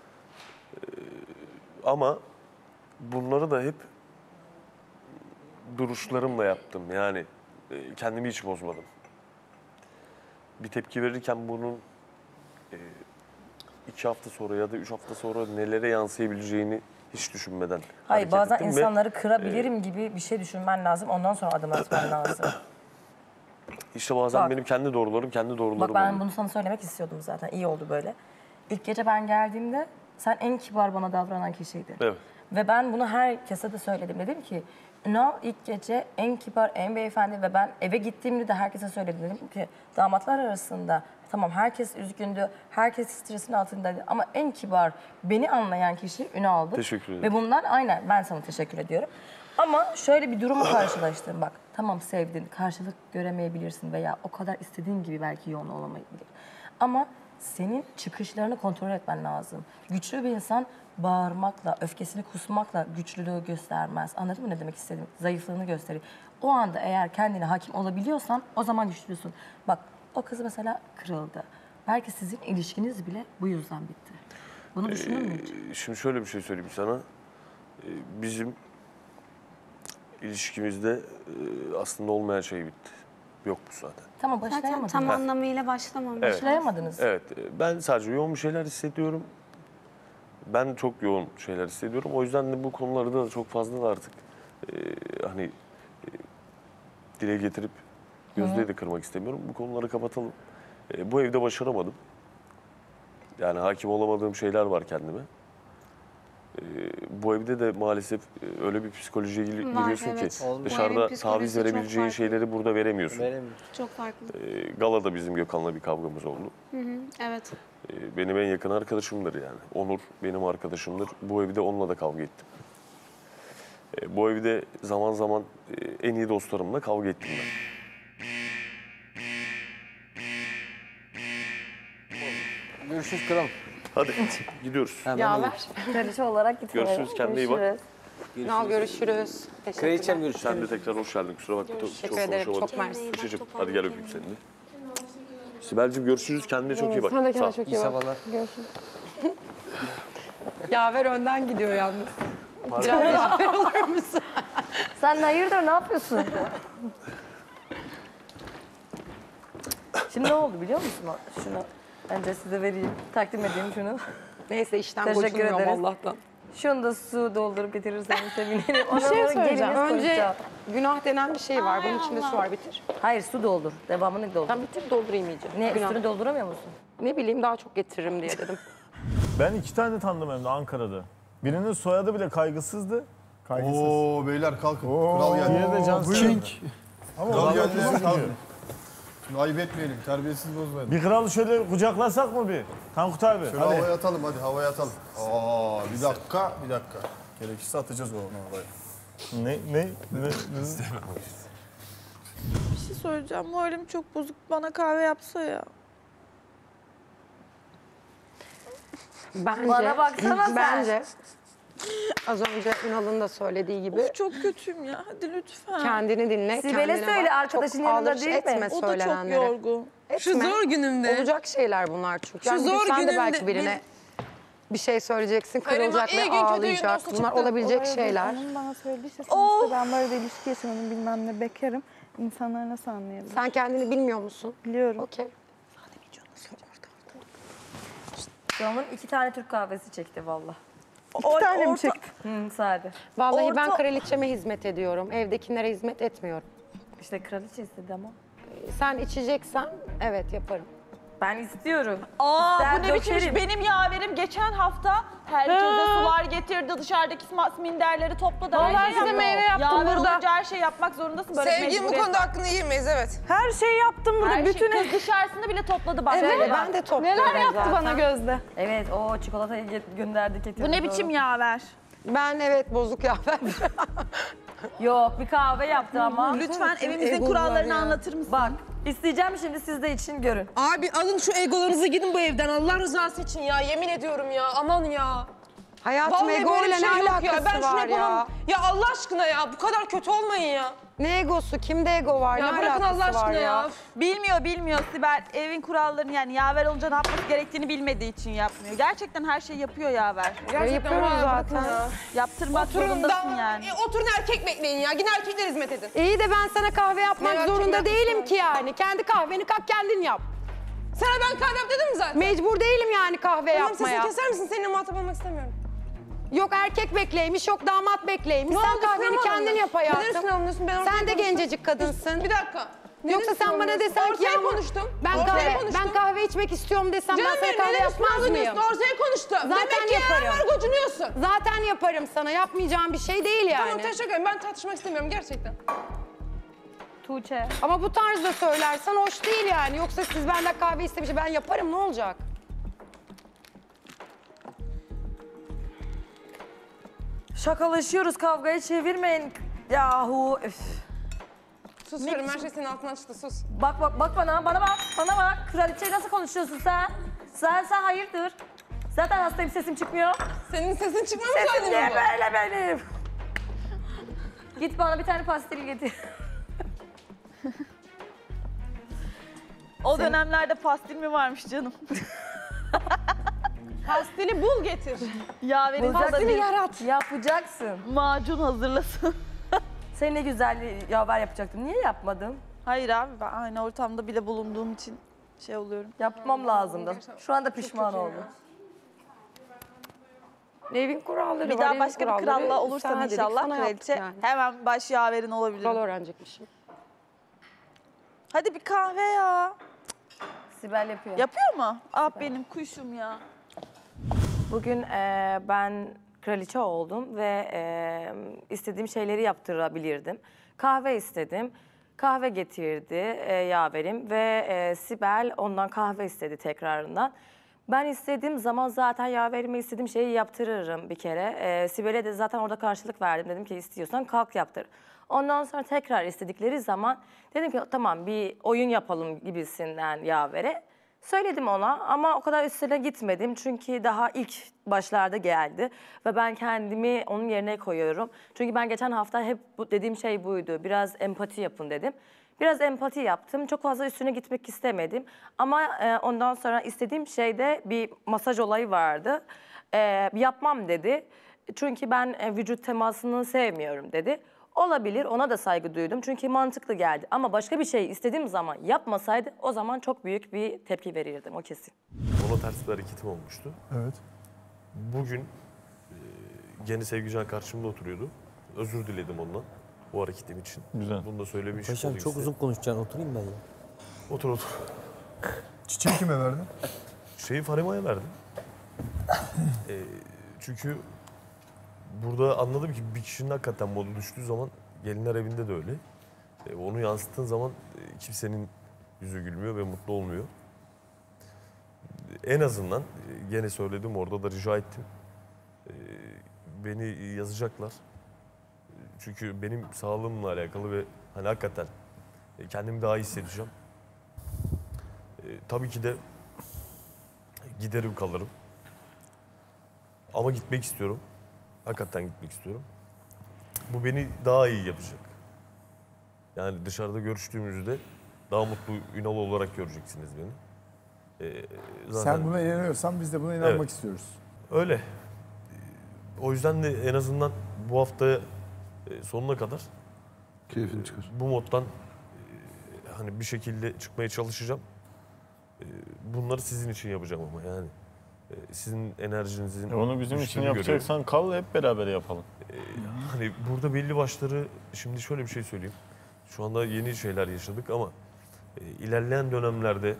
Ama bunları da hep duruşlarımla yaptım. Yani kendimi hiç bozmadım. Bir tepki verirken bunun 2 hafta sonra ya da 3 hafta sonra nelere yansıyabileceğini hiç düşünmeden Hayır, hareket bazen ettim ve, insanları kırabilirim gibi bir şey düşünmen lazım. Ondan sonra adım atman lazım. İşte bazen Bak. benim kendi doğrularım Bak ben oldu. bunu sana söylemek istiyordum zaten. İyi oldu böyle. İlk gece ben geldiğimde sen en kibar bana davranan kişiydin. Evet. Ve ben bunu herkese de söyledim. Dedim ki Ünal ilk gece en kibar, en beyefendi ve ben eve gittiğimde de herkese söyledim. Dedim ki damatlar arasında tamam herkes üzgündü, herkes stresin altındaydı ama en kibar, beni anlayan kişi Ünal'dı. Teşekkür ederim. Ve bundan aynen ben sana teşekkür ediyorum. Ama şöyle bir durumu karşılaştım bak. Tamam sevdin, karşılık göremeyebilirsin veya o kadar istediğin gibi belki yoğun olamayabilir. Ama senin çıkışlarını kontrol etmen lazım. Güçlü bir insan bağırmakla, öfkesini kusmakla güçlülüğü göstermez. Anladın mı ne demek istedim? Zayıflığını gösterir. O anda eğer kendine hakim olabiliyorsan o zaman güçlüsün. Bak o kız mesela kırıldı. Belki sizin ilişkiniz bile bu yüzden bitti. Bunu düşünür müsün hiç? Şimdi şöyle bir şey söyleyeyim sana. Bizim ilişkimizde aslında olmayan şey bitti. Yok bu zaten. Tamam Zaten başlayamadınız. tam anlamıyla başlamamış. Evet. Başlayamadınız. Evet. Ben sadece yoğun bir şeyler hissediyorum. Ben çok yoğun şeyler hissediyorum. O yüzden de bu konuları da çok fazla da artık hani dile getirip Gözde'yi de kırmak istemiyorum. Bu konuları kapatalım. Bu evde başaramadım. Yani hakim olamadığım şeyler var kendime. Bu evde de maalesef öyle bir psikolojiye giriyorsun evet. ki Bu dışarıda evin psikolojisi taviz çok verebileceğin farklı. şeyleri burada veremiyorsun. Çok farklı. Galada bizim Gökhan'la bir kavgamız oldu. Evet. Benim en yakın arkadaşımdır yani. Onur benim arkadaşımdır. Bu evde onunla da kavga ettim. Bu evde zaman zaman en iyi dostlarımla kavga ettim ben. Görüşürüz kral. Hadi gidiyoruz. Yaver. Kraliçe olarak gitmiyorum. Görüşürüz, kendine iyi bak. Ünal görüşürüz. Kraliçem görüşürüz. Sen de tekrar hoş geldin. Kusura bakma. Teşekkür ederim, konuşamadım. çok mersi. Tuğçe'cim, hadi gel öpeyim seni de. Sibel'cim görüşürüz. Kendine çok iyi bak. Sen de Sağ ol. kendine çok iyi bak. sabahlar. Görüşürüz. Yaver önden gidiyor yalnız. Biraz yaver olur musun? Sen hayırdır ne yapıyorsun? Şimdi ne oldu biliyor musun? Şunu önce size vereyim. Takdim edeyim şunu. Neyse işten Teşekkür gocunmuyorum ederiz. Allah'tan. Şunu da su doldurup getirirseniz sevinirim. Bir şey söyleyeceğim. Önce günah denen bir şey var. Bunun içinde su var, bitir. Hayır su doldur. Devamını doldur. Tam bitir, doldurayım iyice. Ne Günah. üstünü dolduramıyor musun? Ne bileyim daha çok getiririm diye dedim. Ben 2 tane tanıdım hem de Ankara'da. Birinin soyadı bile kaygısızdı. Kaygısız. Oo beyler kalkın. Kral geldi. Diğeri de Can Buyurun. Ama Kral o geldi. geldi. Kalkın. Şunu ayıp etmeyelim. Terbiyesiz bozmayalım. Bir kralı şöyle kucaklasak mı bir? Tankut abi. Şöyle hadi. havaya atalım hadi havaya atalım. Aa bir dakika. Gerekirse atacağız onu havaya. Ne? Bir şey söyleyeceğim. Moralim çok bozuk. Bana kahve yapsa ya. Bence, Bana baksana sen. Bence az önce Ünal'ın da söylediği gibi Of çok kötüyüm ya. Hadi lütfen. kendini dinle. Sibel'e kendine söyle, bak. arkadaşın Çok yanında aldırış değil mi? etme O da çok söylenenlere. yorgun. Etme. Şu zor günümde. Olacak şeyler bunlar çünkü. Şu Yani zor sen de günümde belki birine bir şey söyleyeceksin, kırılacak iyi ve gün, kötü gün ağlayacak. olsa Bunlar çıktı. olabilecek Olay şeyler. değil. Onun bana söylediyse sonuçta ben böyle bir ilişki yaşamadım bilmem ne bekarım. İnsanlar nasıl anlayabilir? Sen kendini bilmiyor musun? Biliyorum. Okey. Can'ın 2 tane Türk kahvesi çekti valla. 2 tane mi çekti? Sade. Vallahi ben Orta- kraliçeme hizmet ediyorum. Evdekilere hizmet etmiyorum. İşte kraliçe istedi ama. Sen içeceksen evet yaparım. Ben istiyorum. Aa İster bu ne biçim iş? dökerim. Benim yaverim geçen hafta herkese sular getirdi, dışarıdaki minderleri topladı. her Vallahi şey size yaptı. meyve yaptım Yaver burada. olunca her şey yapmak zorundasın. Böyle Sevginin bu mecburiyet. konuda hakkını yemeyiz evet. Her şeyi yaptım burada. Her bütün şey, kız dışarısını bile topladı bak. Evet. Böyle bak. Ben de topluyorum neler yaptı zaten. bana Gözde. Evet o çikolatayı gönderdik getirdik. Bu ne biçim yaver? Ben evet bozuk yaver. Yok, bir kahve yaptı ama. Lütfen evimizin kurallarını anlatır mısın? Bak, isteyeceğim şimdi siz de için görün. Abi alın şu egolarınızı gidin bu evden Allah rızası için ya. Yemin ediyorum ya. Aman ya. Hayatım Vallahi ego böyle ile bir şey ne yok ya. alakası Ben şunu var ya? yapamam. Ya Allah aşkına ya. Bu kadar kötü olmayın ya. Ne egosu? Kimde ego var? Ya ne bırakın alakası Allah aşkına var ya. Bilmiyor Sibel. Evin kurallarını yani yaver olunca ne yapması gerektiğini bilmediği için yapmıyor. Gerçekten her şeyi yapıyor yaver. Gerçekten yapıyoruz var, zaten. ya. Yaptırmak Oturun zorundasın da, yani. oturun erkek bekleyin ya. Gidin erkekler hizmet edin. İyi de ben sana kahve yapmak Ne zorunda erkekler değilim kızlar? ki yani. Kendi kahveni kalk kendin yap. Sana ben kahve yap dedim mi zaten? Mecbur değilim yani kahve Tamam yapmaya. sesini keser misin? Seninle muhatap olmak istemiyorum. Yok erkek bekleymiş, yok damat bekleymiş. Ne Sen oldu, kahveni üstüne mi kendin alındın? yap hayatım. Neden üstüne alınıyorsun? Ben ortaya Sen de konuştum. gencecik kadınsın. Bir dakika. Yoksa sen bana desen ki ortaya Yağmur, konuştum. ben Ortaya konuştum. kahve içmek istiyorum desem Canım ben sana benim kahve neden üstüne yapmaz mıyım? alınıyorsun? Ortaya konuştum. Zaten Demek ki yaparım. var gocunuyorsun. Zaten yaparım sana. Yapmayacağım bir şey değil yani. Tamam teşekkür ederim. Ben tartışmak istemiyorum gerçekten. Tuğçe. Ama bu tarzda söylersen hoş değil yani. Yoksa siz benden kahve istemiş, ben yaparım ne olacak? Şakalaşıyoruz, kavgaya çevirmeyin. Yahu. Üf. Sus diyorum her şey senin altından çıktı sus. Bak bana bak. Kraliçeyi nasıl konuşuyorsun sen? Sen hayırdır? Zaten hastayım, sesim çıkmıyor. Senin sesin çıkmamış Sesim halin niye mi bu? böyle benim? Git bana bir tane pastil getir. O dönemlerde pastil mi varmış canım? Pastili bul getir. Yaverin Pastili yarat. Yapacaksın. Macun hazırlasın. Sen ne güzel yaver yapacaktın. Niye yapmadın? Hayır abi ben aynı ortamda bile bulunduğum için şey oluyorum. Yapmam lazımdı. Şu anda pişman oldum. Evin kuralları Bir var. daha evin başka bir kuralları. kralla olursan Sana dedik, inşallah sana yaptık kraliçe yani. hemen baş yaverin olabilir. Kural öğrenecekmişim. Hadi bir kahve ya. Sibel yapıyor. Yapıyor mu? Ah benim kuşum ya. Bugün ben kraliçe oldum ve istediğim şeyleri yaptırabilirdim. Kahve istedim. Kahve getirdi yaverim ve Sibel ondan kahve istedi tekrarından. Ben istediğim zaman zaten yaverime istediğim şeyi yaptırırım bir kere. Sibel'e de zaten orada karşılık verdim. Dedim ki istiyorsan kalk yaptır. Ondan sonra tekrar istedikleri zaman dedim ki tamam bir oyun yapalım gibisinden yavere. Söyledim ona ama o kadar üstüne gitmedim çünkü daha ilk başlarda geldi ve ben kendimi onun yerine koyuyorum. Çünkü ben geçen hafta hep dediğim şey buydu, biraz empati yapın dedim. Biraz empati yaptım, çok fazla üstüne gitmek istemedim ama ondan sonra istediğim şeyde bir masaj olayı vardı. Yapmam dedi çünkü ben vücut temasını sevmiyorum dedi. Olabilir, ona da saygı duydum çünkü mantıklı geldi. Ama başka bir şey istediğim zaman yapmasaydı o zaman çok büyük bir tepki verirdim, o kesin. Ona ters bir hareketim olmuştu. Evet. Bugün gene Sevgican karşımda oturuyordu. Özür diledim ondan bu hareketim için. Güzel. Bunu da söylemiş Paşam olayım çok size. uzun konuşacaksın. Oturayım ben ya. Otur. Çiçeği kime verdin? Şeyi Farima'ya verdim. Çünkü burada anladım ki bir kişinin hakikaten modu düştüğü zaman gelinler evinde de öyle. Onu yansıttığın zaman kimsenin yüzü gülmüyor ve mutlu olmuyor. En azından gene söyledim orada da rica ettim. Beni yazacaklar. Çünkü benim sağlığımla alakalı ve hani hakikaten kendimi daha iyi hissedeceğim. Tabii ki de giderim kalırım. Ama gitmek istiyorum. Hakikaten gitmek istiyorum. Bu beni daha iyi yapacak. Yani dışarıda görüştüğümüzde daha mutlu Ünal olarak göreceksiniz beni. Sen buna inanıyorsan biz de buna inanmak Evet. istiyoruz. Öyle. O yüzden de en azından bu hafta sonuna kadar keyfini çıkar. Bu moddan hani bir şekilde çıkmaya çalışacağım. Bunları sizin için yapacağım ama yani. Sizin enerjinizin... Onu bizim için güçlüğünü yapacaksan kal hep beraber yapalım. Hani burada belli başları, şimdi şöyle bir şey söyleyeyim. Şu anda yeni şeyler yaşadık ama ilerleyen dönemlerde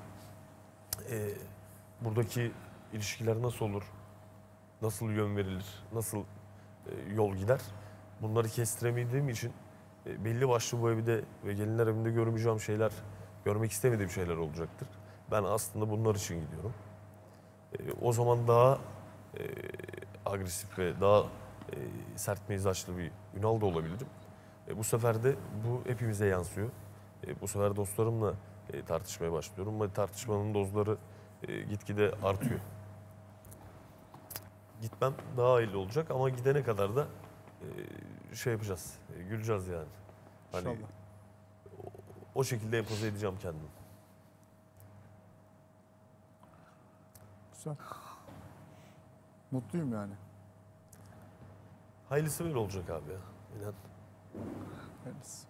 buradaki ilişkiler nasıl olur, nasıl yön verilir, nasıl yol gider bunları kestiremediğim için belli başlı bu evde ve gelinler evinde görmeyeceğim şeyler, görmek istemediğim şeyler olacaktır. Ben aslında bunlar için gidiyorum. O zaman daha agresif ve daha sert mizaçlı bir Ünal da olabilirim. Bu sefer de bu hepimize yansıyor. Bu sefer dostlarımla tartışmaya başlıyorum. Ve tartışmanın dozları gitgide artıyor. Gitmem daha iyi olacak ama gidene kadar da şey yapacağız, güleceğiz yani. Hani İnşallah. o şekilde empoze edeceğim kendimi. Güzel. Mutluyum yani. Hayırlısı böyle olacak abi ya. İnan. Hayırlısı.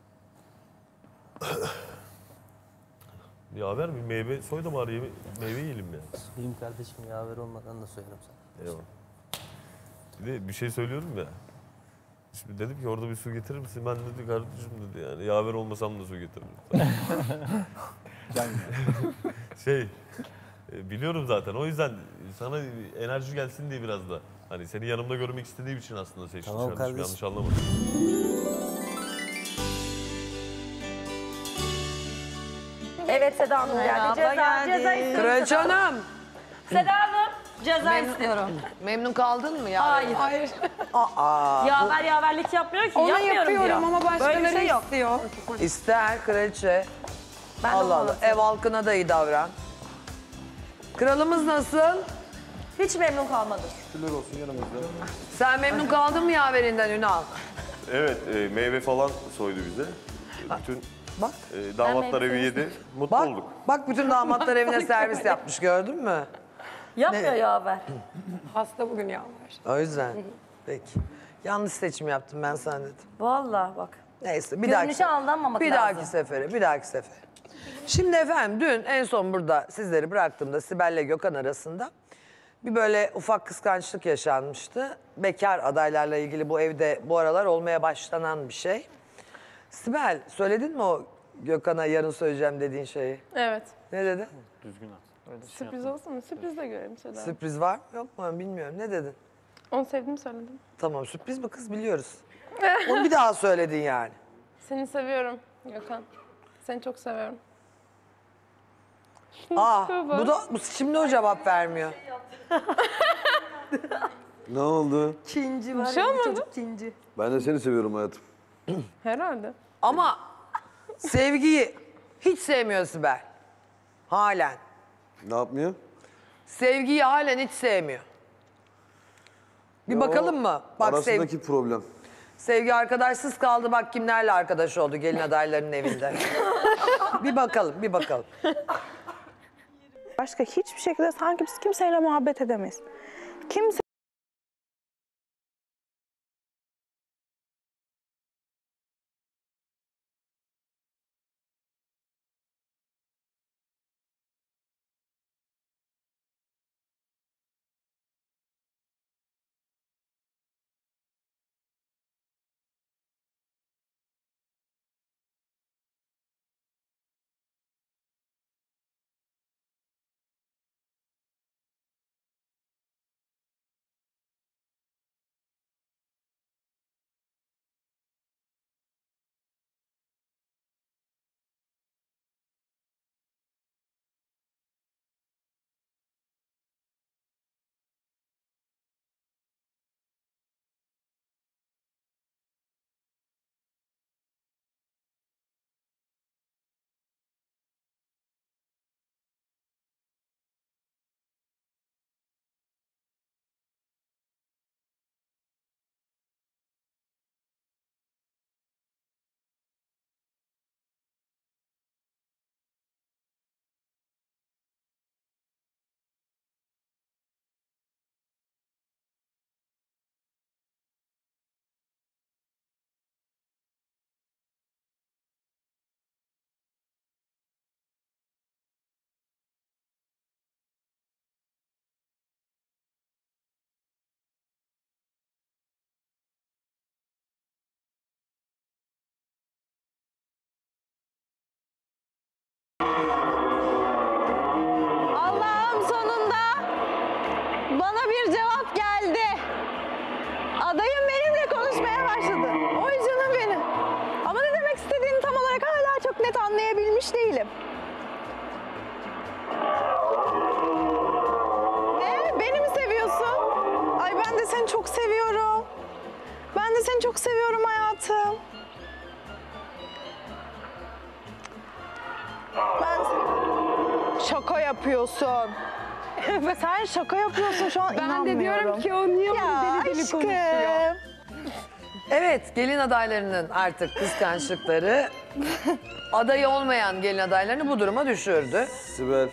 Yaver bir meyve soy da bari meyve yiyelim ya. Benim kardeşim yaver olmadan da soyarım sana. Eyvallah. Bir de bir şey söylüyorum ya. Şimdi dedim ki orada bir su getirir misin? Ben dedi kardeşim dedi yani yaver olmasam da su getiririm. Biliyorum zaten o yüzden sana enerji gelsin diye biraz da. Hani seni yanımda görmek istediğim için aslında seçtim. Tamam kardeşim. Yanlış anlama. Evet Seda Hanım geldi. Ceza istiyorum. Kraliçe Hanım. Seda Hanım ceza istiyorum. Memnun kaldın mı ya? Hayır. Aa. Yaverlik yapmıyor ki. Ona yapmıyorum yapıyorum diyor. ama başkaları Böyle bir şey yok. istiyor. İster kraliçe. Ben de Allah Allah. anlatayım. Ev halkına da iyi davran. Kralımız nasıl? Hiç memnun kalmadım. Şükürler olsun yanımızda. Sen memnun kaldın mı yaverinden Ünal? Evet, meyve falan soydu bize. Bütün damatlar evi yedi. Mutlu olduk. Bak bütün damatlar evine servis yapmış gördün mü? Yapmıyor yaver. Hasta bugün yaver. O yüzden. Peki. Yanlış seçim yaptım ben sana dedim. Vallahi bak. Neyse Görünüşe aldanmamak lazım. Bir dahaki sefere. Şimdi efendim dün en son burada sizleri bıraktığımda Sibel'le Gökhan arasında bir böyle ufak kıskançlık yaşanmıştı. Bekar adaylarla ilgili bu evde bu aralar olmaya başlanan bir şey. Sibel söyledin mi o Gökhan'a yarın söyleyeceğim dediğin şeyi? Evet. Ne dedi? Düzgün at. Sürpriz olsun mu? Sürpriz de görelim Seda. Sürpriz var mı yok mu bilmiyorum. Ne dedin? Onu sevdiğimi söyledim. Tamam sürpriz mi kız biliyoruz. Onu bir daha söyledin yani. Seni seviyorum Gökhan. Seni çok seviyorum. Bu şimdi o cevap vermiyor. Ne oldu? Çinci var. Bir şey ya, olmadı. çocuk Çinci. Ben de seni seviyorum hayatım. Herhalde. Ama sevgiyi hiç sevmiyor Sibel. Halen. Ne yapmıyor? Sevgiyi halen hiç sevmiyor. Bir bakalım mı? Bak arasındaki problem. Sevgi arkadaşsız kaldı bak kimlerle arkadaş oldu gelin adaylarının evinde. bir bakalım. Başka hiçbir şekilde sanki biz kimseyle muhabbet edemeyiz. Kimse Allah'ım sonunda bana bir cevap geldi. Adayım benimle konuşmaya başladı. Oy canım benim. Ama ne demek istediğini tam olarak hala çok net anlayabilmiş değilim. Ne? Beni mi seviyorsun? Ay ben de seni çok seviyorum. çok seviyorum hayatım. Şaka yapıyorsun. Sen şaka yapıyorsun şu an, Ben de diyorum ki o niye bunu deli deli konuşuyor? Evet, gelin adaylarının artık kıskançlıkları adayı olmayan gelin adaylarını bu duruma düşürdü. Sibel.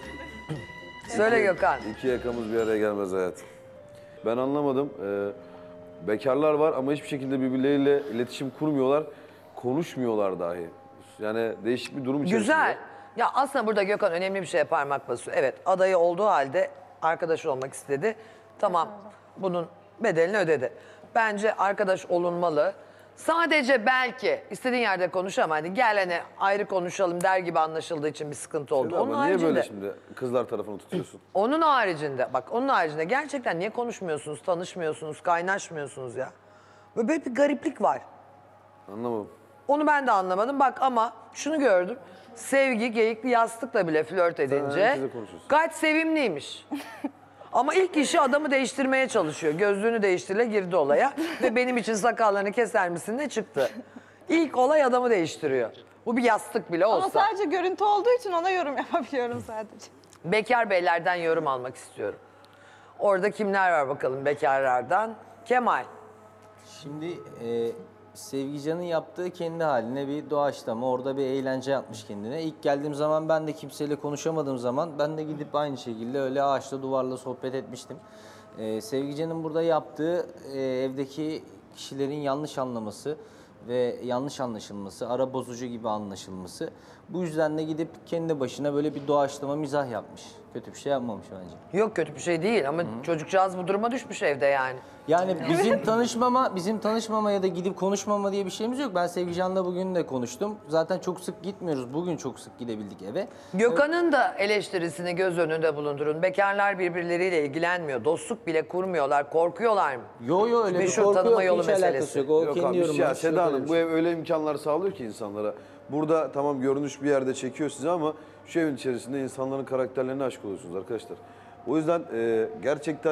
Söyle Gökhan. İki yakamız bir araya gelmez hayatım. Ben anlamadım. Bekarlar var ama hiçbir şekilde birbirleriyle iletişim kurmuyorlar. Konuşmuyorlar dahi. Yani değişik bir durum içerisinde. Güzel. Ya aslında burada Gökhan önemli bir şeye parmak basıyor. Evet, adayı olduğu halde arkadaş olmak istedi. Tamam, bunun bedelini ödedi. Bence arkadaş olunmalı. Sadece belki istediğin yerde konuş ama hani gel hani ayrı konuşalım der gibi anlaşıldığı için bir sıkıntı oldu. Ama Onun niye haricinde, böyle şimdi kızlar tarafını tutuyorsun? onun haricinde gerçekten niye konuşmuyorsunuz, tanışmıyorsunuz, kaynaşmıyorsunuz ya? Böyle bir gariplik var. Anlamadım. Onu ben de anlamadım. Bak ama şunu gördüm. Sevgi geyikli yastıkla bile flört edince herkese konuşuyorsun. gayet sevimliymiş. Ama ilk işi adamı değiştirmeye çalışıyor. Gözlüğünü değiştirle girdi olaya ve benim için sakallarını keser misin ne çıktı? İlk olay adamı değiştiriyor. Bu bir yastık bile olsa. Ama sadece görüntü olduğu için ona yorum yapabiliyorum sadece. Bekar beylerden yorum almak istiyorum. Orada kimler var bakalım bekarlardan? Kemal. Şimdi Sevgican'ın yaptığı kendi haline bir doğaçlama, orada bir eğlence yapmış kendine. İlk geldiğim zaman ben de kimseyle konuşamadığım zaman ben de gidip aynı şekilde öyle ağaçla duvarla sohbet etmiştim. Sevgican'ın burada yaptığı evdeki kişilerin yanlış anlaması ve yanlış anlaşılması, ara bozucu gibi anlaşılması. Bu yüzden de gidip kendi başına böyle bir doğaçlama mizah yapmış. Kötü bir şey yapmamış bence. Yok kötü bir şey değil ama çocukcağız bu duruma düşmüş evde yani. Yani bizim tanışmama ya da gidip konuşmama diye bir şeyimiz yok. Ben Sevgican'la bugün de konuştum. Zaten çok sık gitmiyoruz. Bugün çok sık gidebildik eve. Gökhan'ın da eleştirisini göz önünde bulundurun. Bekarlar birbirleriyle ilgilenmiyor. Dostluk bile kurmuyorlar. Korkuyorlar mı? Yo öyle Meşhur bir korku tanıma yok. yolu Hiç meselesi. alakası yok. O Yok kendi abi yorumu. ya Seda Hanım bu ev öyle imkanlar sağlıyor ki insanlara. Burada tamam görünüş bir yerde çekiyor sizi ama şu evin içerisinde insanların karakterlerine aşık oluyorsunuz arkadaşlar. O yüzden gerçekten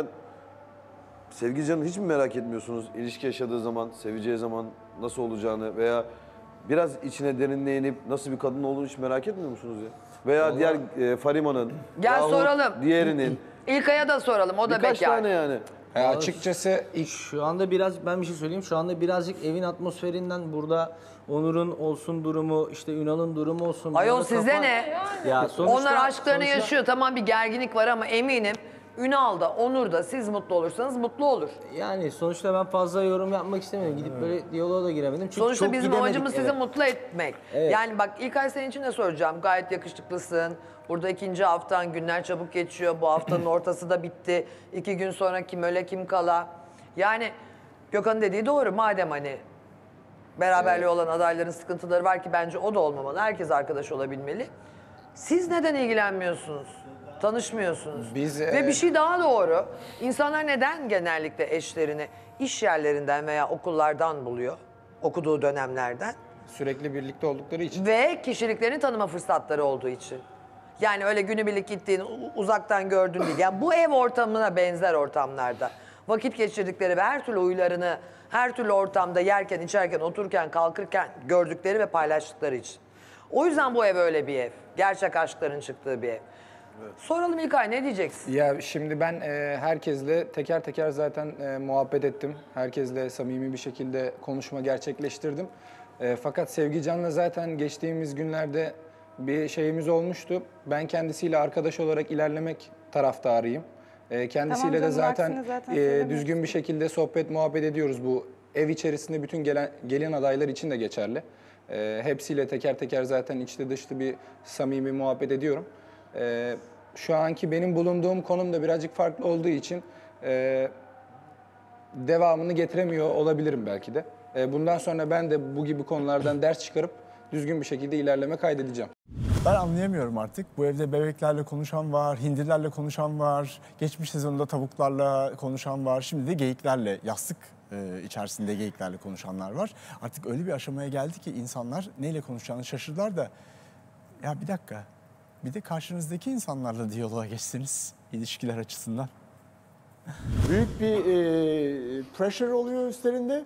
Sevgican'ı hiç mi merak etmiyorsunuz? İlişki yaşadığı zaman, seveceği zaman nasıl olacağını veya biraz içine derinliğe inip nasıl bir kadın olduğunu hiç merak etmiyor musunuz ya? Veya diğer Farima'nın, Gel soralım. diğerinin. İlkay'a da soralım. O da Birkaç bekar. tane yani. Açıkçası şu anda biraz ben bir şey söyleyeyim. Şu anda birazcık evin atmosferinden burada Onur'un olsun durumu, işte Ünal'ın durumu olsun. Ayol bana size kafa- ne? Ya Onlar aşklarını yaşıyor. Tamam bir gerginlik var ama eminim Ünal da Onur da siz mutlu olursanız mutlu olur. Yani sonuçta ben fazla yorum yapmak istemedim. Gidip böyle diyaloğa da giremedim. Çünkü Sonuçta çok bizim gidemedik amacımız sizi eve. mutlu etmek. Evet. Yani bak İlkay senin için de soracağım. Gayet yakışıklısın. Burada ikinci haftan günler çabuk geçiyor. Bu haftanın ortası da bitti. 2 gün sonra kim öle kim kala. Yani Gökhan'ın dediği doğru. Madem hani beraberliği olan adayların sıkıntıları var ki bence o da olmamalı. Herkes arkadaş olabilmeli. Siz neden ilgilenmiyorsunuz? Tanışmıyorsunuz. Ve bir şey daha doğru. İnsanlar neden genellikle eşlerini iş yerlerinden veya okullardan buluyor? Okuduğu dönemlerden. Sürekli birlikte oldukları için. Ve kişiliklerini tanıma fırsatları olduğu için. Yani öyle günübirlik gittiğin, uzaktan gördüğün değil. Yani bu ev ortamına benzer ortamlarda vakit geçirdikleri ve her türlü huylarını, her türlü ortamda yerken, içerken, otururken, kalkırken gördükleri ve paylaştıkları için. O yüzden bu ev öyle bir ev. Gerçek aşkların çıktığı bir ev. Soralım İlkay ne diyeceksin? Ya şimdi ben herkesle teker teker zaten muhabbet ettim. Herkesle samimi bir şekilde konuşma gerçekleştirdim. Fakat Sevgican'la zaten geçtiğimiz günlerde bir şeyimiz olmuştu. Ben kendisiyle arkadaş olarak ilerlemek taraftarıyım. Kendisiyle de zaten düzgün bir şekilde sohbet muhabbet ediyoruz. Bu ev içerisinde bütün gelin adaylar için de geçerli. Hepsiyle teker teker zaten içli dışlı bir samimi muhabbet ediyorum. Şu anki benim bulunduğum konum da birazcık farklı olduğu için devamını getiremiyor olabilirim belki de. Bundan sonra ben de bu gibi konulardan ders çıkarıp düzgün bir şekilde ilerleme kaydedeceğim. Ben anlayamıyorum artık. Bu evde bebeklerle konuşan var, hindilerle konuşan var, geçmiş sezonda tavuklarla konuşan var. Şimdi de geyiklerle, yastık içerisinde geyiklerle konuşanlar var. Artık öyle bir aşamaya geldi ki insanlar neyle konuşacağını şaşırdılar da ya bir dakika, bir de karşınızdaki insanlarla diyaloğa geçsiniz ilişkiler açısından. Büyük bir pressure oluyor üstlerinde.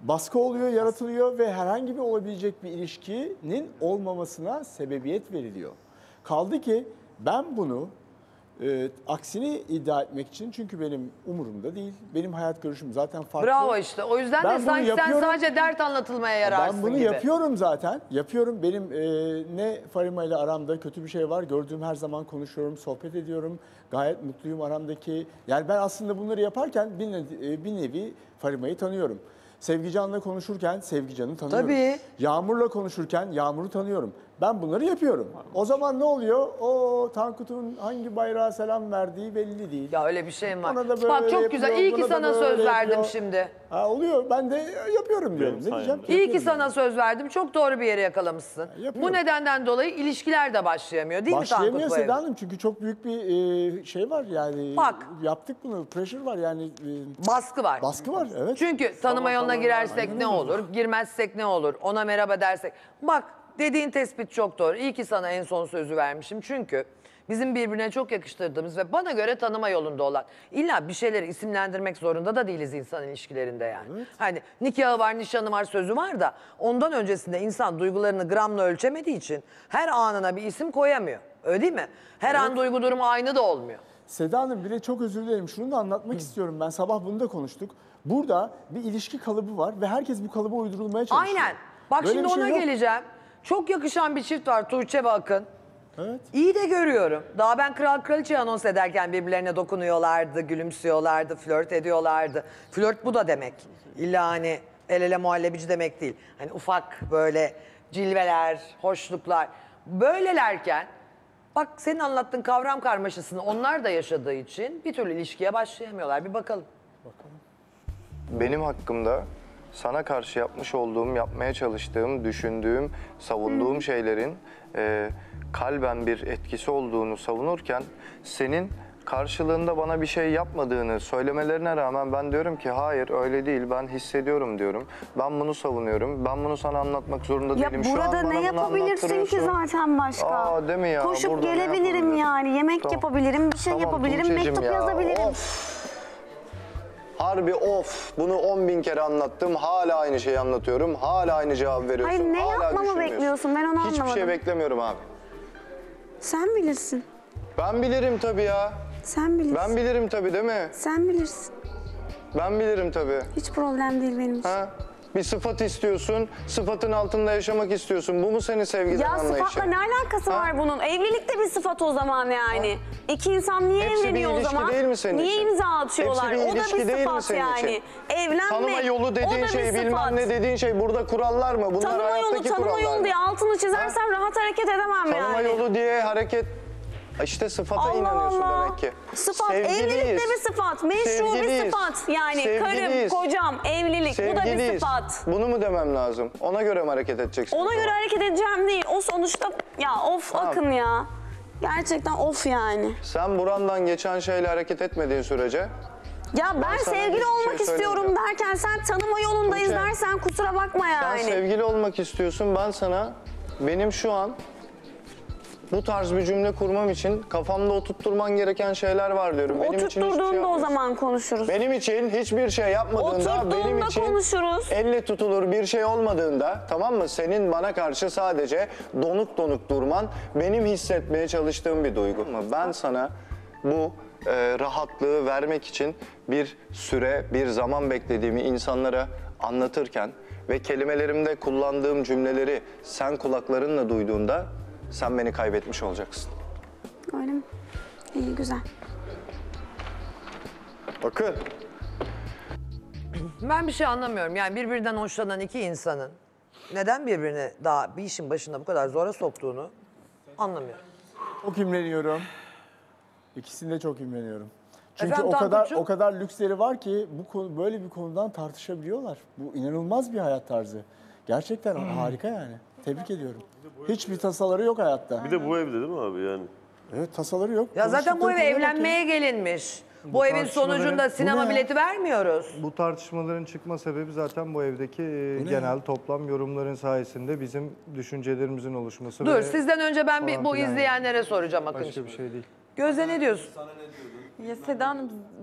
baskı oluyor, yaratılıyor ve herhangi bir olabilecek bir ilişkinin olmamasına sebebiyet veriliyor. Kaldı ki ben bunu aksini iddia etmek için, çünkü benim umurumda değil. Benim hayat görüşüm zaten farklı. Bravo işte. O yüzden Ben de bunu sanki sen yapıyorum. sadece dert anlatılmaya yararsın Ben bunu gibi. yapıyorum zaten. Yapıyorum. Benim ne Farima ile aramda kötü bir şey var. Gördüğüm her zaman konuşuyorum, sohbet ediyorum. Gayet mutluyum aramdaki. Yani ben aslında bunları yaparken bir nevi Farima'yı tanıyorum. Sevgican'la konuşurken Sevgican'ı tanıyorum. Tabii. Yağmur'la konuşurken Yağmur'u tanıyorum. Ben bunları yapıyorum. O zaman ne oluyor? O Tankut'un hangi bayrağa selam verdiği belli değil. Ya öyle bir şey mi var? Ona da böyle Bak çok güzel. yapıyor, İyi ki buna da sana böyle söz verdim yapıyor. şimdi. Ha, oluyor. Ben de yapıyorum diyorum. Ne diyeceğim? İyi ki sana söz verdim. Çok doğru bir yere yakalamışsın. Yapıyorum. Bu nedenden dolayı ilişkiler de başlayamıyor değil mi Tankut Başlayamıyor bu evde? Seda Hanım, çünkü çok büyük bir şey var yani. Bak. Yaptık bunu. Pressure var yani. Baskı var. Baskı var, evet. Çünkü tanıma yoluna girersek ne olur, girmezsek ne olur, ona merhaba dersek. Bak dediğin tespit çok doğru. İyi ki sana en son sözü vermişim. Çünkü bizim birbirine çok yakıştırdığımız ve bana göre tanıma yolunda olan, illa bir şeyleri isimlendirmek zorunda da değiliz insan ilişkilerinde yani. Evet. Hani nikahı var, nişanı var, sözü var da ondan öncesinde insan duygularını gramla ölçemediği için her anına bir isim koyamıyor. Öyle değil mi? Her an duygu durumu aynı da olmuyor. Seda Hanım, bir de çok özür dilerim. Şunu da anlatmak istiyorum. Ben sabah bunu da konuştuk. Burada bir ilişki kalıbı var ve herkes bu kalıba uydurulmaya çalışıyor. Aynen. Bak Böyle şimdi bir şey ona yok. geleceğim. Çok yakışan bir çift var, Tuğçe ve Akın. Evet. İyi de görüyorum. Daha ben Kral Kraliçe'yi anons ederken birbirlerine dokunuyorlardı, gülümsüyorlardı, flört ediyorlardı. Flört bu da demek. İlla hani el ele muhallebici demek değil. Hani ufak böyle cilveler, hoşluklar. Böylelerken bak senin anlattığın kavram karmaşasını onlar da yaşadığı için bir türlü ilişkiye başlayamıyorlar. Bir bakalım. Benim hakkımda sana karşı yapmış olduğum, yapmaya çalıştığım, düşündüğüm, savunduğum şeylerin kalben bir etkisi olduğunu savunurken senin karşılığında bana bir şey yapmadığını söylemelerine rağmen ben diyorum ki hayır öyle değil, ben hissediyorum diyorum. Ben bunu savunuyorum. Ben bunu sana anlatmak zorunda Ya değilim. Şu an burada bana ne bunu yapabilirsin ki anlattırıyorsun. zaten başka? Aa, değil mi ya? Koşup Burada ne gelebilirim yapabilirim? yani. Yemek Tamam. yapabilirim, bir şey Tamam, yapabilirim, Tuğçe'cim mektup ya, yazabilirim. of. Harbi of. Bunu 10.000 kere anlattım. Hala aynı şeyi anlatıyorum. Hala aynı cevap veriyorsun. Hayır, ne Hala yapmamı düşünmüyorsun. bekliyorsun? Ben onu Hiçbir anlamadım. şey beklemiyorum abi. Sen bilirsin. Ben bilirim tabii ya. Sen bilirsin. Ben bilirim tabii değil mi? Sen bilirsin. Ben bilirim tabii. Hiç problem değil benim için. Ha? Bir sıfat istiyorsun, sıfatın altında yaşamak istiyorsun. Bu mu senin sevgiden Ya anlayışın? sıfatla ne alakası var bunun? Evlilik de bir sıfat o zaman yani. İki insan niye Hepsi bir evleniyor o ilişki zaman? değil mi senin Niye için? imza atıyorlar? Hepsi bir O da ilişki bir değil mi sıfat senin yani. için? Evlenmek, Tanıma yolu o da dediğin bir şey, sıfat. bilmem ne dediğin şey. Burada kurallar mı? Bunlar Tanıma yolu, hayattaki tanıma kurallar yolu mı? diye altını çizersem rahat hareket edemem Tanıma yani. yolu diye hareket... İşte sıfata Allah inanıyorsun Allah. demek ki. Sıfat, Sevgiliyiz. evlilik de bir sıfat. Meşru bir Sevgiliyiz. sıfat. Yani karım, Sevgiliyiz. kocam, evlilik bu da bir Sevgiliyiz. sıfat. Bunu mu demem lazım? Ona göre mi hareket edeceksin? Ona göre hareket edeceğim değil. O sonuçta ya of Tamam. Akın ya. Gerçekten of yani. Sen burandan geçen şeyle hareket etmediğin sürece... Ya ben sana sevgili hiçbir olmak şey istiyorum söylemeyeceğim. derken sen tanıma yolundayız Tuğçe, dersen kusura bakma yani. Sen sevgili olmak istiyorsun. Ben sana benim şu an bu tarz bir cümle kurmam için kafamda oturtturman gereken şeyler var diyorum. Benim için hiçbir şey Oturtturduğunda o yapmıyorsun. zaman konuşuruz. Benim için hiçbir şey yapmadığında, benim Oturttuğunda için konuşuruz. elle tutulur bir şey olmadığında, tamam mı? Senin bana karşı sadece donuk donuk durman benim hissetmeye çalıştığım bir duygu. Ama ben sana bu rahatlığı vermek için bir süre, bir zaman beklediğimi insanlara anlatırken ve kelimelerimde kullandığım cümleleri sen kulaklarınla duyduğunda sen beni kaybetmiş olacaksın. Öyle mi? İyi, güzel. Bakın. Ben bir şey anlamıyorum. Yani birbirinden hoşlanan iki insanın neden birbirini daha bir işin başında bu kadar zora soktuğunu anlamıyorum. Çok imreniyorum. İkisinde çok imreniyorum. Çünkü Efendim, o kadar lüksleri var ki bu konu, böyle bir konudan tartışabiliyorlar. Bu inanılmaz bir hayat tarzı. Gerçekten harika yani. Tebrik ediyorum. Hiçbir tasaları yok hayatta. Bir de bu evde değil mi abi yani? Evet, tasaları yok. Ya zaten bu eve Konuştukları konuya bak evlenmeye gelinmiş. Bu evin tartışmaların- sonucunda sinema bileti vermiyoruz. Bu tartışmaların çıkma sebebi zaten bu evdeki genel toplam yorumların sayesinde bizim düşüncelerimizin oluşması. Dur ve sizden önce ben falan bu filan. izleyenlere soracağım Akın. Başka bir şey değil. Gözde ne diyorsun? Ya Seda Hanım,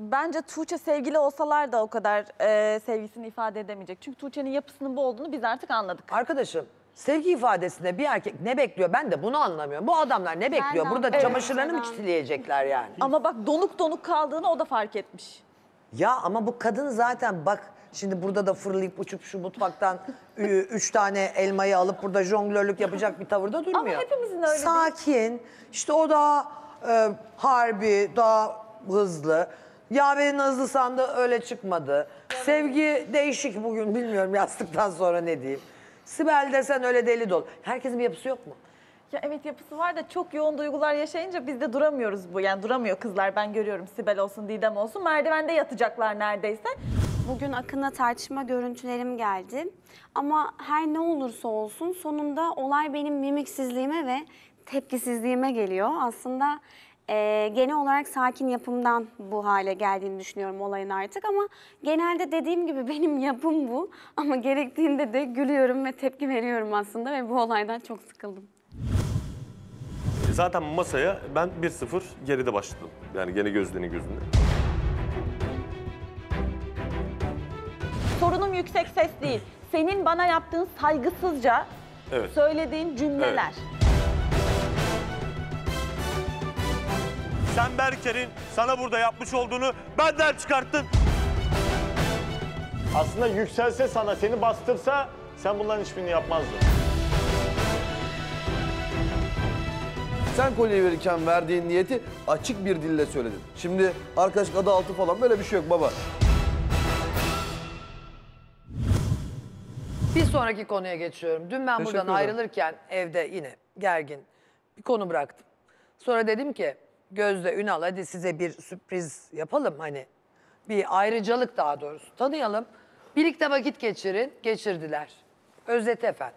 bence Tuğçe sevgili olsalar da o kadar sevgisini ifade edemeyecek. Çünkü Tuğçe'nin yapısının bu olduğunu biz artık anladık. Arkadaşım sevgi ifadesinde bir erkek ne bekliyor? Ben de bunu anlamıyorum. Bu adamlar ne bekliyor? Burada Evet. çamaşırlarını mı çitleyecekler yani? Ama bak donuk donuk kaldığını o da fark etmiş. Ya ama bu kadın zaten bak şimdi burada da fırlayıp uçup şu mutfaktan 3 tane elmayı alıp burada jonglörlük yapacak bir tavırda durmuyor. Ama hepimizin öyle Sakin. İşte o daha harbi, daha hızlı. Yaver'in hızlı sandığı öyle çıkmadı. Sevgi değişik bugün bilmiyorum yastıktan sonra ne diyeyim. Sibel desen öyle deli dolu. Herkesin bir yapısı yok mu? Ya evet yapısı var da çok yoğun duygular yaşayınca biz de duramıyoruz bu. Yani duramıyor kızlar, ben görüyorum, Sibel olsun Didem olsun. Merdivende yatacaklar neredeyse. Bugün Akın'la tartışma görüntülerim geldi. Ama her ne olursa olsun sonunda olay benim mimiksizliğime ve tepkisizliğime geliyor. Aslında genel olarak sakin yapımdan bu hale geldiğini düşünüyorum olayın artık. Ama genelde dediğim gibi benim yapım bu. Ama gerektiğinde de gülüyorum ve tepki veriyorum aslında ve bu olaydan çok sıkıldım. Zaten masaya ben 1-0 geride başladım. Yani gene Gözde'nin gözünde. Sorunum yüksek ses değil. Senin bana yaptığın saygısızca Evet. söylediğin cümleler. Sen Berker'in sana burada yapmış olduğunu benden çıkarttın. Aslında yükselse sana, seni bastırsa sen bunların hiçbirini yapmazdın. Sen kolyeyi verirken verdiğin niyeti açık bir dille söyledin. Şimdi arkadaşlık adı altı falan böyle bir şey yok baba. Bir sonraki konuya geçiyorum. Dün ben Teşekkür buradan ederim. ayrılırken evde yine gergin bir konu bıraktım. Sonra dedim ki Gözde, Ünal hadi size bir sürpriz yapalım hani. Bir ayrıcalık daha doğrusu tanıyalım. Birlikte vakit geçirin. Geçirdiler. Özet efendim.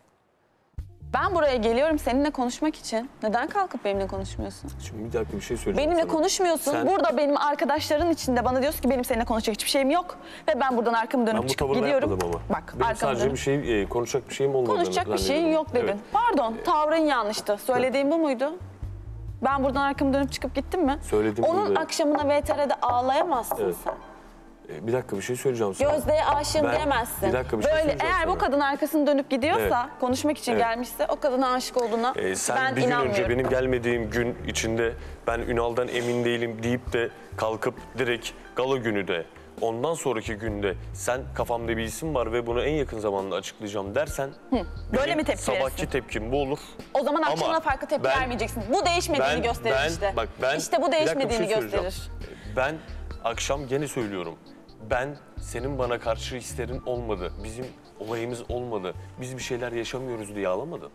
Ben buraya geliyorum seninle konuşmak için. Neden kalkıp benimle konuşmuyorsun? Şimdi bir dakika bir şey söyleyeceğim Benimle sana. konuşmuyorsun. Sen- Burada benim arkadaşların içinde bana diyorsun ki benim seninle konuşacak hiçbir şeyim yok. Ve ben buradan arkamı dönüp Ben bu çıkıp tavırla gidiyorum. yapmadım ama. Bak Benim arkamı sadece dönüp. bir şey, konuşacak bir şeyim olmadığını Konuşacak bir şeyin yok dedin. Evet. Pardon, tavrın yanlıştı. Söylediğim bu muydu? Ben buradan arkamı dönüp çıkıp gittim mi? Söylediğim Onun buydu. akşamına VTR'de ağlayamazsın Evet. sen. Bir dakika bir şey söyleyeceğim sana. Gözde'ye aşığım Ben- diyemezsin. Bir dakika bir şey Böyle söyleyeceğim eğer sana. bu kadın arkasını dönüp gidiyorsa, Evet. konuşmak için Evet. gelmişse o kadına aşık olduğuna Sen ben bir gün inanmıyorum. önce benim gelmediğim gün içinde ben Ünal'dan emin değilim deyip de kalkıp direkt gala günü de ondan sonraki günde sen kafamda bir isim var ve bunu en yakın zamanda açıklayacağım dersen Böyle benim mi tepki sabahki verirsin? tepkim bu olur. O zaman Ama akşamına farklı tepki ben- vermeyeceksin. Bu değişmediğini gösterir işte. Bak ben İşte bu bir dakika bir değişmediğini şey söyleyeceğim. gösterir. Ben akşam gene söylüyorum. Ben senin bana karşı hislerin olmadı. Bizim olayımız olmadı. Biz bir şeyler yaşamıyoruz diye ağlamadım.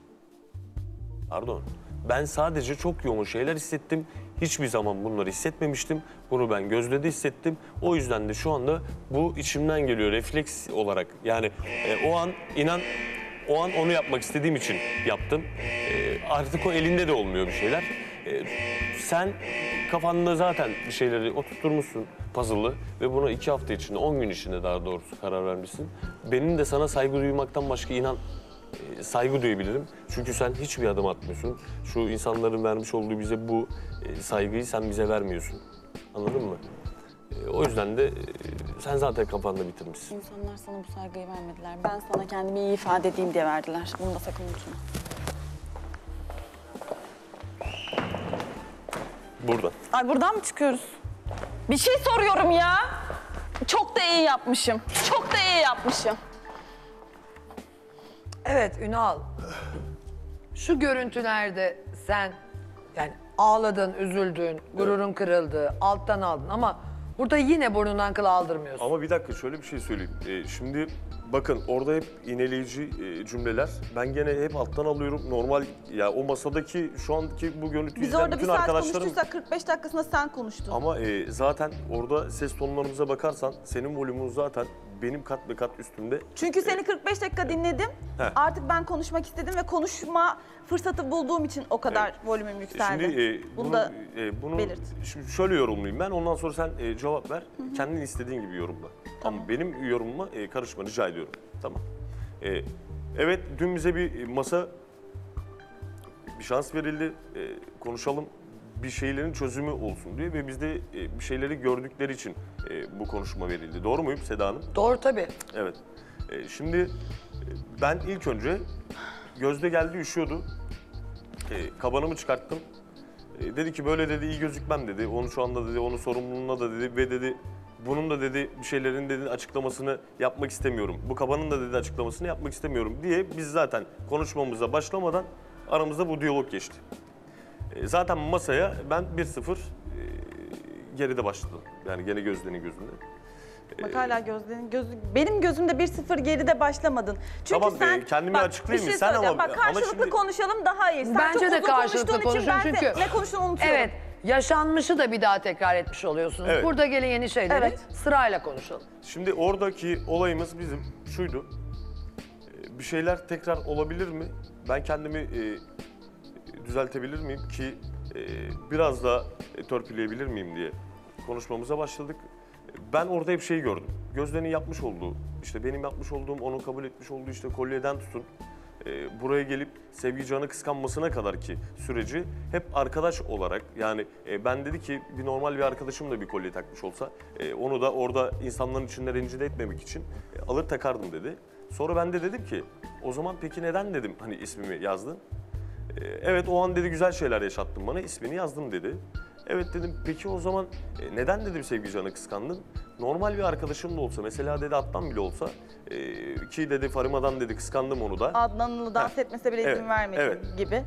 Pardon. Ben sadece çok yoğun şeyler hissettim. Hiçbir zaman bunları hissetmemiştim. Bunu ben Gözde'de hissettim. O yüzden de şu anda bu içimden geliyor refleks olarak. Yani o an inan o an onu yapmak istediğim için yaptım. Artık o elinde de olmuyor bir şeyler. Sen kafanda zaten bir şeyleri oturtmuşsun puzzle'ı ve buna 2 hafta içinde, 10 gün içinde daha doğrusu karar vermişsin. Benim de sana saygı duymaktan başka inan saygı duyabilirim. Çünkü sen hiçbir adım atmıyorsun. Şu insanların vermiş olduğu bize bu saygıyı sen bize vermiyorsun. Anladın mı? O yüzden de sen zaten kafanda bitirmişsin. İnsanlar sana bu saygıyı vermediler. Ben sana kendimi iyi ifade edeyim diye verdiler. Bunu da sakın unutma. Burada. Ay buradan mı çıkıyoruz? Bir şey soruyorum ya. Çok da iyi yapmışım. Çok da iyi yapmışım. Evet Ünal. Şu görüntülerde sen yani ağladın, üzüldün, gururun kırıldı, alttan aldın ama burada yine burnundan kıl aldırmıyorsun. Ama bir dakika şöyle bir şey söyleyeyim. Şimdi bakın orada hep iğneleyici cümleler. Ben gene hep alttan alıyorum. Normal ya o masadaki şu anki bu görüntüyü Biz izleyen orada bir bütün saat arkadaşlarım... konuştuysak 45 dakikasında sen konuştun. Ama zaten orada ses tonlarımıza bakarsan senin volümün zaten benim kat be kat üstümde. Çünkü seni 45 dakika dinledim. He. Artık ben konuşmak istedim ve konuşma fırsatı bulduğum için o kadar volümüm yükseldi. Şimdi Bunu da bunu belirt. şimdi şöyle yorumlayayım ben. Ondan sonra sen cevap ver. Kendin istediğin gibi yorumla. Ama benim yorumuma karışma rica ediyorum. Tamam. Evet dün bize bir masa bir şans verildi. Konuşalım bir şeylerin çözümü olsun diye ve bizde bir şeyleri gördükleri için bu konuşma verildi. Doğru muyum Seda Hanım? Doğru tabii. Evet. Şimdi ben ilk önce Gözde geldi üşüyordu. Kabanımı çıkarttım. Dedi ki böyle dedi iyi gözükmem dedi. Onu şu anda dedi onun sorumluluğuna da dedi ve dedi bunun da dedi bir şeylerin dedi açıklamasını yapmak istemiyorum. Bu kabanın da dedi açıklamasını yapmak istemiyorum diye biz zaten konuşmamıza başlamadan aramızda bu diyalog geçti. Zaten masaya ben 1-0 geride başladım. Yani gene Gözde'nin gözünde. Bak hala benim gözümde 1-0 geride başlamadın. Çünkü tamam, sen kendimi açıklayayım mı? Sen ama bak karşılıklı şimdi... konuşalım daha iyi. Sen Bence çok de uzun karşılıklı konuştuğun için konuşun çünkü ne konuştuğunu unutuyorum. evet, yaşanmışı da bir daha tekrar etmiş oluyorsunuz. Evet. Burada gelin yeni şeyleri sırayla konuşalım. Şimdi oradaki olayımız bizim şuydu. Bir şeyler tekrar olabilir mi? Ben kendimi düzeltebilir miyim ki biraz da törpüleyebilir miyim diye konuşmamıza başladık. Ben orada hep şeyi gördüm. Gözde'nin yapmış olduğu, işte benim yapmış olduğum, onun kabul etmiş olduğu işte kolyeden tutun. Buraya gelip Sevgi Can'ı kıskanmasına kadar ki süreci hep arkadaş olarak yani ben dedi ki bir normal bir arkadaşım da bir kolye takmış olsa onu da orada insanların içinde rencide etmemek için alır takardım dedi. Sonra ben de dedim ki o zaman peki neden dedim hani ismimi yazdın? Evet o an dedi güzel şeyler yaşattın bana ismini yazdım dedi. Evet dedim peki o zaman neden dedim Sevgi Can'ı kıskandın? Normal bir arkadaşım da olsa mesela dedi Adnan bile olsa ki dedi Farima'dan dedi kıskandım onu da. Adnan'la dans etmese bile izin vermedi gibi.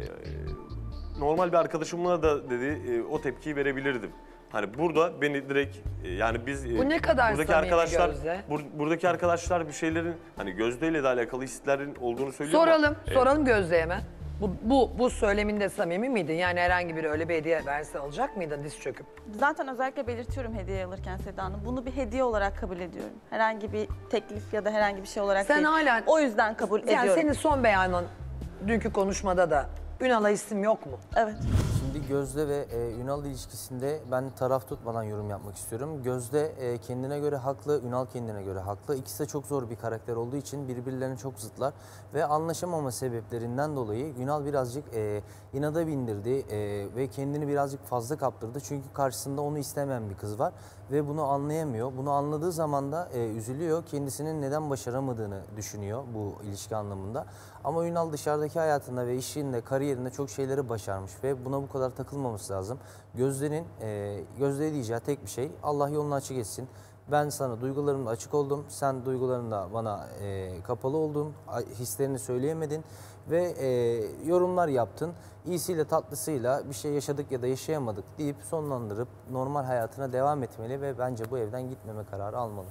Normal bir arkadaşımla da dedi o tepkiyi verebilirdim. Hani burada beni direkt yani biz bu ne kadar buradaki samimi arkadaşlar Gözde? Buradaki arkadaşlar bir şeylerin hani Gözde ile de alakalı hislerin olduğunu söylüyor Soralım Gözde'ye hemen. Bu söyleminde samimi miydin? Yani herhangi biri öyle bir hediye verse alacak mıydın diz çöküp? Zaten özellikle belirtiyorum hediye alırken Seda Hanım. Bunu bir hediye olarak kabul ediyorum. Herhangi bir teklif ya da herhangi bir şey olarak Sen değil. hala O yüzden kabul ediyorum. Yani senin son beyanın dünkü konuşmada da Ünal'a isim yok mu? Evet. Şimdi Gözde ve Ünal ilişkisinde ben taraf tutmadan yorum yapmak istiyorum. Gözde kendine göre haklı, Ünal kendine göre haklı. İkisi de çok zor bir karakter olduğu için birbirlerine çok zıtlar. Ve anlaşamama sebeplerinden dolayı Ünal birazcık inada bindirdi ve kendini birazcık fazla kaptırdı. Çünkü karşısında onu istemeyen bir kız var ve bunu anlayamıyor. Bunu anladığı zaman da üzülüyor. Kendisinin neden başaramadığını düşünüyor bu ilişki anlamında. Ama Ünal dışarıdaki hayatında ve işinde, kariyerinde çok şeyleri başarmış ve buna bu kadar takılmaması lazım. Gözde'ye diyeceği tek bir şey, Allah yolunu açık etsin. Ben sana duygularımda açık oldum, sen duygularında bana kapalı oldun, hislerini söyleyemedin ve yorumlar yaptın. İyisiyle tatlısıyla bir şey yaşadık ya da yaşayamadık deyip sonlandırıp normal hayatına devam etmeli ve bence bu evden gitmeme kararı almalı.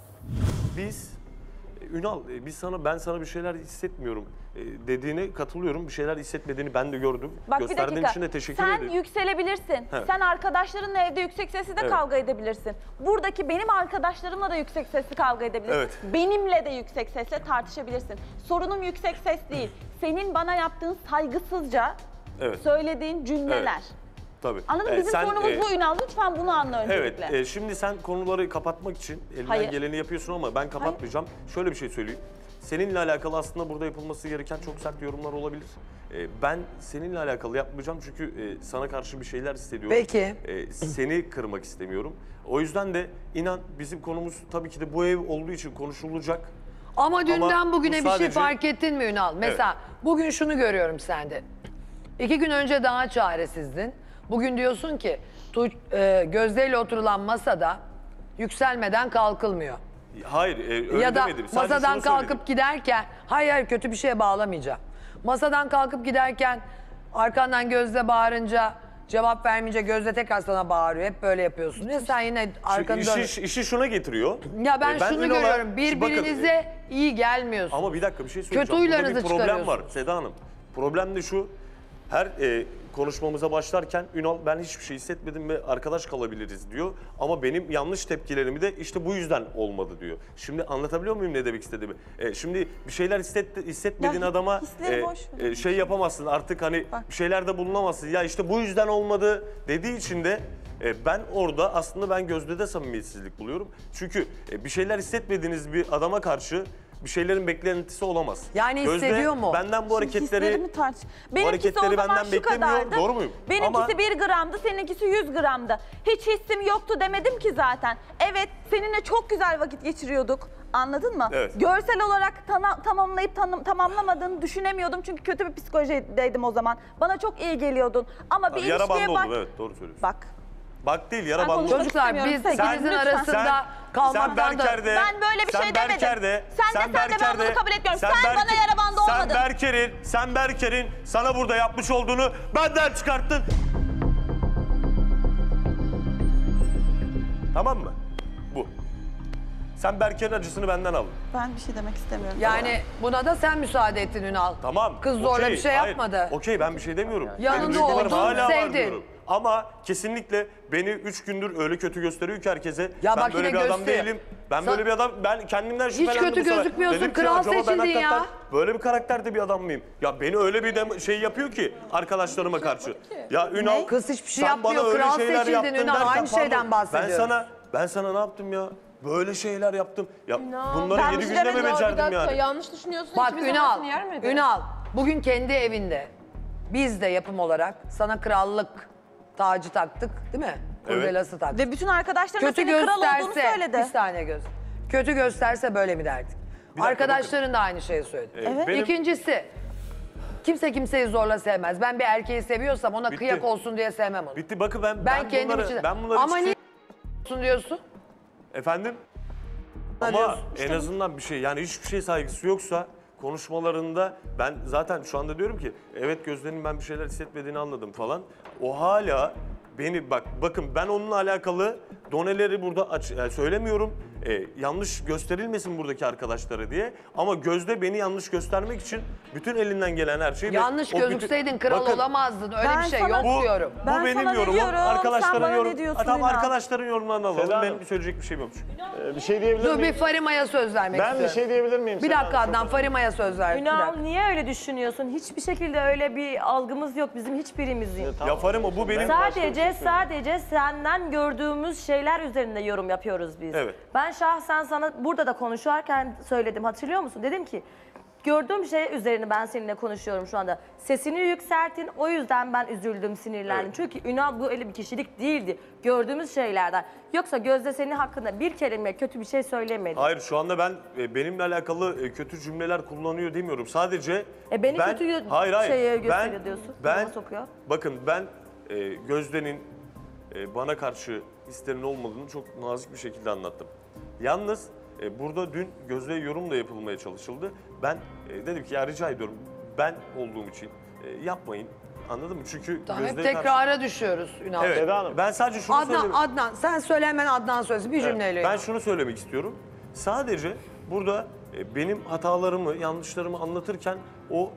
Ünal, ben sana bir şeyler hissetmiyorum dediğine katılıyorum. Bir şeyler hissetmediğini ben de gördüm. Bak Gösterdiğin bir dakika. için de teşekkür ederim. Sen yükselebilirsin. Evet. Sen arkadaşlarınla evde yüksek sesle de kavga edebilirsin. Buradaki benim arkadaşlarımla da yüksek sesli kavga edebilirsin. Evet. Benimle de yüksek sesle tartışabilirsin. Sorunum yüksek ses değil. Senin bana yaptığın saygısızca söylediğin cümleler. Evet. Tabii. Anladın mı? Bizim sorunumuz bu Ünal. Lütfen bunu anla öncelikle. Evet, şimdi sen konuları kapatmak için elinden geleni yapıyorsun ama ben kapatmayacağım. Şöyle bir şey söyleyeyim. Seninle alakalı aslında burada yapılması gereken çok sert yorumlar olabilir. Ben seninle alakalı yapmayacağım çünkü sana karşı bir şeyler hissediyorum. Peki. Seni kırmak istemiyorum. O yüzden de inan bizim konumuz tabii ki de bu ev olduğu için konuşulacak. Ama dünden bugüne bu bir şey sadece... fark ettin mi Ünal? Mesela bugün şunu görüyorum sende. 2 gün önce daha çaresizdin. Bugün diyorsun ki Gözde ile oturulan masada yükselmeden kalkılmıyor. Hayır öyle ya da demedim. Sadece masadan şunu kalkıp söyledim. giderken, hayır kötü bir şeye bağlamayacağım. Masadan kalkıp giderken arkandan Gözde bağırınca cevap vermeyince Gözde tekrar sana bağırıyor. Hep böyle yapıyorsun. Ya sen yine arkanı dön. İşi şuna getiriyor. Ya ben şunu Ünal'a- görüyorum. Birbirinize iyi gelmiyorsun. Ama bir dakika bir şey söyleyeceğim. Kötü huylarınızı Burada bir problem çıkarıyorsun. var Seda Hanım. Problem de şu. Her konuşmamıza başlarken Ünal ben hiçbir şey hissetmedim ve arkadaş kalabiliriz diyor. Ama benim yanlış tepkilerimi de işte bu yüzden olmadı diyor. Şimdi anlatabiliyor muyum ne demek istediğimi? Şimdi bir şeyler hissetmediğin adama şey yapamazsın artık hani bir şeylerde bulunamazsın. Ya işte bu yüzden olmadı dediği için de ben orada aslında ben Gözde'de samimiyetsizlik buluyorum. Çünkü bir şeyler hissetmediğiniz bir adama karşı bir şeylerin beklentisi olamaz. Yani Gözde hissediyor mu? benden bu hareketleri Benimkisi hareketleri o zaman benden şu beklemiyor. kadardı. Doğru muyum? Benimkisi Ama 1 gramdı, seninkisi 100 gramdı. Hiç hissim yoktu demedim ki zaten. Evet, seninle çok güzel vakit geçiriyorduk. Anladın mı? Evet. Görsel olarak tamamlayıp tamamlamadığını düşünemiyordum. Çünkü kötü bir psikolojideydim o zaman. Bana çok iyi geliyordun. Ama bir yara ilişkiye bandı bak. oldum, evet doğru söylüyorsun. Bak. Bak değil, yara Ben bandı oldum. Çocuklar biz ikinizin arasında kalmaktan da... Ben böyle bir şey demedim. Sen de ben bunu kabul etmiyorum. Sen bana yara bandı olmadın. Sen Berker'in sana burada yapmış olduğunu benden çıkarttın. Tamam mı? Bu. Sen Berker'in acısını benden aldın. Ben bir şey demek istemiyorum. Yani buna da sen müsaade ettin Ünal. Tamam. Kız zorla okey, bir şey hayır, yapmadı. Okey, ben bir şey demiyorum. Yanında Benim duygularım oldun, hala var sevdin. diyorum. Ama kesinlikle beni 3 gündür öyle kötü gösteriyor ki herkese. Ya ben bak böyle yine bir adam gösteriyor. değilim. Ben böyle bir adam, ben kendimden şüphelendim kötü bu sefer. gözükmüyorsun, Dedim ki, kral acaba ben seçildin ya. hakikaten böyle bir karakterde bir adam mıyım? Ya beni öyle bir şey yapıyor ki arkadaşlarıma karşı. Ya Ünal, Kız hiçbir şey sen bana yapmıyor, öyle kral şeyler seçildin yaptın Ünal, derken, aynı şeyden pardon, bahsediyoruz. Ben sana ne yaptım ya? Böyle şeyler yaptım. Ya Ünal, bunları ben 7 bir şey günde mi demedim. becerdim Bir dakika, yani? yanlış düşünüyorsun. Bak İkimizin Ünal, arasını yer mi ederiz? Ünal bugün kendi evinde biz de yapım olarak sana krallık tacı taktık değil mi? Kurdelası taktık. Ve bütün arkadaşlarım Kötü senin kral olduğunu gösterse, söyledi. bir saniye göz. Kötü gösterse böyle mi derdik? dakika, Arkadaşların da aynı şeyi söyledi. Evet. benim- İkincisi, kimse kimseyi zorla sevmez. Ben bir erkeği seviyorsam ona Bitti. kıyak olsun diye sevmem onu. Bitti, bakın ben kendim bunları, için. ben bunları Ama hiç- niye olsun diyorsun? Efendim? Ne Ama diyorsun? en azından bir şey, yani hiçbir şey saygısı yoksa konuşmalarında ben zaten şu anda diyorum ki evet Gözde'nin ben bir şeyler hissetmediğini anladım falan. O hala beni bakın ben onunla alakalı doneleri burada söylemiyorum. Yanlış gösterilmesin buradaki arkadaşlara diye. Ama Gözde beni yanlış göstermek için bütün elinden gelen her şeyi... Yanlış o bütün- gözükseydin kral Bakın, olamazdın. Öyle Ben bir şey sana- yok diyorum. Bu Ben benim sana ne yorumum. diyorum, sen Arkadaşların bana yorum. ne diyorsun Tamam, Ünal? arkadaşların yorumlarını alalım. Seda Benim Hanım. söyleyecek bir şeyim yok. Bir şey diyebilir Dur miyim? bir Farima'ya söz vermek Ben bir istiyorum. şey diyebilir miyim? Bir Seda dakika Hanım? Adnan, Çok Farima'ya söz ver. Bir Ünal dakika. niye öyle düşünüyorsun? Hiçbir şekilde öyle bir algımız yok bizim hiçbirimizin. Ya Farimo bu benim... Sadece senden gördüğümüz şeyler üzerinde yorum yapıyoruz biz. Evet. Ben şahsen sana burada da konuşurken söyledim, hatırlıyor musun? Dedim ki gördüğüm şey üzerine ben seninle konuşuyorum şu anda. Sesini yükseltin, o yüzden ben üzüldüm, sinirlendim. Evet. Çünkü Ünal bu öyle bir kişilik değildi. Gördüğümüz şeylerden. Yoksa Gözde senin hakkında bir kelime kötü bir şey söylemedi. Hayır, şu anda ben benimle alakalı kötü cümleler kullanıyor demiyorum. Sadece Beni ben, kötü hayır, şeye gösteriyor diyorsun. Ben yola sokuyor. bakın ben Gözde'nin bana karşı hislerinin olmadığını çok nazik bir şekilde anlattım. Yalnız burada dün Gözde'ye yorum da yapılmaya çalışıldı. Ben dedim ki ya rica ediyorum ben olduğum için yapmayın. Anladın mı? Çünkü Tamam, hep Gözde'ye tekrara düşüyoruz Ünal. Evet. Seda Hanım. Ben sadece şunu söyleyeyim. Adnan sen söyle, hemen Adnan söylesin bir cümleyle. Ben şunu söylemek istiyorum. Sadece burada benim hatalarımı, yanlışlarımı anlatırken o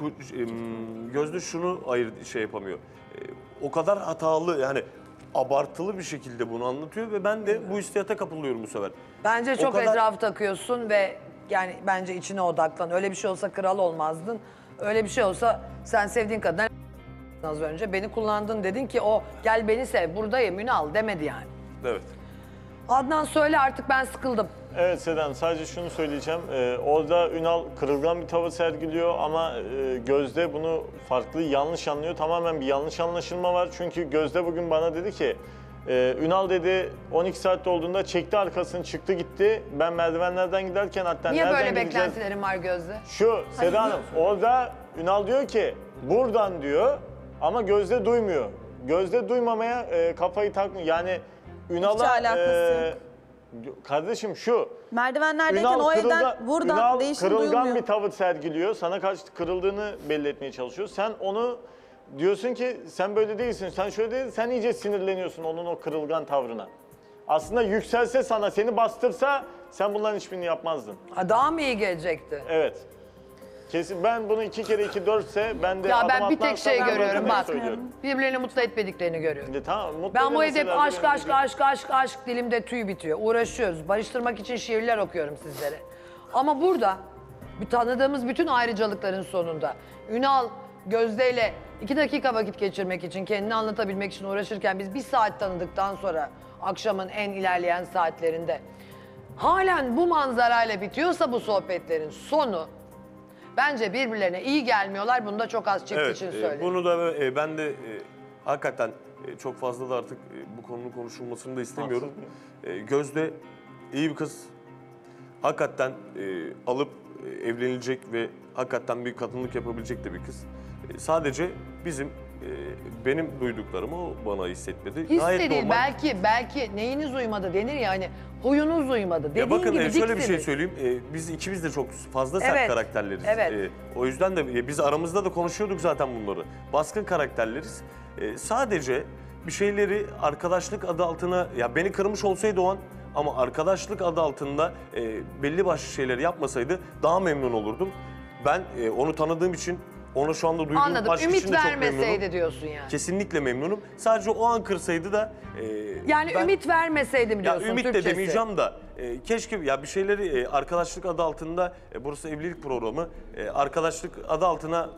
Gözde şunu şey yapamıyor. O kadar hatalı, yani abartılı bir şekilde bunu anlatıyor ve ben de bu hissiyata kapılıyorum bu sefer. Bence O çok kadar- etrafı takıyorsun ve yani bence içine odaklan. Öyle bir şey olsa kral olmazdın. Öyle bir şey olsa sen sevdiğin kadına az önce beni kullandın, dedin ki o gel beni sev buradayım Ünal demedi yani. Evet. Adnan söyle artık, ben sıkıldım. Evet Seda Hanım, sadece şunu söyleyeceğim. Orada Ünal kırılgan bir tavır sergiliyor ama Gözde bunu farklı, yanlış anlıyor. Tamamen bir yanlış anlaşılma var. Çünkü Gözde bugün bana dedi ki, Ünal dedi 12 saatte olduğunda çekti arkasını, çıktı gitti. Ben merdivenlerden giderken hatta Niye nereden böyle gideceğiz? beklentilerin var Gözde? Şu Seda Hanım, orada Ünal diyor ki buradan diyor ama Gözde duymuyor. Gözde duymamaya kafayı takmıyor. Yani Ünal'a... alakası Kardeşim şu, Merdivenlerdeyken o evden buradan Ünal değişim kırılgan duyulmuyor. bir tavır sergiliyor. Sana karşı kırıldığını belli etmeye çalışıyor. Sen onu diyorsun ki sen böyle değilsin, sen şöyle değilsin. Sen iyice sinirleniyorsun onun o kırılgan tavrına. Aslında yükselse sana, seni bastırsa sen bunların hiçbirini yapmazdın. Ha, daha mı iyi gelecekti? Evet. Kesin ben bunu 2 kere 2 4'se ben de Ya adım ben bir tek atlarsam şey ben görüyorum bırakmayı bak. söylüyorum. Birbirlerini mutlu etmediklerini görüyorum. Tamam, mutlu Ben bu evde hep edemeseler aşk de aşk benim aşk aşk aşk dilimde tüy bitiyor. Uğraşıyoruz. Barıştırmak için şiirler okuyorum sizlere. Ama burada tanıdığımız bütün ayrıcalıkların sonunda Ünal Gözde'yle 2 dakika vakit geçirmek için, kendini anlatabilmek için uğraşırken biz 1 saat tanıdıktan sonra akşamın en ilerleyen saatlerinde halen bu manzarayla bitiyorsa bu sohbetlerin sonu bence birbirlerine iyi gelmiyorlar. Bunu da çok az çift için söyledim. Bunu da ben de hakikaten çok fazla da artık bu konunun konuşulmasını da istemiyorum. Gözde iyi bir kız. Hakikaten alıp evlenilecek ve hakikaten bir kadınlık yapabilecek de bir kız. Sadece benim duyduklarımı o bana hissetmedi. His Gayet de değil, normal. belki neyiniz uymadı denir ya hani huyunuz uymadı. Dediğin Bakın gibi şöyle bir şey diksiniz. söyleyeyim. Biz ikimiz de çok fazla sert Evet, karakterleriz. evet. O yüzden de biz aramızda da konuşuyorduk zaten bunları. Baskın karakterleriz. Sadece bir şeyleri arkadaşlık adı altına, ya beni kırmış olsaydı o an ama arkadaşlık adı altında belli başlı şeyleri yapmasaydı daha memnun olurdum. Ben onu tanıdığım için, ona şu anda duyduğum Anladım. aşk Ümit için de çok vermeseydi memnunum. diyorsun yani. Kesinlikle memnunum. Sadece o an kırsaydı da... Yani ümit vermeseydim diyorsun ümit de Türkçesi. demeyeceğim da keşke ya bir şeyleri arkadaşlık adı altında, burası evlilik programı, arkadaşlık adı altına...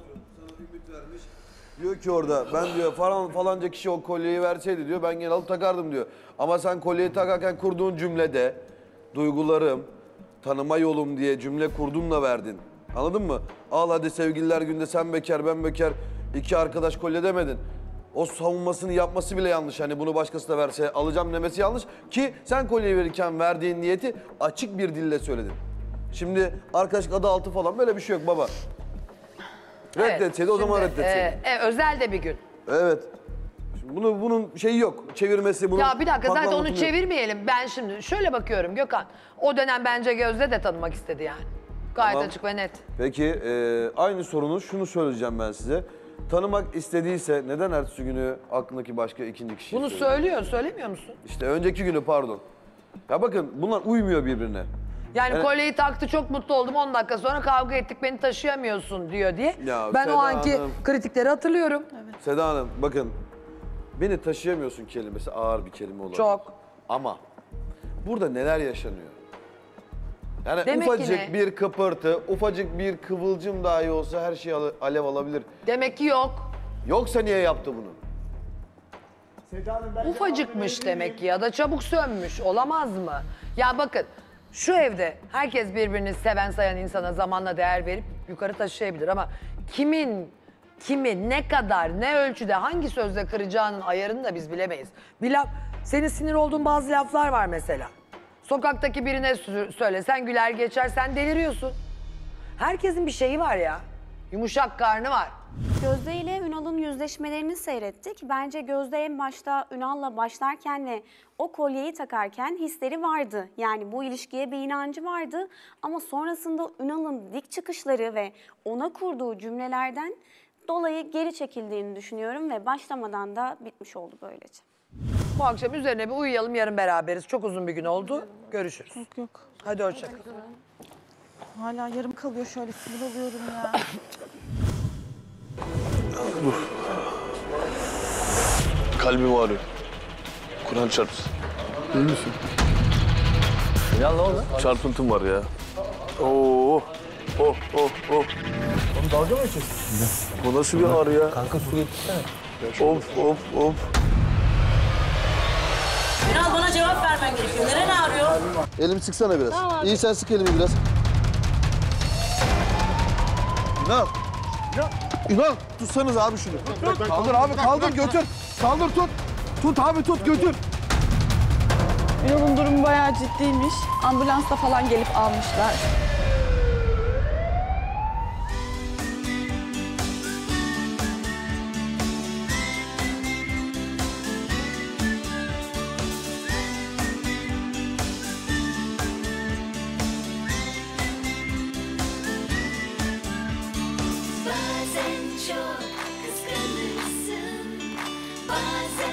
Diyor ki orada ben diyor falanca kişi o kolyeyi verseydi diyor ben gene alıp takardım diyor. Ama sen kolyeyi takarken kurduğun cümlede duygularım, tanıma yolum diye cümle kurdun da verdin. Anladın mı? Al hadi sevgililer günde sen bekar ben bekar iki arkadaş kolye demedin. O savunmasını yapması bile yanlış. Hani bunu başkası da verse alacağım demesi yanlış. Ki sen kolyeyi verirken verdiğin niyeti açık bir dille söyledin. Şimdi arkadaşlık adı altı falan böyle bir şey yok baba. Reddetseydi o zaman reddetseydi. Özel de bir gün. Evet. Şimdi bunun şeyi yok. Çevirmesi bunun... Ya bir dakika zaten onu patlaması yok. çevirmeyelim. Ben şimdi şöyle bakıyorum Gökhan. O dönem bence Gözde de tanımak istedi yani. Gayet Tamam. açık ve net. Peki aynı sorunu şunu söyleyeceğim ben size. Tanımak istediyse neden ertesi günü aklındaki başka ikinci kişi Bunu söylüyor, söylemiyor musun? İşte önceki günü pardon. Ya bakın bunlar uymuyor birbirine. Yani kolyeyi taktı çok mutlu oldum 10 dakika sonra kavga ettik beni taşıyamıyorsun diyor diye. Ya Ben Seda o anki Hanım. kritikleri hatırlıyorum. Seda Hanım bakın beni taşıyamıyorsun kelimesi ağır bir kelime olabilir. Çok. Ama burada neler yaşanıyor? Yani Demek ki ufacık ne? bir kıpırtı, ufacık bir kıvılcım dahi olsa her şey alev alabilir. Demek ki yok. Yoksa niye yaptı bunu? Ufacıkmış demek ki ya da çabuk sönmüş olamaz mı? Ya bakın şu evde herkes birbirini seven sayan insana zamanla değer verip yukarı taşıyabilir ama kimi ne kadar ne ölçüde hangi sözle kıracağının ayarını da biz bilemeyiz. Bir laf, senin sinir olduğun bazı laflar var mesela. Sokaktaki birine söylesen güler geçer sen deliriyorsun. Herkesin bir şeyi var ya. Yumuşak karnı var. Gözde ile Ünal'ın yüzleşmelerini seyrettik. Bence Gözde en başta Ünal'la başlarken ve o kolyeyi takarken hisleri vardı. Yani bu ilişkiye bir inancı vardı. Ama sonrasında Ünal'ın dik çıkışları ve ona kurduğu cümlelerden dolayı geri çekildiğini düşünüyorum ve başlamadan da bitmiş oldu böylece. Bu akşam üzerine bir uyuyalım yarın beraberiz. Çok uzun bir gün oldu. Görüşürüz. Yok. Hadi hoşça kal. Hala yarım kalıyor şöyle sinir oluyorum ya. Kalbim ağrıyor. Kur'an çarpsın. İyi misin? Ya ne oldu? Çarpıntım var ya. Oo. Oh. Oğlum dalga mı geçiyorsun? Bu nasıl bir ağrı ya? Kanka su getirsene. Of. Ünal bana cevap vermen gerekiyor. Neren ağrıyor? Elimi sıksana biraz. Tamam. İyi sen sık elimi biraz. Ünal tutsanız abi şunu. Kaldır abi kaldır götür. Kaldır tut. Tut abi tut götür. Ünal'ın durumu bayağı ciddiymiş. Ambulansla falan gelip almışlar. Bazen çok kıskanırsın, bazen